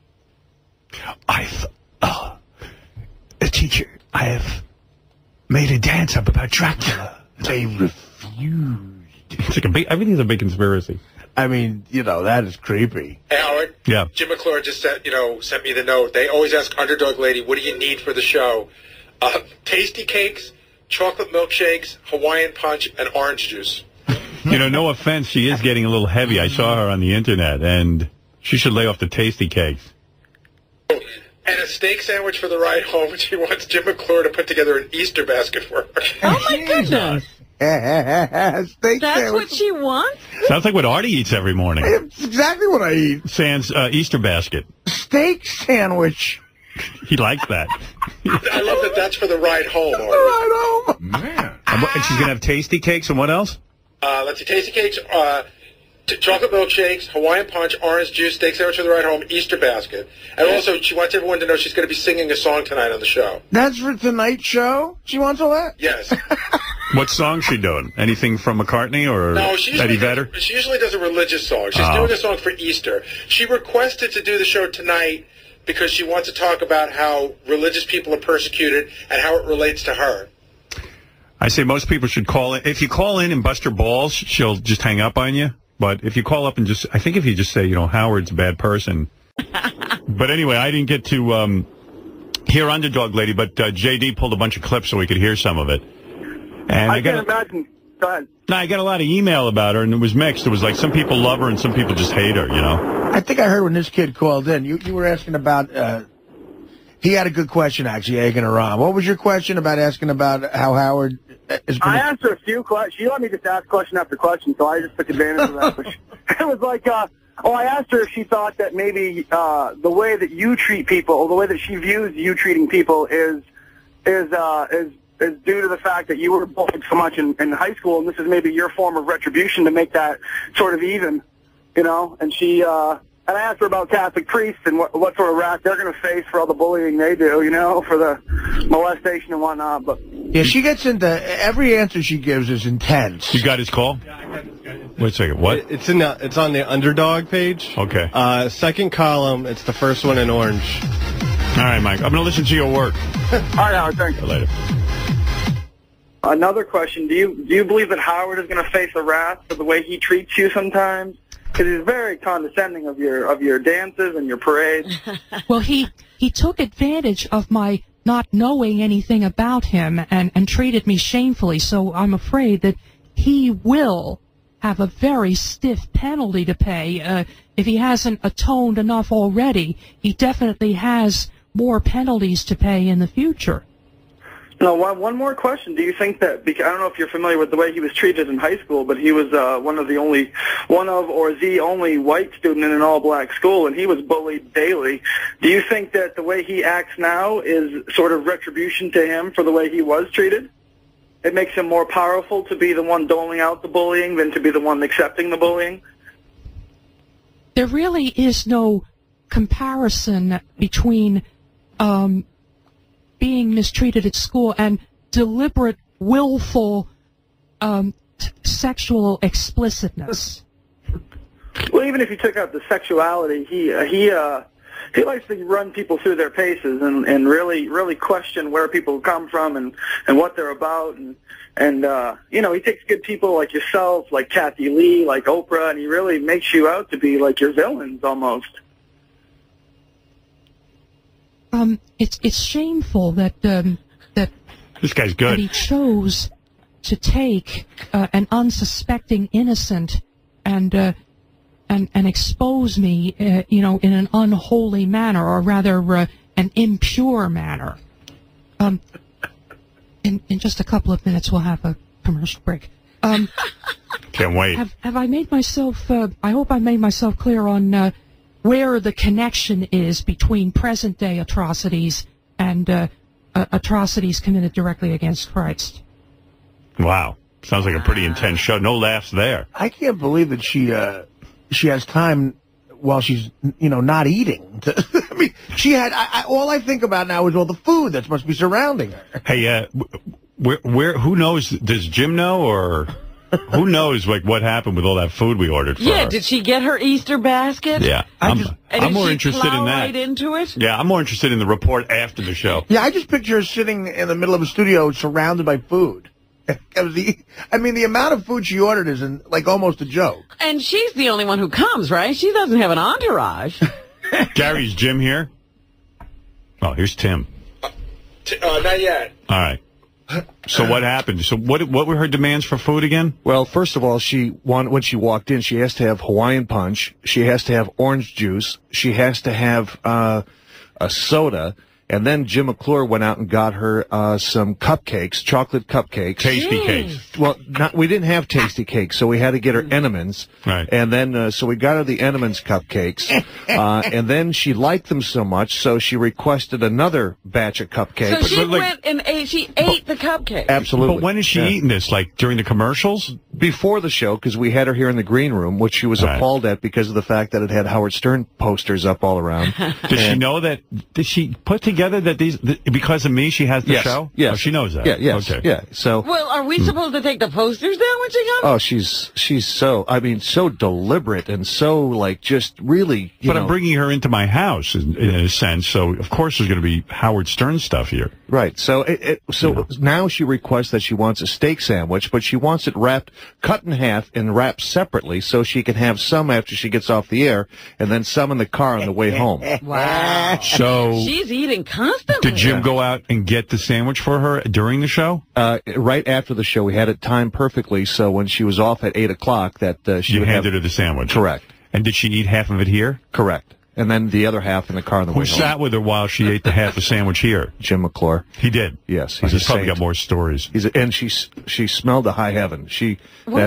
Teacher, I have made a dance up about Dracula. They refused. It's like everything's a big conspiracy. I mean, you know, that is creepy. Hey, Howard. Yeah. Jim McClure just sent me the note. They always ask Underdog Lady, what do you need for the show? Tasty cakes, chocolate milkshakes, Hawaiian punch, and orange juice. You know, no offense, she is getting a little heavy. I saw her on the internet, and she should lay off the tasty cakes. And a steak sandwich for the ride home. She wants Jim McClure to put together an Easter basket for her. Oh, my goodness. Steak That's sandwich. what she wants? Sounds like what Artie eats every morning. It's exactly what I eat. Sans Easter basket. Steak sandwich. He likes that. I love that that's for the ride home. Ride home. Man. And she's going to have tasty cakes and what else? Let's see, tasty cakes, chocolate milkshakes, Hawaiian punch, orange juice, steak sandwich for the ride home, Easter basket. And also, she wants everyone to know she's going to be singing a song tonight on the show. That's for tonight's show? She wants all that? Yes. What song's she doing? Anything from McCartney or No, she Eddie Vedder? She usually does a religious song. She's doing a song for Easter. She requested to do the show tonight because she wants to talk about how religious people are persecuted and how it relates to her. I say most people should call in. If you call in and bust her balls, she'll just hang up on you. But if you call up and I think if you just say, Howard's a bad person. But anyway, I didn't get to hear Underdog Lady, but JD pulled a bunch of clips so we could hear some of it. And I can't imagine. Go ahead. No, I got a lot of email about her, and it was mixed. It was like some people love her and some people just hate her, I think I heard when this kid called in, you were asking about, he had a good question, actually, egging her on. What was your question about asking about how Howard is I asked her a few questions. She let me just ask question after question, so I just took advantage of that. But it was like, I asked her if she thought that maybe the way that you treat people, or the way that she views you treating people is due to the fact that you were bullied so much in high school, and this is maybe your form of retribution to make that sort of even, And she, and I asked her about Catholic priests and what sort of wrath they're going to face for all the bullying they do, for the molestation and whatnot. But yeah, she gets into every answer she gives is intense. You got his call? Wait a second. What? It's on the Underdog page. Okay. Second column. It's the first one in orange. All right, Mike. I'm going to listen to your work. All right, Howard. Thanks. Later. Another question: Do you believe that Howard is going to face a wrath for the way he treats you sometimes? Because he's very condescending of your dances and your parades. Well, he took advantage of my not knowing anything about him and treated me shamefully. So I'm afraid that he will have a very stiff penalty to pay. If he hasn't atoned enough already, he definitely has more penalties to pay in the future. No, one more question. Do you think that, I don't know if you're familiar with the way he was treated in high school, but he was one of the only white student in an all-black school, and he was bullied daily. Do you think that the way he acts now is sort of retribution to him for the way he was treated? It makes him more powerful to be the one doling out the bullying than to be the one accepting the bullying? There really is no comparison between being mistreated at school and deliberate, willful sexual explicitness. Well, even if you took out the sexuality, he likes to run people through their paces and really question where people come from and what they're about, and he takes good people like yourself, like Kathy Lee, like Oprah, and he really makes you out to be like your villains almost. It's shameful that this guy's good. That he chose to take an unsuspecting innocent and expose me, in an unholy manner, or rather, an impure manner. In just a couple of minutes, we'll have a commercial break. Can't wait. Have I made myself? I hope I made myself clear on where the connection is between present-day atrocities and atrocities committed directly against Christ. Wow. Sounds like a pretty intense show. No laughs there. I can't believe that she has time while she's, not eating. I mean, she had, all I think about now is all the food that must be surrounding her. Hey, who knows? Does Jim know, or who knows, what happened with all that food we ordered for her? Yeah, did she get her Easter basket? Yeah. I'm more interested in that. Right into it? Yeah, I'm more interested in the report after the show. Yeah, I just picture her sitting in the middle of a studio surrounded by food. The amount of food she ordered is almost a joke. And she's the only one who comes, right? She doesn't have an entourage. Gary's Jim here? Oh, here's Tim. Not yet. All right. So what happened? So what were her demands for food again? Well, first of all, when she walked in, she has to have Hawaiian punch. She has to have orange juice. She has to have a soda. And then Jim McClure went out and got her some cupcakes, chocolate cupcakes. Tasty cakes. Well, we didn't have tasty cakes, so we had to get her Entenmann's. Right. And then, so we got her the Entenmann's cupcakes. And then she liked them so much, so she requested another batch of cupcakes. So she went and ate, she ate the cupcake. Absolutely. But when is she eating this? Like during the commercials? Before the show, because we had her here in the green room, which she was appalled at because of the fact that it had Howard Stern posters up all around. Does she know that? Did she put together that because of me she has the show? Yes. Oh, she knows that. Yeah. Yes. Okay. Yeah. So. Well, are we supposed to take the posters down when she comes? Oh, she's so deliberate and so like just really. But I'm bringing her into my house in a sense, so of course there's going to be Howard Stern stuff here. Right. So now she requests that she wants a steak sandwich, but she wants it cut in half and wrapped separately so she can have some after she gets off the air and then some in the car on the way home. Wow. So she's eating constantly. Did Jim go out and get the sandwich for her during the show? Right after the show. We had it timed perfectly, so when she was off at 8 o'clock, that she would handed her the sandwich. Correct. And did she eat half of it here? Correct. And then the other half in the car on the way home. Who sat with her while she ate the half a sandwich here? Jim McClure. He did? Yes. He's probably got more stories. And she smelled to high heaven. She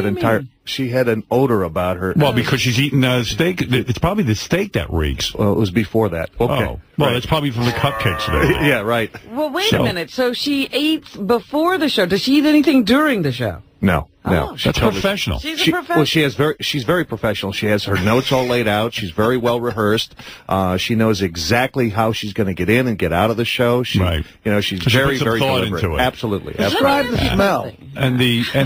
had an odor about her. Well, because she's eating steak. It's probably the steak that reeks. Well, it was before that. Okay. Oh. Well, it's probably from the cupcakes there. Yeah, right. Well, wait a minute. So she eats before the show. Does she eat anything during the show? No. That's professional. She's a professional. Well, she's very professional. She has her notes all laid out. She's very well rehearsed. She knows exactly how she's going to get in and get out of the show. She's so very, she very put some thought deliberate. into it. Absolutely. Describe the smell. And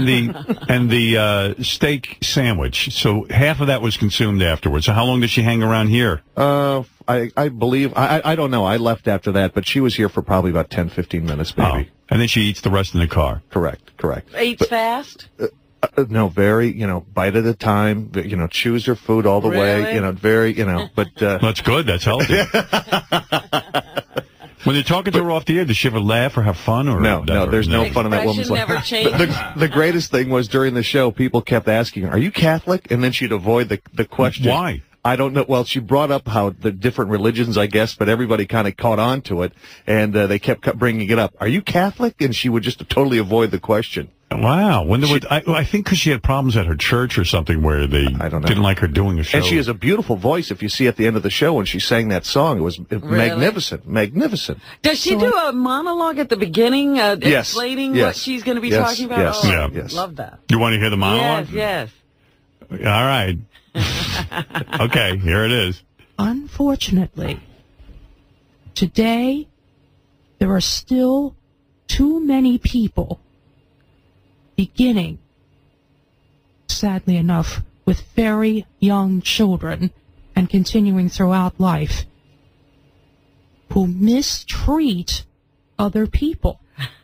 the steak sandwich. So half of that was consumed afterwards. So how long did she hang around here? I believe, I don't know. I left after that, but she was here for probably about 10, 15 minutes, maybe. Oh. And then she eats the rest in the car. Correct. Eats fast? No, very, bite at a time, chews her food all the way, very, but... That's good. That's healthy. When they're talking to her off the air, does she ever laugh or have fun? Or No, there's no fun in that woman's life. Never changed. The greatest thing was during the show, people kept asking her, "Are you Catholic?" And then she'd avoid the question. Why? I don't know. Well, she brought up how the different religions, I guess, but everybody kind of caught on to it, and they kept bringing it up. Are you Catholic? And she would just totally avoid the question. Wow. I think because she had problems at her church or something where they didn't like her doing a show. And she has a beautiful voice. If you see at the end of the show when she sang that song, it was magnificent. Does she do a monologue at the beginning explaining what she's going to be talking about? Yes. Love that. You want to hear the monologue? Yes. All right. Okay, here it is. Unfortunately, today there are still too many people beginning, sadly enough, with very young children and continuing throughout life, who mistreat other people.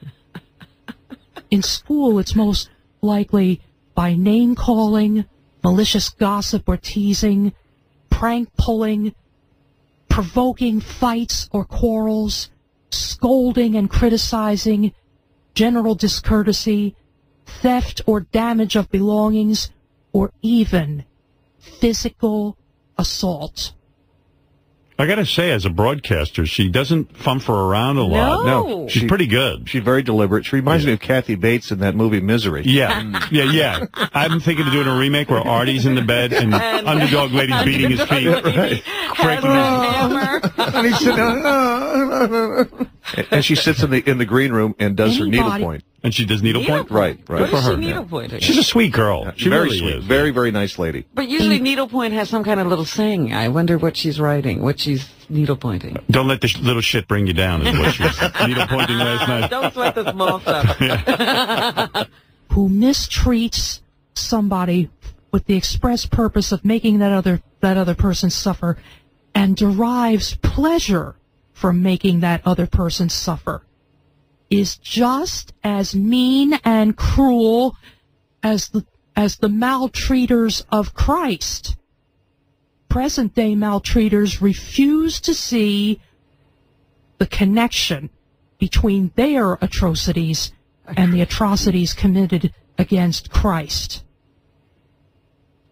In school, it's most likely by name-calling, malicious gossip or teasing, prank pulling, provoking fights or quarrels, scolding and criticizing, general discourtesy, theft or damage of belongings, or even physical assault. I got to say, as a broadcaster, she doesn't fumfer around a lot. No. She's pretty good. She's very deliberate. She reminds me of Kathy Bates in that movie Misery. Yeah. I'm thinking of doing a remake where Artie's in the bed and Underdog Lady's beating his feet. Breaking his hammer. And he's sitting and she sits in the green room and does her needlepoint. And she does needlepoint? Right. What For is her. she needlepointing? She's a sweet girl. She very really sweet. is. Very, very nice lady. But usually needlepoint has some kind of little saying. I wonder what she's writing, what she's needlepointing. Don't let the little shit bring you down, is what she was needlepointing last night. Don't sweat the small stuff. Who mistreats somebody with the express purpose of making that other person suffer and derives pleasure from making that other person suffer is just as mean and cruel as the maltreaters of Christ. Present-day maltreaters refuse to see the connection between their atrocities and the atrocities committed against Christ.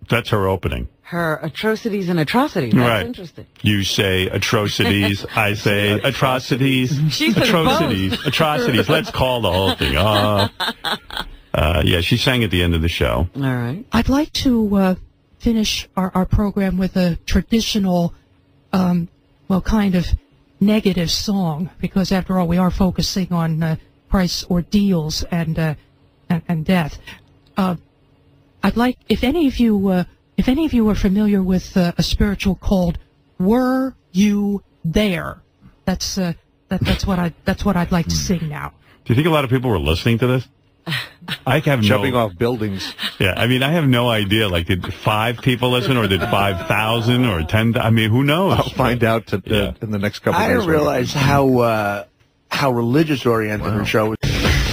That's her opening. Her atrocities and atrocities. That's Right. interesting. You say atrocities, I say atrocities. She says atrocities, both. atrocities. Let's call the whole thing. Yeah, she sang at the end of the show. All right. I'd like to finish our program with a traditional, kind of negative song, because after all, we are focusing on price ordeals and death. I'd like, if any of you are familiar with a spiritual called "Were You There?" That's what I'd like to sing now. Do you think a lot of people were listening to this? I have Jumping off buildings. Yeah, I mean, I have no idea. Like, did 5 people listen, or did 5,000, or 10? I mean, who knows? I'll find out in the next couple of I days. didn't realize how religious oriented her show was.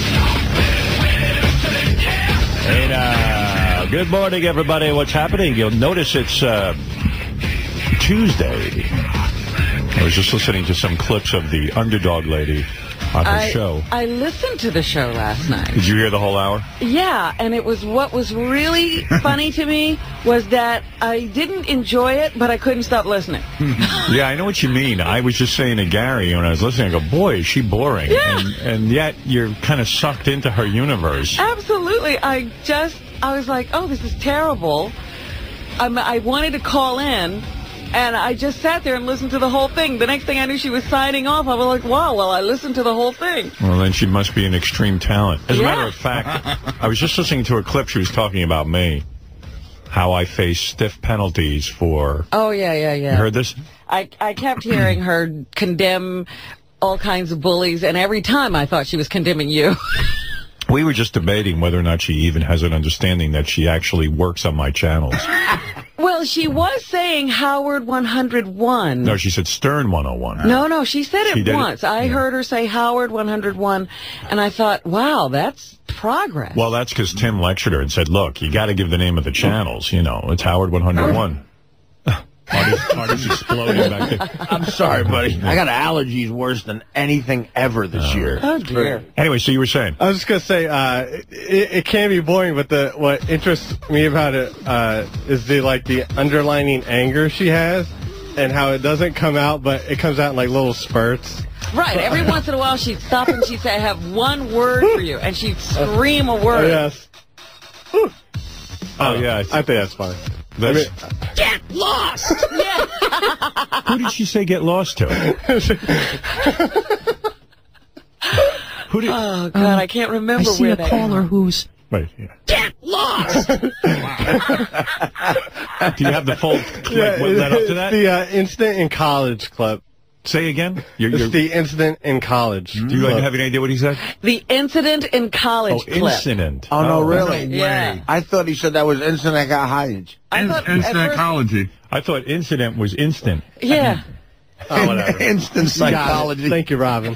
Hey now, good morning, everybody. What's happening? You'll notice it's Tuesday. I was just listening to some clips of the Underdog lady on her show. I listened to the show last night. Did you hear the whole hour? Yeah, and what was really funny to me was that I didn't enjoy it, but I couldn't stop listening. Yeah, I know what you mean. I was just saying to Gary when I was listening, I go, boy, is she boring. Yeah. And yet you're kind of sucked into her universe. Absolutely. I was like, oh, this is terrible. I wanted to call in. And I just sat there and listened to the whole thing. The next thing I knew, she was signing off. I was like, wow, well, I listened to the whole thing. Well, then she must be an extreme talent. As a matter of fact, I was just listening to a clip. She was talking about me, how I face stiff penalties for... Oh, yeah. You heard this? I kept hearing her condemn all kinds of bullies, and every time I thought she was condemning you. We were just debating whether or not she even has an understanding that she actually works on my channels. Well, she was saying Howard 101. No, she said Stern 101. No, she said it once. I Yeah. heard her say Howard 101, and I thought, wow, that's progress. Well, that's because Tim lectured her and said, look, you got to give the name of the channels. You know, it's Howard 101. Artie's exploding back there. I'm sorry, buddy. I got allergies worse than anything ever this year. Oh, dear. Anyway, so you were saying? I was just going to say, it can be boring, but what interests me about it is the underlining anger she has and how it doesn't come out, but it comes out in like little spurts. Right. Every once in a while, she'd stop and she'd say, I have one word for you. And she'd scream a word. Yes. Oh, yeah. I think that's funny. Get lost! Yeah. Who did she say get lost to? Oh, God, I can't remember I see where a they caller are. who's... Wait, yeah. Get lost! Do you have the full clip? What led up to that? The incident in college clip. Say again? It's the incident in college. Do you have any idea what he said? The incident in college clip. Incident. Oh, no, really? Yeah. I thought he said that was instant I got hired. Instant ecology. I thought incident was instant. Yeah. Oh, whatever. Instant psychology. Thank you, Robin.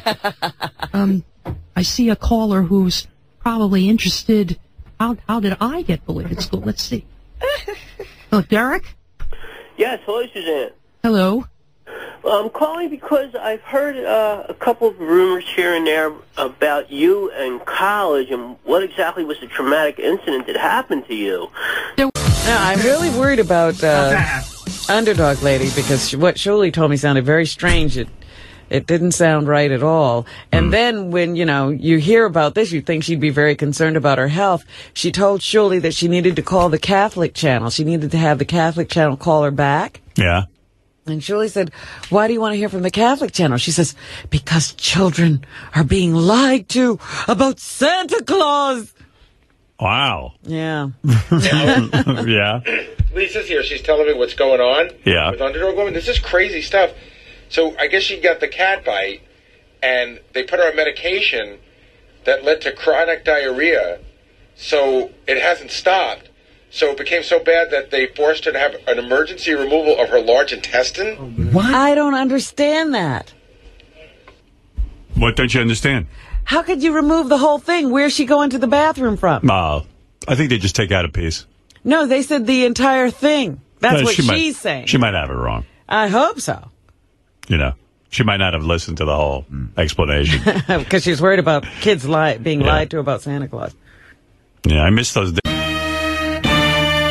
I see a caller who's probably interested. How did I get bullied at school? Let's see. Oh, Derek? Yes, hello, Suzanne. Hello. I'm calling because I've heard a couple of rumors here and there about you in college, and what exactly was the traumatic incident that happened to you? Now, I'm really worried about Underdog Lady, because what Shuli told me sounded very strange. It didn't sound right at all. And then when, you hear about this, you think she'd be very concerned about her health. She told Shuli that she needed to call the Catholic channel. She needed to have the Catholic channel call her back. Yeah. And Shuli said, why do you want to hear from the Catholic channel? She says, because children are being lied to about Santa Claus. Wow. Yeah. Yeah. Lisa's here. She's telling me what's going on with Underdog Woman. This is crazy stuff. So I guess she got the cat bite, and they put her on medication that led to chronic diarrhea. So it hasn't stopped. So it became so bad that they forced her to have an emergency removal of her large intestine. What? I don't understand that. What don't you understand? How could you remove the whole thing? Where's she going to the bathroom from? I think they just take out a piece. No, they said the entire thing. That's what she's saying. She might have it wrong. I hope so. She might not have listened to the whole explanation. Because she's worried about kids being lied to about Santa Claus. Yeah, I miss those days.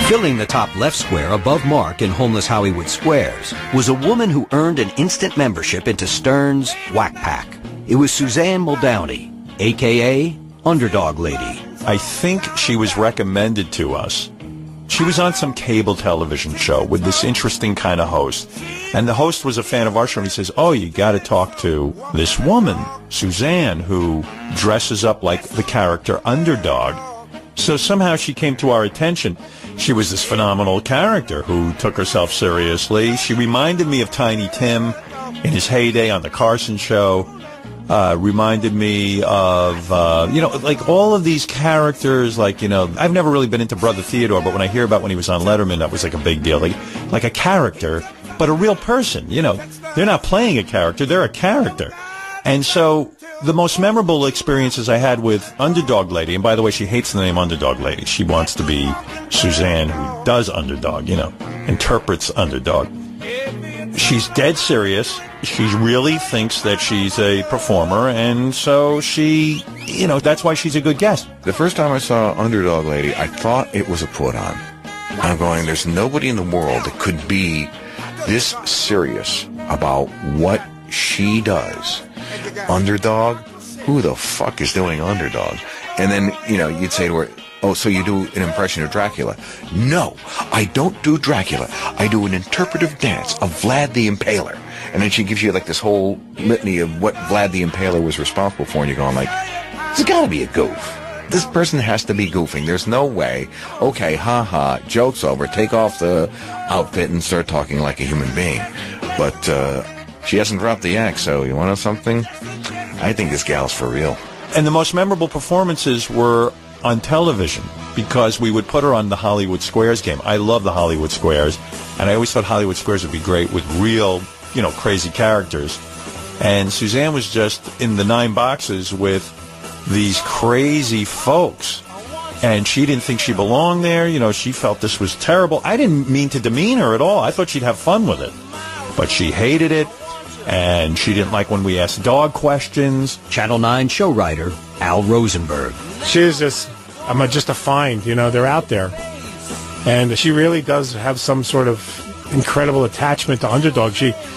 Filling the top left square above Mark in homeless Hollywood Squares was a woman who earned an instant membership into Stern's Whack Pack. It was Suzanne Muldowney, a.k.a. Underdog Lady. I think she was recommended to us. She was on some cable television show with this interesting kind of host. And the host was a fan of our show, and he says, oh, you got to talk to this woman, Suzanne, who dresses up like the character Underdog. So somehow she came to our attention. She was this phenomenal character who took herself seriously. She reminded me of Tiny Tim in his heyday on the Carson Show. Reminded me of, like all of these characters, like, I've never really been into Brother Theodore, but when I hear about when he was on Letterman, that was like a big deal. Like a character, but a real person, They're not playing a character, they're a character. And so the most memorable experiences I had with Underdog Lady, and by the way, she hates the name Underdog Lady. She wants to be Suzanne, who does Underdog, interprets Underdog. She's dead serious. She really thinks that she's a performer, and so she, that's why she's a good guest. The first time I saw Underdog Lady, I thought it was a put-on. I'm going, there's nobody in the world that could be this serious about what she does. Underdog? Who the fuck is doing Underdog? And then, you'd say to her, oh, so you do an impression of Dracula? No, I don't do Dracula. I do an interpretive dance of Vlad the Impaler. And then she gives you like this whole litany of what Vlad the Impaler was responsible for, and you're going like, there's got to be a goof. This person has to be goofing. There's no way. Okay, ha-ha, joke's over. Take off the outfit and start talking like a human being. But she hasn't dropped the act, so you want to know something? I think this gal's for real. And the most memorable performances were on television, because we would put her on the Hollywood Squares game. I love the Hollywood Squares, and I always thought Hollywood Squares would be great with real, crazy characters. And Suzanne was just in the 9 boxes with these crazy folks, and she didn't think she belonged there. She felt this was terrible. I didn't mean to demean her at all. I thought she'd have fun with it, but she hated it, and she didn't like when we asked dog questions. Channel 9 show writer Al Rosenberg. She is just a find, they're out there. And she really does have some sort of incredible attachment to Underdog.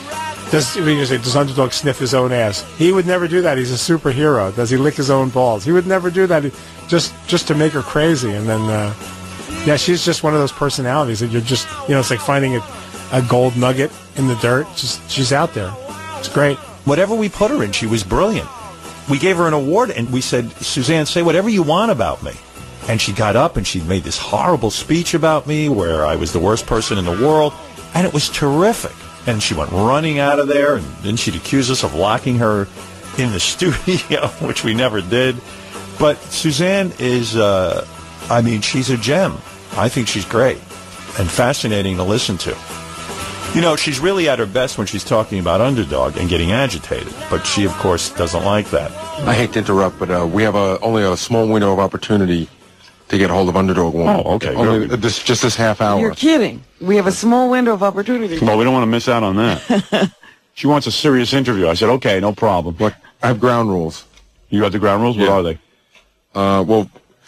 Does Underdog sniff his own ass? He would never do that. He's a superhero. Does he lick his own balls? He would never do that just to make her crazy. And then, she's just one of those personalities that you're just, it's like finding a gold nugget in the dirt. She's out there. It's great. Whatever we put her in, she was brilliant. We gave her an award, and we said, Suzanne, say whatever you want about me. And she got up, and she made this horrible speech about me where I was the worst person in the world, and it was terrific. And she went running out of there, and then she'd accuse us of locking her in the studio, which we never did. But Suzanne is, she's a gem. I think she's great and fascinating to listen to. She's really at her best when she's talking about Underdog and getting agitated, but she, of course, doesn't like that. I hate to interrupt, but we have only a small window of opportunity to get a hold of Underdog Woman. Oh, okay. Only just this half hour. You're kidding. We have a small window of opportunity. Well, we don't want to miss out on that. She wants a serious interview. I said, okay, no problem. Look, I have ground rules. You got the ground rules? Yeah. What are they? Well,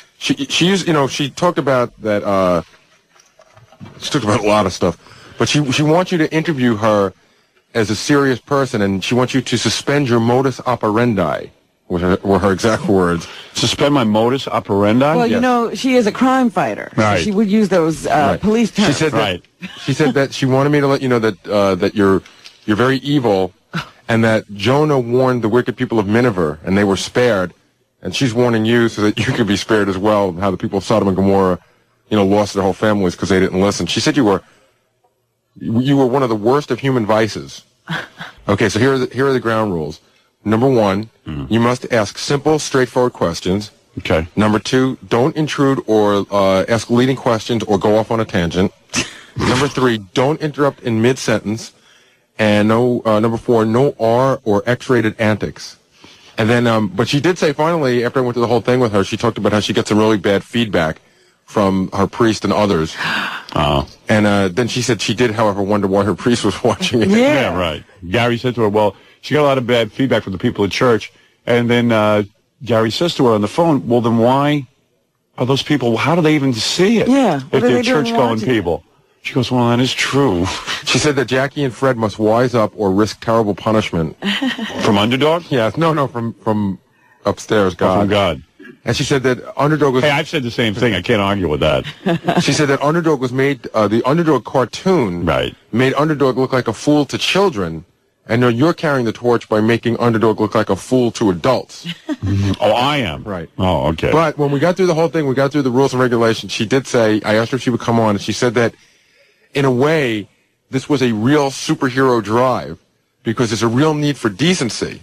she talked about that, she talked about a lot of stuff. But she wants you to interview her as a serious person, and she wants you to suspend your modus operandi, were her exact words. Suspend my modus operandi? Well, Yes. she is a crime fighter. Right. So she would use those police terms. She said that she wanted me to let you know that you're very evil, and that Jonah warned the wicked people of Nineveh, and they were spared, and she's warning you so that you can be spared as well. How the people of Sodom and Gomorrah, lost their whole families because they didn't listen. She said you were one of the worst of human vices. Okay, so here are the ground rules. Number 1, you must ask simple, straightforward questions. Okay. Number 2, don't intrude or ask leading questions or go off on a tangent. Number 3, don't interrupt in mid-sentence. And number 4, no R or X-rated antics. And then, but she did say finally, after I went through the whole thing with her, she talked about how she gets some really bad feedback from her priest and others. Oh. And then she said she did, however, wonder why her priest was watching it. Yeah, right. Gary said to her, well, she got a lot of bad feedback from the people at church. And then Gary says to her on the phone, well, then why are those people, how do they even see it? Yeah. If they're church-going people. She goes, well, that is true. She said that Jackie and Fred must wise up or risk terrible punishment. From Underdog? Yeah, no, from upstairs, God. Oh, from God. And she said that Underdog was... Hey, I've said the same thing. I can't argue with that. She said that Underdog was made... the Underdog cartoon made Underdog look like a fool to children. And now you're carrying the torch by making Underdog look like a fool to adults. Oh, I am? Right. Oh, okay. But when we got through the whole thing, we got through the rules and regulations, she did say... I asked her if she would come on, and she said that, in a way, this was a real superhero drive because there's a real need for decency.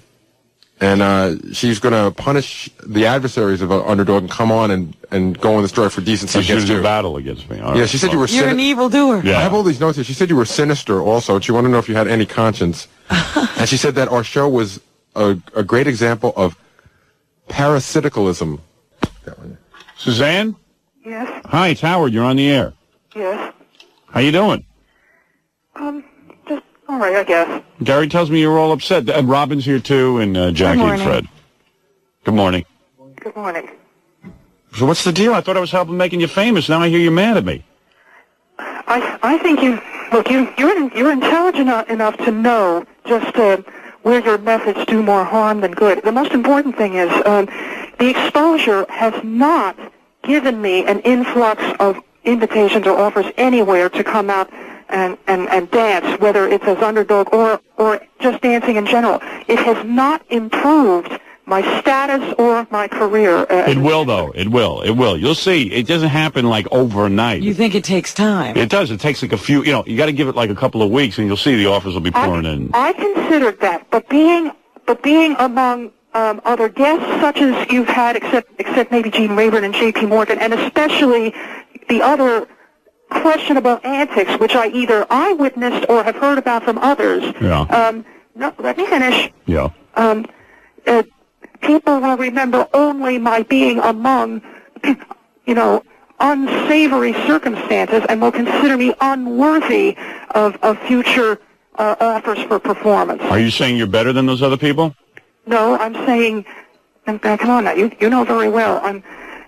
And she's going to punish the adversaries of Underdog and come on and go on this drive for decency so against she's you. in battle against me. Yeah, she said you were... You're an evildoer. Yeah. I have all these notes here. She said you were sinister also, and she wanted to know if you had any conscience. And she said that our show was a great example of parasiticalism. Suzanne? Yes. Hi, it's Howard. You're on the air. Yes. How you doing? Just all right, I guess. Gary tells me you're all upset. And Robin's here, too, and Jackie and Fred. Good morning. Good morning. So what's the deal? I thought I was helping making you famous. Now I hear you're mad at me. I think you're intelligent enough to know just where your methods do more harm than good. The most important thing is the exposure has not given me an influx of invitations or offers anywhere to come out and dance, whether it's as Underdog or just dancing in general. It has not improved my status or my career. It will, though. It will. It will. You'll see. It doesn't happen, like, overnight. You think it takes time? It does. It takes, like, a few, you got to give it, like, a couple of weeks, and you'll see the offers will be pouring in. I considered that, but being among other guests, such as you've had, except maybe Gene Rayburn and J.P. Morgan, and especially the other questionable antics, which I either witnessed or have heard about from others. Yeah. No, let me finish. Yeah. People will remember only my being among, unsavory circumstances and will consider me unworthy of future offers for performance. Are you saying you're better than those other people? No, I'm saying, come on now, you know very well.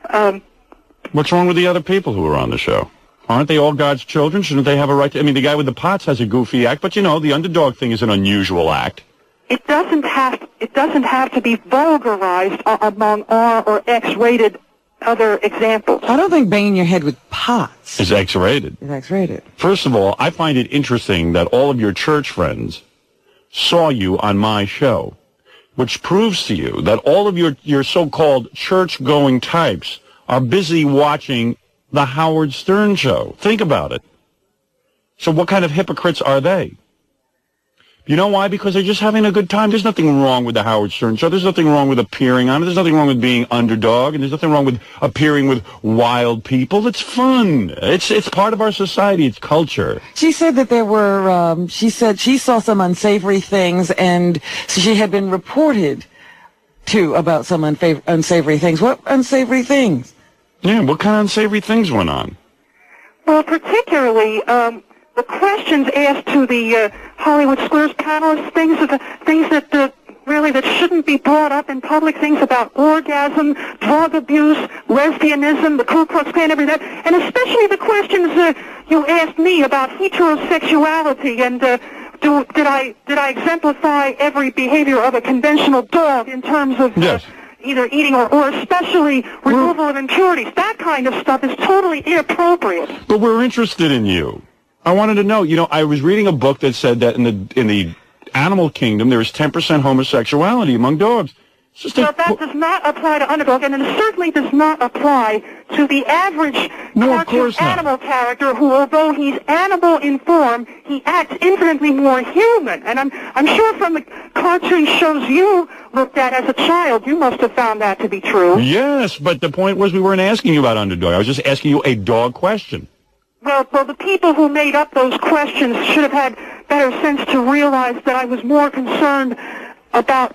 What's wrong with the other people who are on the show? Aren't they all God's children? Shouldn't they have a right to... I mean, the guy with the pots has a goofy act, but the Underdog thing is an unusual act. It doesn't have to be vulgarized among R or X-rated other examples. I don't think banging your head with pots is X-rated. It's X-rated. First of all, I find it interesting that all of your church friends saw you on my show, which proves to you that all of your so-called church-going types are busy watching the Howard Stern show. Think about it. So what kind of hypocrites are they? You know why? Because they're just having a good time. There's nothing wrong with the Howard Stern show. There's nothing wrong with appearing on it. There's nothing wrong with being Underdog, and there's nothing wrong with appearing with wild people. It's fun. It's part of our society. It's culture. She said that there were, she said she saw some unsavory things, and she had been reported to about some unsavory things. What unsavory things? Yeah, what kind of unsavory things went on? Well, particularly, the questions asked to the Hollywood Squares panelists, things that really shouldn't be brought up in public, things about orgasm, drug abuse, lesbianism, the Ku Klux Klan, everything, and especially the questions you asked me about heterosexuality and did I exemplify every behavior of a conventional dog in terms of either eating or especially removal of impurities. That kind of stuff is totally inappropriate. But we're interested in you. I wanted to know, I was reading a book that said that in the animal kingdom there is 10% homosexuality among dogs. Well, that does not apply to Underdog, and it certainly does not apply to the average cartoon animal character who, although he's animal in form, he acts infinitely more human. And I'm sure from the cartoon shows you looked at as a child, you must have found that to be true. Yes, but the point was we weren't asking you about Underdog. I was just asking you a dog question. Well, the people who made up those questions should have had better sense to realize that I was more concerned about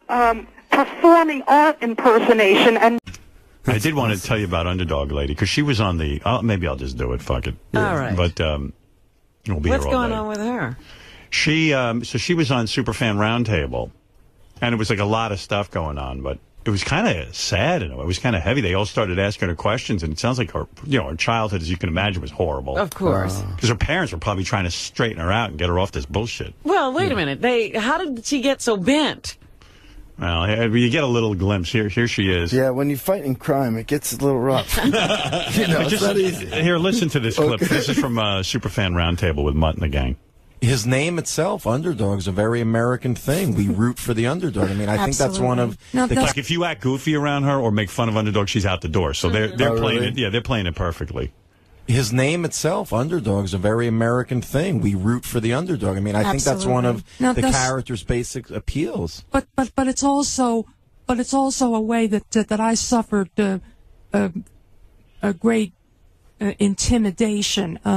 performing art impersonation. And I did want to tell you about Underdog Lady, because she was on the... maybe I'll just do it, fuck it. All right. But we'll be What's here all going day. on with her? She, so she was on Superfan Roundtable, and it was like a lot of stuff going on, but it was kind of sad and it was kind of heavy. They all started asking her questions, and it sounds like her childhood, as you can imagine, was horrible. Of course. Because her parents were probably trying to straighten her out and get her off this bullshit. Well, wait a minute. How did she get so bent? Well, you get a little glimpse. Here she is. Yeah, when you're fighting crime, it gets a little rough. It's not easy. Here, listen to this clip. This is from Superfan Roundtable with Mutt and the gang. His name itself, Underdog, is a very American thing. We root for the underdog. I mean, I think that's one of like if you act goofy around her or make fun of Underdog, she's out the door. So they're playing it. Yeah, they're playing it perfectly. His name itself, Underdog, is a very American thing. We root for the underdog. I mean, I think that's one of the character's basic appeals. But it's also a way that I suffered a great intimidation.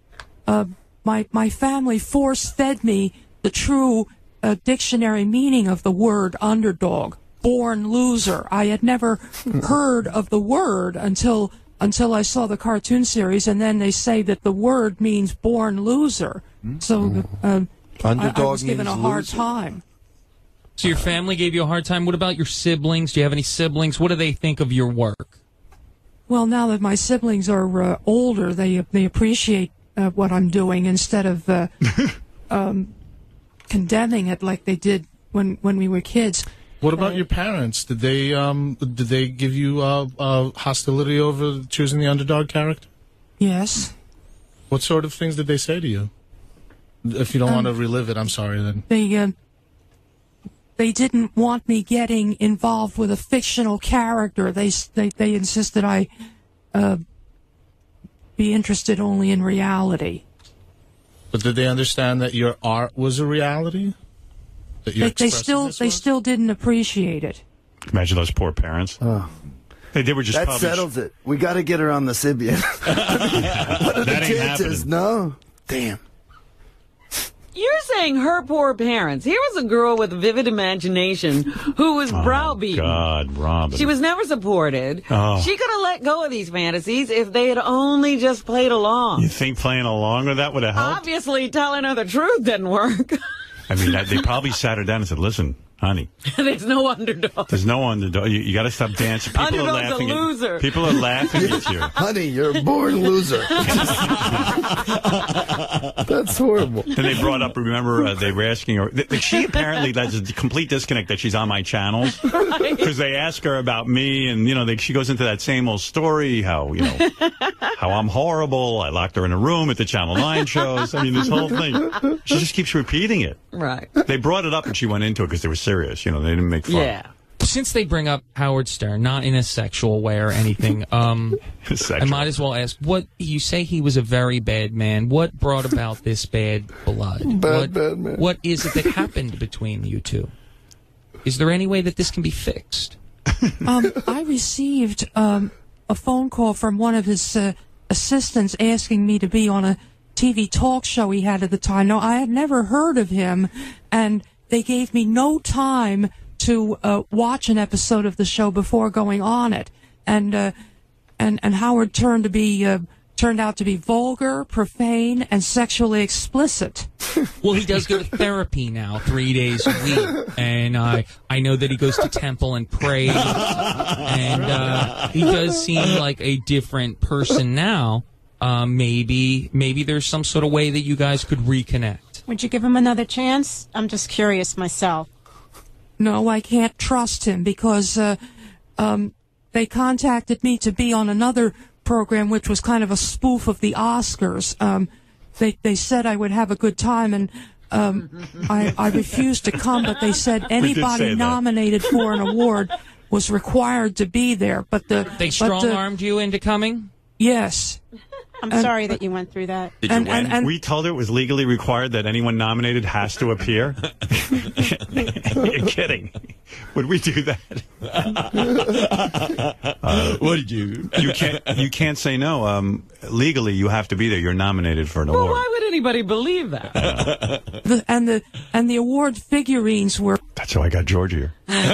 My family force-fed me the true dictionary meaning of the word underdog, born loser. I had never heard of the word until I saw the cartoon series, and then they say that the word means born loser. So I was given a hard time. So your family gave you a hard time. What about your siblings? Do you have any siblings? What do they think of your work? Well, now that my siblings are older, they appreciate what I'm doing instead of condemning it like they did when we were kids. What about your parents? Did they give you hostility over choosing the underdog character? Yes. What sort of things did they say to you? If you don't want to relive it, I'm sorry then. They didn't want me getting involved with a fictional character. They insisted I be interested only in reality. But did they understand that your art was a reality? They still didn't appreciate it. Imagine those poor parents. Oh. They were just that settles it. We got to get her on the Sibian. What are the chances? No. Damn. You're saying her poor parents. Here was a girl with a vivid imagination who was browbeaten. God, Robin. She was never supported. Oh. She could have let go of these fantasies if they had only just played along. You think playing along with that would have helped? Obviously, telling her the truth didn't work. I mean, they probably sat her down and said, listen, honey. There's no underdog. There's no underdog. You got to stop dancing. People Underdog's are laughing a loser. People are laughing at you. Honey, you're a born loser. That's horrible. Then they brought up, remember, they were asking her. She apparently, that's a complete disconnect that she's on my channels. Because they ask her about me, and, she goes into that same old story, how I'm horrible. I locked her in a room at the Channel 9 shows. I mean, this whole thing. She just keeps repeating it. Right. They brought it up and she went into it because they were serious. They didn't make fun. Yeah. Since they bring up Howard Stern, not in a sexual way or anything, I might as well ask, what you say he was a very bad man. What brought about this bad blood? Bad man. What is it that happened between you two? Is there any way that this can be fixed? I received a phone call from one of his assistants asking me to be on a TV talk show he had at the time. No, I had never heard of him, and they gave me no time to watch an episode of the show before going on it. And Howard turned out to be vulgar, profane, and sexually explicit. Well, he does go to therapy now 3 days a week, and I know that he goes to temple and prays, and he does seem like a different person now. Maybe there's some sort of way that you guys could reconnect. Would you give him another chance? I'm just curious myself. No, I can't trust him because they contacted me to be on another program which was kind of a spoof of the Oscars. They said I would have a good time, and I refused to come, but they said anybody nominated for an award was required to be there. But they strong-armed you into coming? Yes. I'm sorry that you went through that. Did you win? And we told her it was legally required that anyone nominated has to appear. You're kidding. Would we do that? What did you? You can't say no. Legally, you have to be there. You're nominated for an award. Well, why would anybody believe that? The award figurines were. That's how I got George here.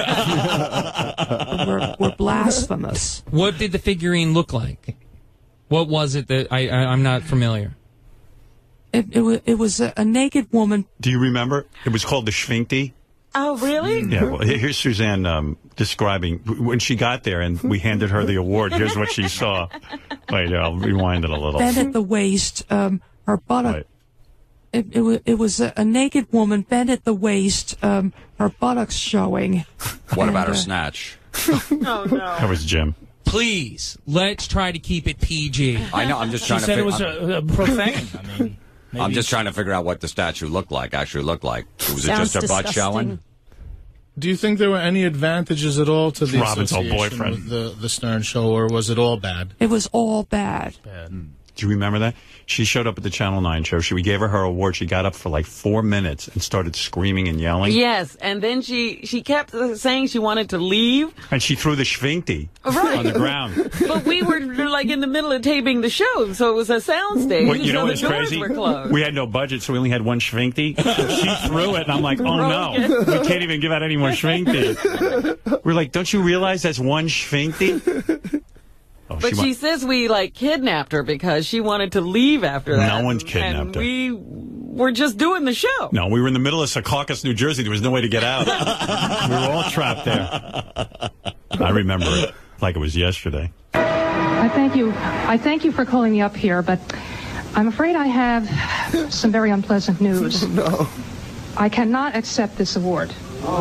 were blasphemous. What did the figurine look like? What was it that I'm not familiar? It was a naked woman. Do you remember? It was called the Schwinkty. Oh, really? Yeah, well, here's Suzanne describing when she got there and we handed her the award. Here's what she saw. Wait, I'll rewind it a little. Bent at the waist, her buttock. Right. It was a naked woman bent at the waist, her buttocks showing. What about her snatch? Oh, no. That was Jim. Please, let's try to keep it PG. I know, I'm just trying to figure out. She said it was profane. I mean, maybe. I'm just trying to figure out what the statue actually looked like. Was it just her butt showing? Do you think there were any advantages at all to the Robin's old association boyfriend. with the Stern Show, or was it all bad? It was all bad. Do you remember that? She showed up at the Channel 9 show. We gave her award. She got up for like 4 minutes and started screaming and yelling. Yes, and then she kept saying she wanted to leave. And she threw the schvinkty on the ground. But we were like in the middle of taping the show, so it was a soundstage. Well, you know so what's the doors crazy? were closed. We had no budget, so we only had one schvinkty. She threw it, and I'm like, oh no, we can't even give out any more schvinkty. We're like, don't you realize that's one schvinkty? Oh, But she says we like kidnapped her because she wanted to leave after that. No one's kidnapped her. We were just doing the show. No, we were in the middle of Secaucus, New Jersey. There was no way to get out. We were all trapped there. I remember it like it was yesterday. I thank you for calling me up here, but I'm afraid I have some very unpleasant news. No. I cannot accept this award.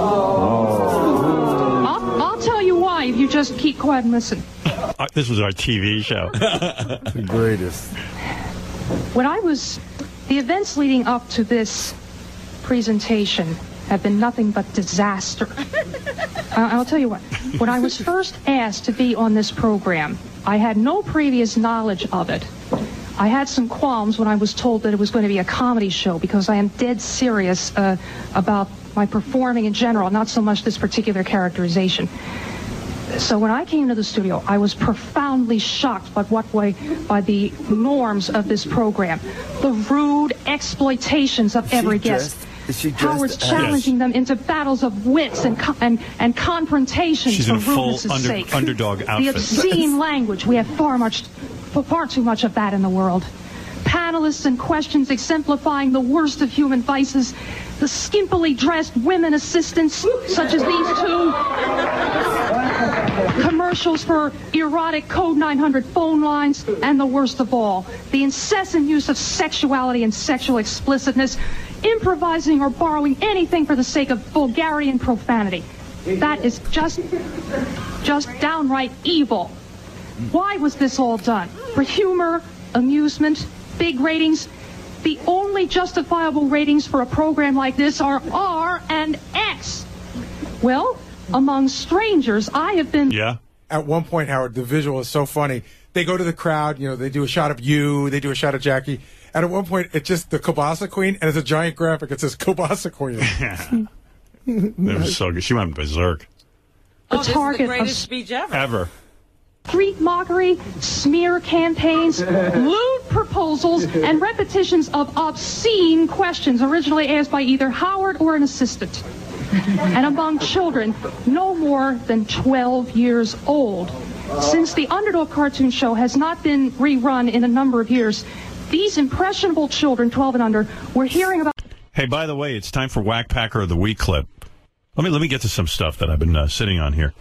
I'll tell you why if you just keep quiet and listen. This was our TV show. The greatest. The events leading up to this presentation have been nothing but disaster. I'll tell you what. When I was first asked to be on this program, I had no previous knowledge of it. I had some qualms when I was told that it was going to be a comedy show because I am dead serious about my performing in general, not so much this particular characterization. So when I came to the studio, I was profoundly shocked by by the norms of this program, the rude exploitations of every guest. Howard's challenging them into battles of wits and confrontations. She's for in a full rudeness' sake. underdog outfit. The obscene language, we have far too much of that in the world. Panelists and questions exemplifying the worst of human vices. The skimpily dressed women assistants, such as these two. Commercials for erotic Code 900 phone lines. And the worst of all, the incessant use of sexuality and sexual explicitness, improvising or borrowing anything for the sake of vulgarity and profanity. That is just downright evil. Why was this all done? For humor, amusement, big ratings? The only justifiable ratings for a program like this are R and X. Well, among strangers, I have been... Yeah. At one point, Howard, the visual is so funny. They go to the crowd, they do a shot of you, they do a shot of Jackie, and at one point, it's just the Kielbasa Queen, and it's a giant graphic. It says Kielbasa Queen. That was so good. She went berserk. This is the greatest speech ever. Street mockery, smear campaigns, lewd proposals, and repetitions of obscene questions originally asked by either Howard or an assistant. And among children no more than 12 years old. Since the Underdog cartoon show has not been rerun in a number of years, these impressionable children, 12 and under, were hearing about... Hey, by the way, it's time for Whack Packer of the Week clip. Let me get to some stuff that I've been sitting on here.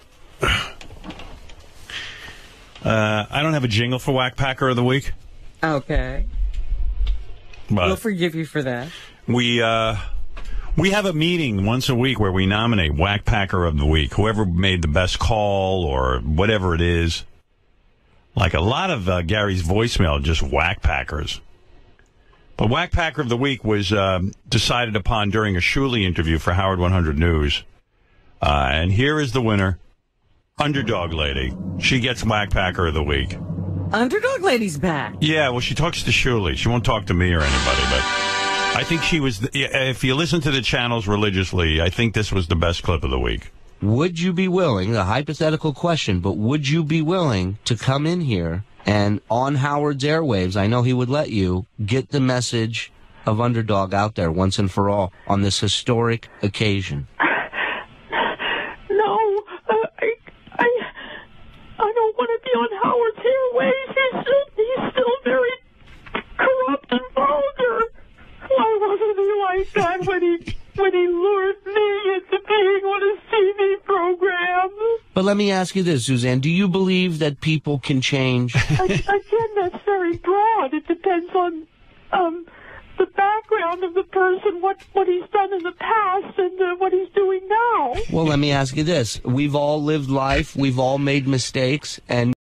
I don't have a jingle for Whack Packer of the Week. Okay. But we'll forgive you for that. We have a meeting once a week where we nominate Whack Packer of the Week. Whoever made the best call or whatever it is. Like a lot of Gary's voicemail, just Whack Packers. But Whack Packer of the Week was decided upon during a Shuley interview for Howard 100 News. And here is the winner. Underdog Lady. She gets Whack Packer of the Week. Underdog Lady's back. Yeah, well, she talks to Shuley. She won't talk to me or anybody, but I think she was... If you listen to the channels religiously, I think this was the best clip of the week. Would you be willing, a hypothetical question, but would you be willing to come in here and on Howard's airwaves, I know he would let you, get the message of Underdog out there once and for all on this historic occasion? I don't want to be on Howard's airwaves. He's still very corrupt and vulgar. Why wasn't he like that when he lured me into But let me ask you this, Suzanne. Do you believe that people can change? Again, that's very broad. It depends on the background of the person, what he's done in the past, and what he's doing now. Well, let me ask you this. We've all lived life. We've all made mistakes, and